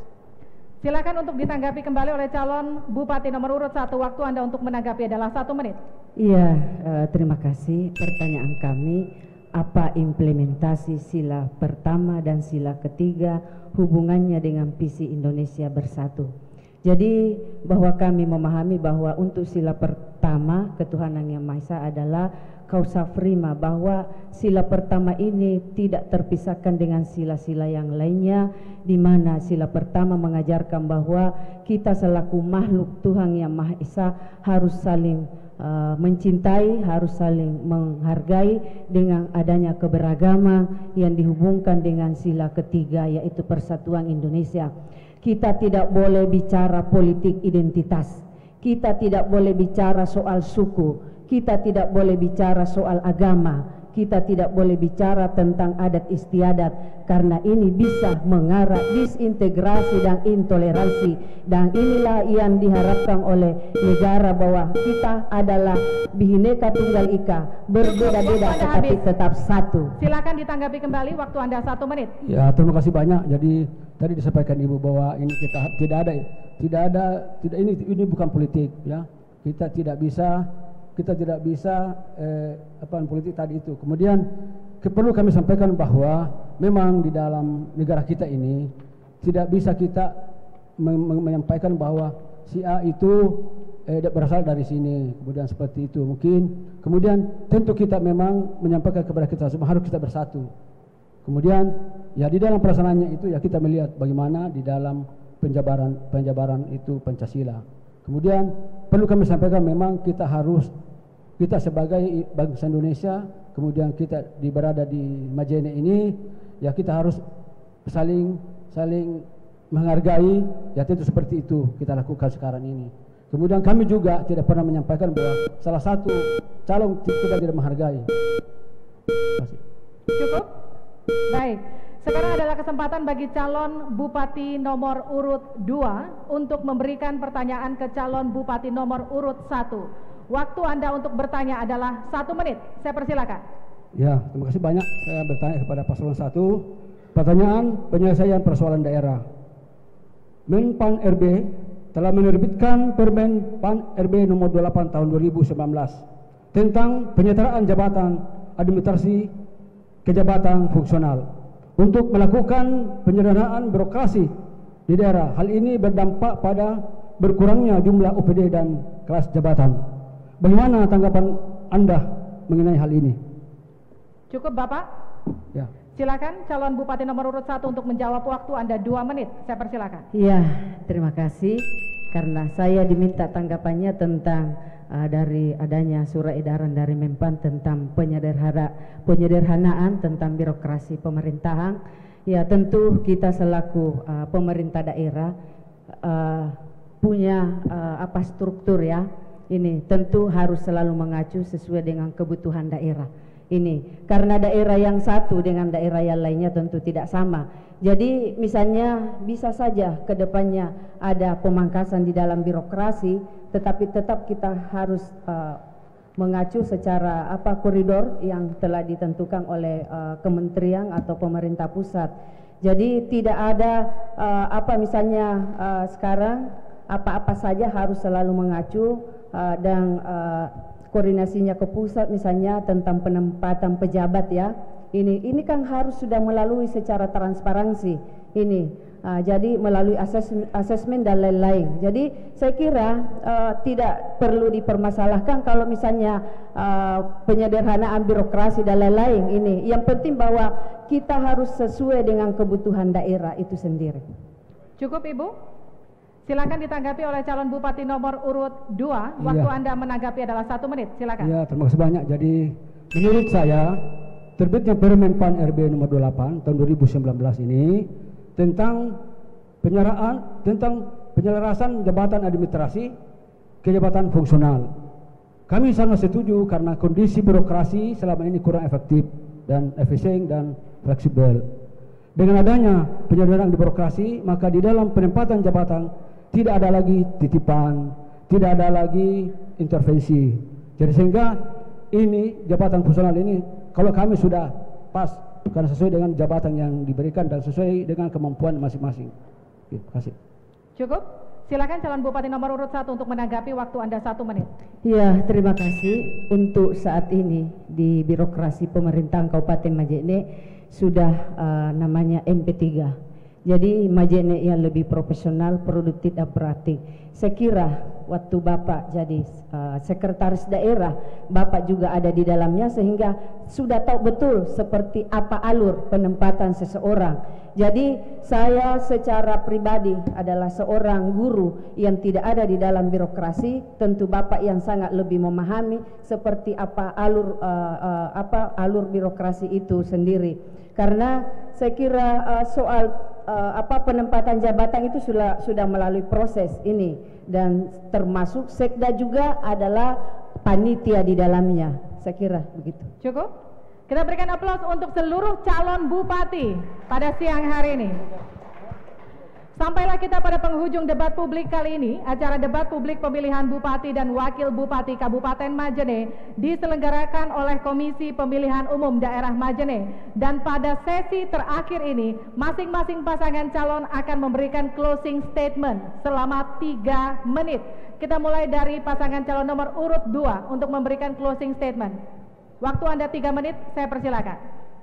Silakan untuk ditanggapi kembali oleh calon Bupati nomor urut satu. Waktu Anda untuk menanggapi adalah satu menit. Iya, uh, terima kasih. Pertanyaan kami, apa implementasi sila pertama dan sila ketiga hubungannya dengan visi Indonesia Bersatu? Jadi bahwa kami memahami bahwa untuk sila pertama ketuhanan yang Maha Esa adalah causa prima, bahwa sila pertama ini tidak terpisahkan dengan sila-sila yang lainnya, di mana sila pertama mengajarkan bahwa kita selaku makhluk Tuhan yang Maha Esa harus saling uh, mencintai, harus saling menghargai dengan adanya keberagaman yang dihubungkan dengan sila ketiga yaitu persatuan Indonesia. Kita tidak boleh bicara politik identitas, kita tidak boleh bicara soal suku, kita tidak boleh bicara soal agama, kita tidak boleh bicara tentang adat istiadat, karena ini bisa mengarah disintegrasi dan intoleransi. Dan inilah yang diharapkan oleh negara, bahwa kita adalah Bhinneka Tunggal Ika, berbeda-beda tetapi tetap satu. Silakan ditanggapi kembali, waktu Anda satu menit. Ya, terima kasih banyak. Jadi tadi disampaikan Ibu bahwa ini kita tidak ada tidak ada tidak ini ini bukan politik, ya. Kita tidak bisa kita tidak bisa eh, apa politik tadi itu. Kemudian ke, perlu kami sampaikan bahwa memang di dalam negara kita ini tidak bisa kita me me menyampaikan bahwa si A itu eh, berasal dari sini, kemudian seperti itu mungkin. Kemudian tentu kita memang menyampaikan kepada kita semua harus kita bersatu. Kemudian ya di dalam pelaksanaannya itu ya kita melihat bagaimana di dalam penjabaran penjabaran itu Pancasila. Kemudian perlu kami sampaikan memang kita harus kita sebagai bangsa Indonesia, kemudian kita di berada di Majene ini ya kita harus saling saling menghargai, ya tentu seperti itu kita lakukan sekarang ini. Kemudian kami juga tidak pernah menyampaikan bahwa salah satu calon kita tidak menghargai. Terima kasih. Cukup? Baik, sekarang adalah kesempatan bagi calon Bupati nomor urut dua untuk memberikan pertanyaan ke calon Bupati nomor urut satu. Waktu Anda untuk bertanya adalah satu menit. Saya persilakan. Ya, terima kasih banyak. Saya bertanya kepada paslon satu. Pertanyaan penyelesaian persoalan daerah. Menpan R B telah menerbitkan Permen Pan R B nomor dua puluh delapan tahun dua ribu sembilan belas tentang penyetaraan jabatan administrasi kejabatan fungsional untuk melakukan penyederhanaan birokrasi di daerah. Hal ini berdampak pada berkurangnya jumlah O P D dan kelas jabatan. Bagaimana tanggapan Anda mengenai hal ini? Cukup Bapak? Ya. Silakan calon Bupati nomor urut satu untuk menjawab. Waktu Anda dua menit. Saya persilakan. Iya, terima kasih. Karena saya diminta tanggapannya tentang uh, dari adanya surat edaran dari Menpan tentang penyederhana, penyederhanaan tentang birokrasi pemerintahan. Ya, tentu kita selaku uh, pemerintah daerah uh, punya uh, apa struktur ya. Ini tentu harus selalu mengacu sesuai dengan kebutuhan daerah. Ini karena daerah yang satu dengan daerah yang lainnya tentu tidak sama. Jadi misalnya bisa saja ke depannya ada pemangkasan di dalam birokrasi, tetapi tetap kita harus uh, mengacu secara apa koridor yang telah ditentukan oleh uh, kementerian atau pemerintah pusat. Jadi tidak ada uh, apa misalnya uh, sekarang apa-apa saja harus selalu mengacu uh, dan uh, koordinasinya ke pusat, misalnya tentang penempatan pejabat ya. Ini ini kan harus sudah melalui secara transparansi. Ini Uh, jadi melalui asesmen, asesmen dan lain-lain. Jadi saya kira uh, tidak perlu dipermasalahkan kalau misalnya uh, penyederhanaan birokrasi dan lain-lain ini. Yang penting bahwa kita harus sesuai dengan kebutuhan daerah itu sendiri. Cukup Ibu? Silakan ditanggapi oleh calon bupati nomor urut dua. Waktu Iya. Anda menanggapi adalah satu menit. Silakan. Ya, terima kasih banyak. Jadi menurut saya terbitnya Permen P A N R B nomor dua puluh delapan tahun dua ribu sembilan belas ini tentang penyerahan tentang penyelarasan jabatan administrasi ke jabatan fungsional. Kami sangat setuju karena kondisi birokrasi selama ini kurang efektif dan efisien dan fleksibel. Dengan adanya penyederhanaan birokrasi, maka di dalam penempatan jabatan tidak ada lagi titipan, tidak ada lagi intervensi. Jadi sehingga ini jabatan fungsional ini kalau kami sudah pas karena sesuai dengan jabatan yang diberikan dan sesuai dengan kemampuan masing-masing. Terima kasih. Cukup? Silakan calon bupati nomor urut satu untuk menanggapi. Waktu Anda satu menit. Ya, terima kasih. Untuk saat ini di birokrasi pemerintahan Kabupaten Majene sudah uh, namanya M P tiga. Jadi Majene yang lebih profesional, produktif dan praktik. Saya kira waktu Bapak jadi uh, sekretaris daerah, Bapak juga ada di dalamnya sehingga sudah tahu betul seperti apa alur penempatan seseorang. Jadi saya secara pribadi adalah seorang guru yang tidak ada di dalam birokrasi, tentu Bapak yang sangat lebih memahami seperti apa alur uh, uh, apa alur birokrasi itu sendiri. Karena saya kira uh, soal uh, apa penempatan jabatan itu sudah sudah melalui proses ini dan termasuk sekda juga adalah panitia di dalamnya. Saya kira begitu. Cukup? Kita berikan aplaus untuk seluruh calon bupati pada siang hari ini. Sampailah kita pada penghujung debat publik kali ini. Acara debat publik pemilihan bupati dan wakil bupati Kabupaten Majene diselenggarakan oleh Komisi Pemilihan Umum Daerah Majene. Dan pada sesi terakhir ini, masing-masing pasangan calon akan memberikan closing statement selama tiga menit. Kita mulai dari pasangan calon nomor urut dua untuk memberikan closing statement. Waktu Anda tiga menit, saya persilakan.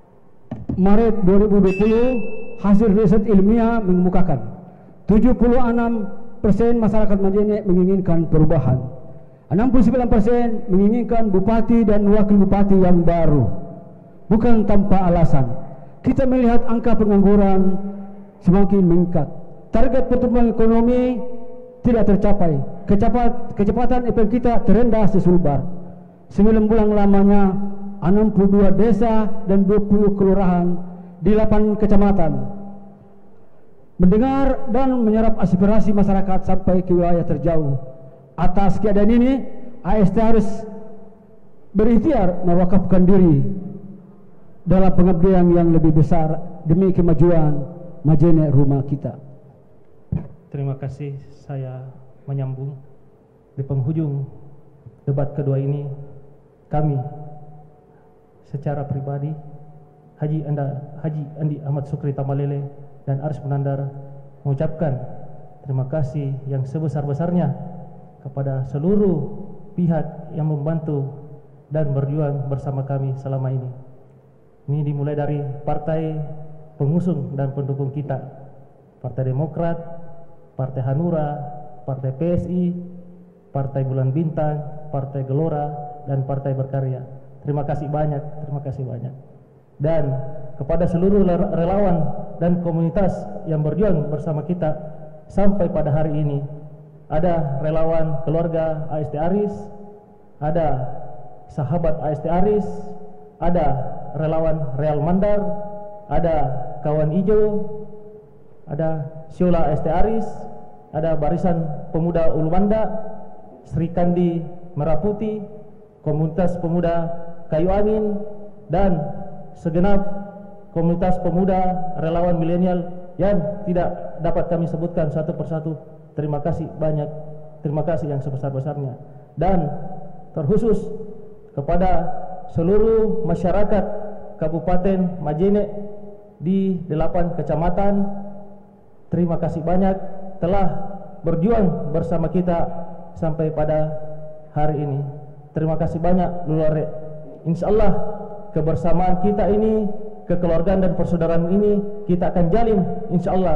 Maret dua ribu dua puluh, hasil riset ilmiah mengemukakan tujuh puluh enam persen masyarakat Majene menginginkan perubahan, enam puluh sembilan persen menginginkan bupati dan wakil bupati yang baru. Bukan tanpa alasan, kita melihat angka pengangguran semakin meningkat, target pertumbuhan ekonomi tidak tercapai, kecepatan, kecepatan E P N kita terendah sesulbar. sembilan bulan lamanya enam puluh dua desa dan dua puluh kelurahan di delapan kecamatan. Mendengar dan menyerap aspirasi masyarakat sampai ke wilayah terjauh. Atas keadaan ini, A S T harus berikhtiar mewakafkan diri dalam pengabdian yang lebih besar demi kemajuan Majene rumah kita. Terima kasih. Saya menyambung di penghujung debat kedua ini, kami secara pribadi Haji Anda Haji Andi Ahmad Sukri Tamalele dan Aris Munandar mengucapkan terima kasih yang sebesar-besarnya kepada seluruh pihak yang membantu dan berjuang bersama kami selama ini. Ini dimulai dari partai pengusung dan pendukung kita, Partai Demokrat, Partai Hanura, Partai P S I, Partai Bulan Bintang, Partai Gelora, dan Partai Berkarya. Terima kasih banyak, terima kasih banyak. Dan kepada seluruh relawan dan komunitas yang berjuang bersama kita sampai pada hari ini, ada relawan keluarga A S T Aris, ada sahabat A S T Aris, ada relawan Real Mandar, ada kawan ijo, ada Siola A S T Aris, ada Barisan Pemuda Ulumanda, Sri Kandi Merah Putih, Komunitas Pemuda Kayu Amin, dan segenap komunitas pemuda relawan milenial yang tidak dapat kami sebutkan satu persatu. Terima kasih banyak, terima kasih yang sebesar-besarnya. Dan terkhusus kepada seluruh masyarakat Kabupaten Majene di delapan kecamatan, terima kasih banyak telah berjuang bersama kita sampai pada hari ini. Terima kasih banyak Lulare. Insyaallah kebersamaan kita ini, kekeluargaan dan persaudaraan ini kita akan jalin insyaallah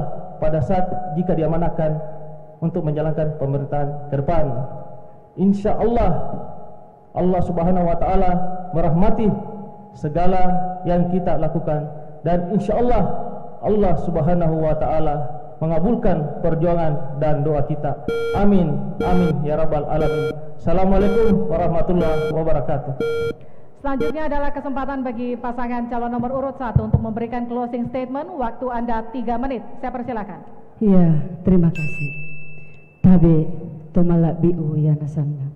pada saat jika diamanahkan untuk menjalankan pemerintahan ke depan. Insya Allah Allah Subhanahu wa Ta'ala merahmati segala yang kita lakukan, dan insya Allah Allah Subhanahu wa Ta'ala mengabulkan perjuangan dan doa kita. Amin, amin ya rabbal alamin. Assalamualaikum warahmatullahi wabarakatuh. Selanjutnya adalah kesempatan bagi pasangan calon nomor urut satu untuk memberikan closing statement. Waktu Anda tiga menit. Saya persilakan. Ya, terima kasih. Tabe tomalak biu ya nasanda.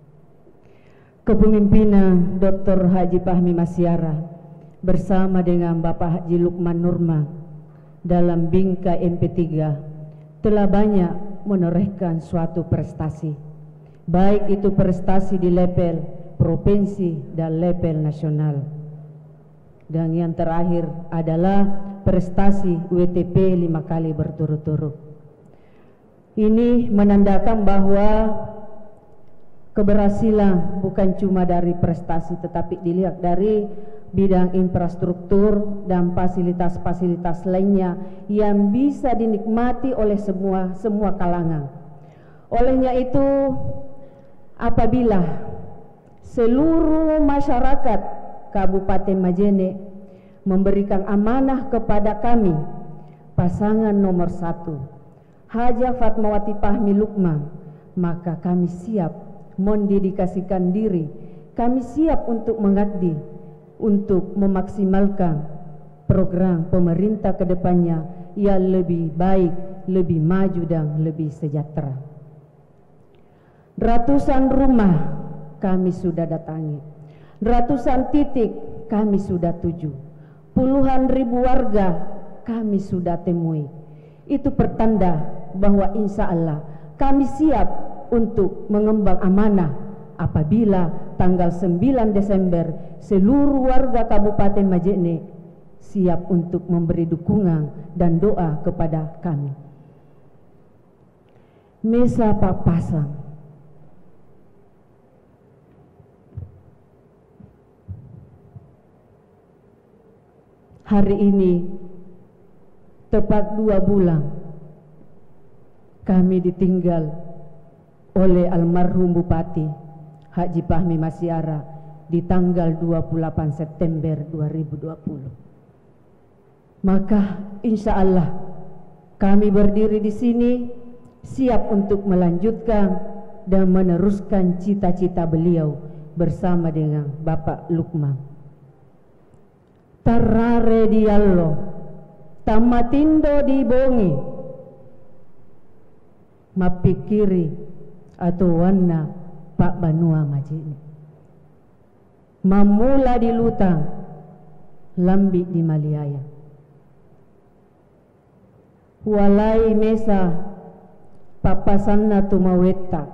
Kepemimpinan Doktor Haji Fahmi Masyara bersama dengan Bapak Haji Lukman Nurma dalam Bingkai M P tiga telah banyak menorehkan suatu prestasi, baik itu prestasi di level provinsi dan level nasional. Dan yang terakhir adalah prestasi W T P lima kali berturut-turut. Ini menandakan bahwa keberhasilan bukan cuma dari prestasi, tetapi dilihat dari bidang infrastruktur dan fasilitas-fasilitas lainnya yang bisa dinikmati oleh semua semua kalangan. Olehnya itu, apabila seluruh masyarakat Kabupaten Majene memberikan amanah kepada kami, pasangan nomor satu Hajah Fatmawati Fahmi Lukman, maka kami siap mendedikasikan diri, kami siap untuk mengabdi, untuk memaksimalkan program pemerintah ke depannya yang lebih baik, lebih maju dan lebih sejahtera. Ratusan rumah kami sudah datangi, ratusan titik kami sudah tuju, puluhan ribu warga kami sudah temui. Itu pertanda bahwa insya Allah kami siap untuk mengemban amanah apabila tanggal sembilan Desember seluruh warga Kabupaten Majene siap untuk memberi dukungan dan doa kepada kami. Mesa Papasang, hari ini tepat dua bulan kami ditinggal oleh almarhum Bupati Haji Fahmi Masyara di tanggal dua puluh delapan September dua ribu dua puluh. Maka insya Allah kami berdiri di sini siap untuk melanjutkan dan meneruskan cita-cita beliau bersama dengan Bapak Lukman. Tarare diallo, tamatindo di bongi, mapikiri atau warna Pak Banua Majene, mamula di Lutang, lambi di Maliaya, walai mesa papasanna tumaweta,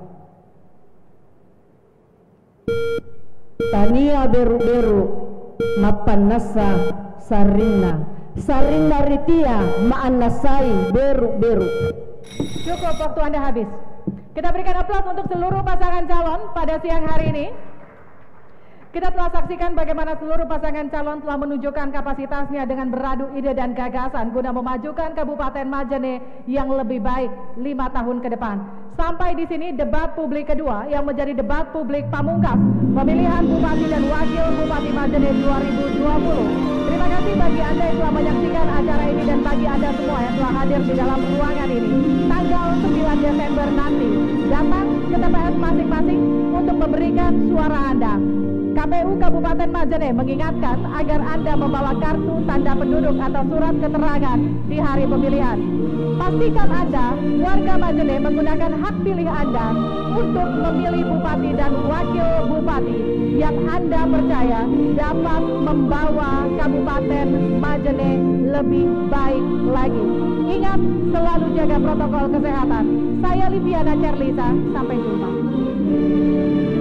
tania beru-beru mapan nasa sarina, sarina ritia maan nasai beru-beru. Cukup, waktu Anda habis. Kita berikan aplaus untuk seluruh pasangan calon pada siang hari ini. Kita telah saksikan bagaimana seluruh pasangan calon telah menunjukkan kapasitasnya dengan beradu ide dan gagasan guna memajukan Kabupaten Majene yang lebih baik lima tahun ke depan. Sampai di sini debat publik kedua yang menjadi debat publik pamungkas pemilihan Bupati dan Wakil Bupati Majene dua ribu dua puluh. Terima kasih bagi Anda yang telah menyaksikan acara ini dan bagi Anda semua yang telah hadir di dalam ruangan ini. Tanggal sembilan Desember nanti datang ke T P S masing-masing untuk memberikan suara Anda. K P U Kabupaten Majene mengingatkan agar Anda membawa kartu tanda penduduk atau surat keterangan di hari pemilihan. Pastikan Anda, warga Majene, menggunakan hak pilih Anda untuk memilih Bupati dan Wakil Bupati yang Anda percaya dapat membawa Kabupaten Majene lebih baik lagi. Ingat, selalu jaga protokol kesehatan. Saya Liviana Cerlisa, sampai jumpa.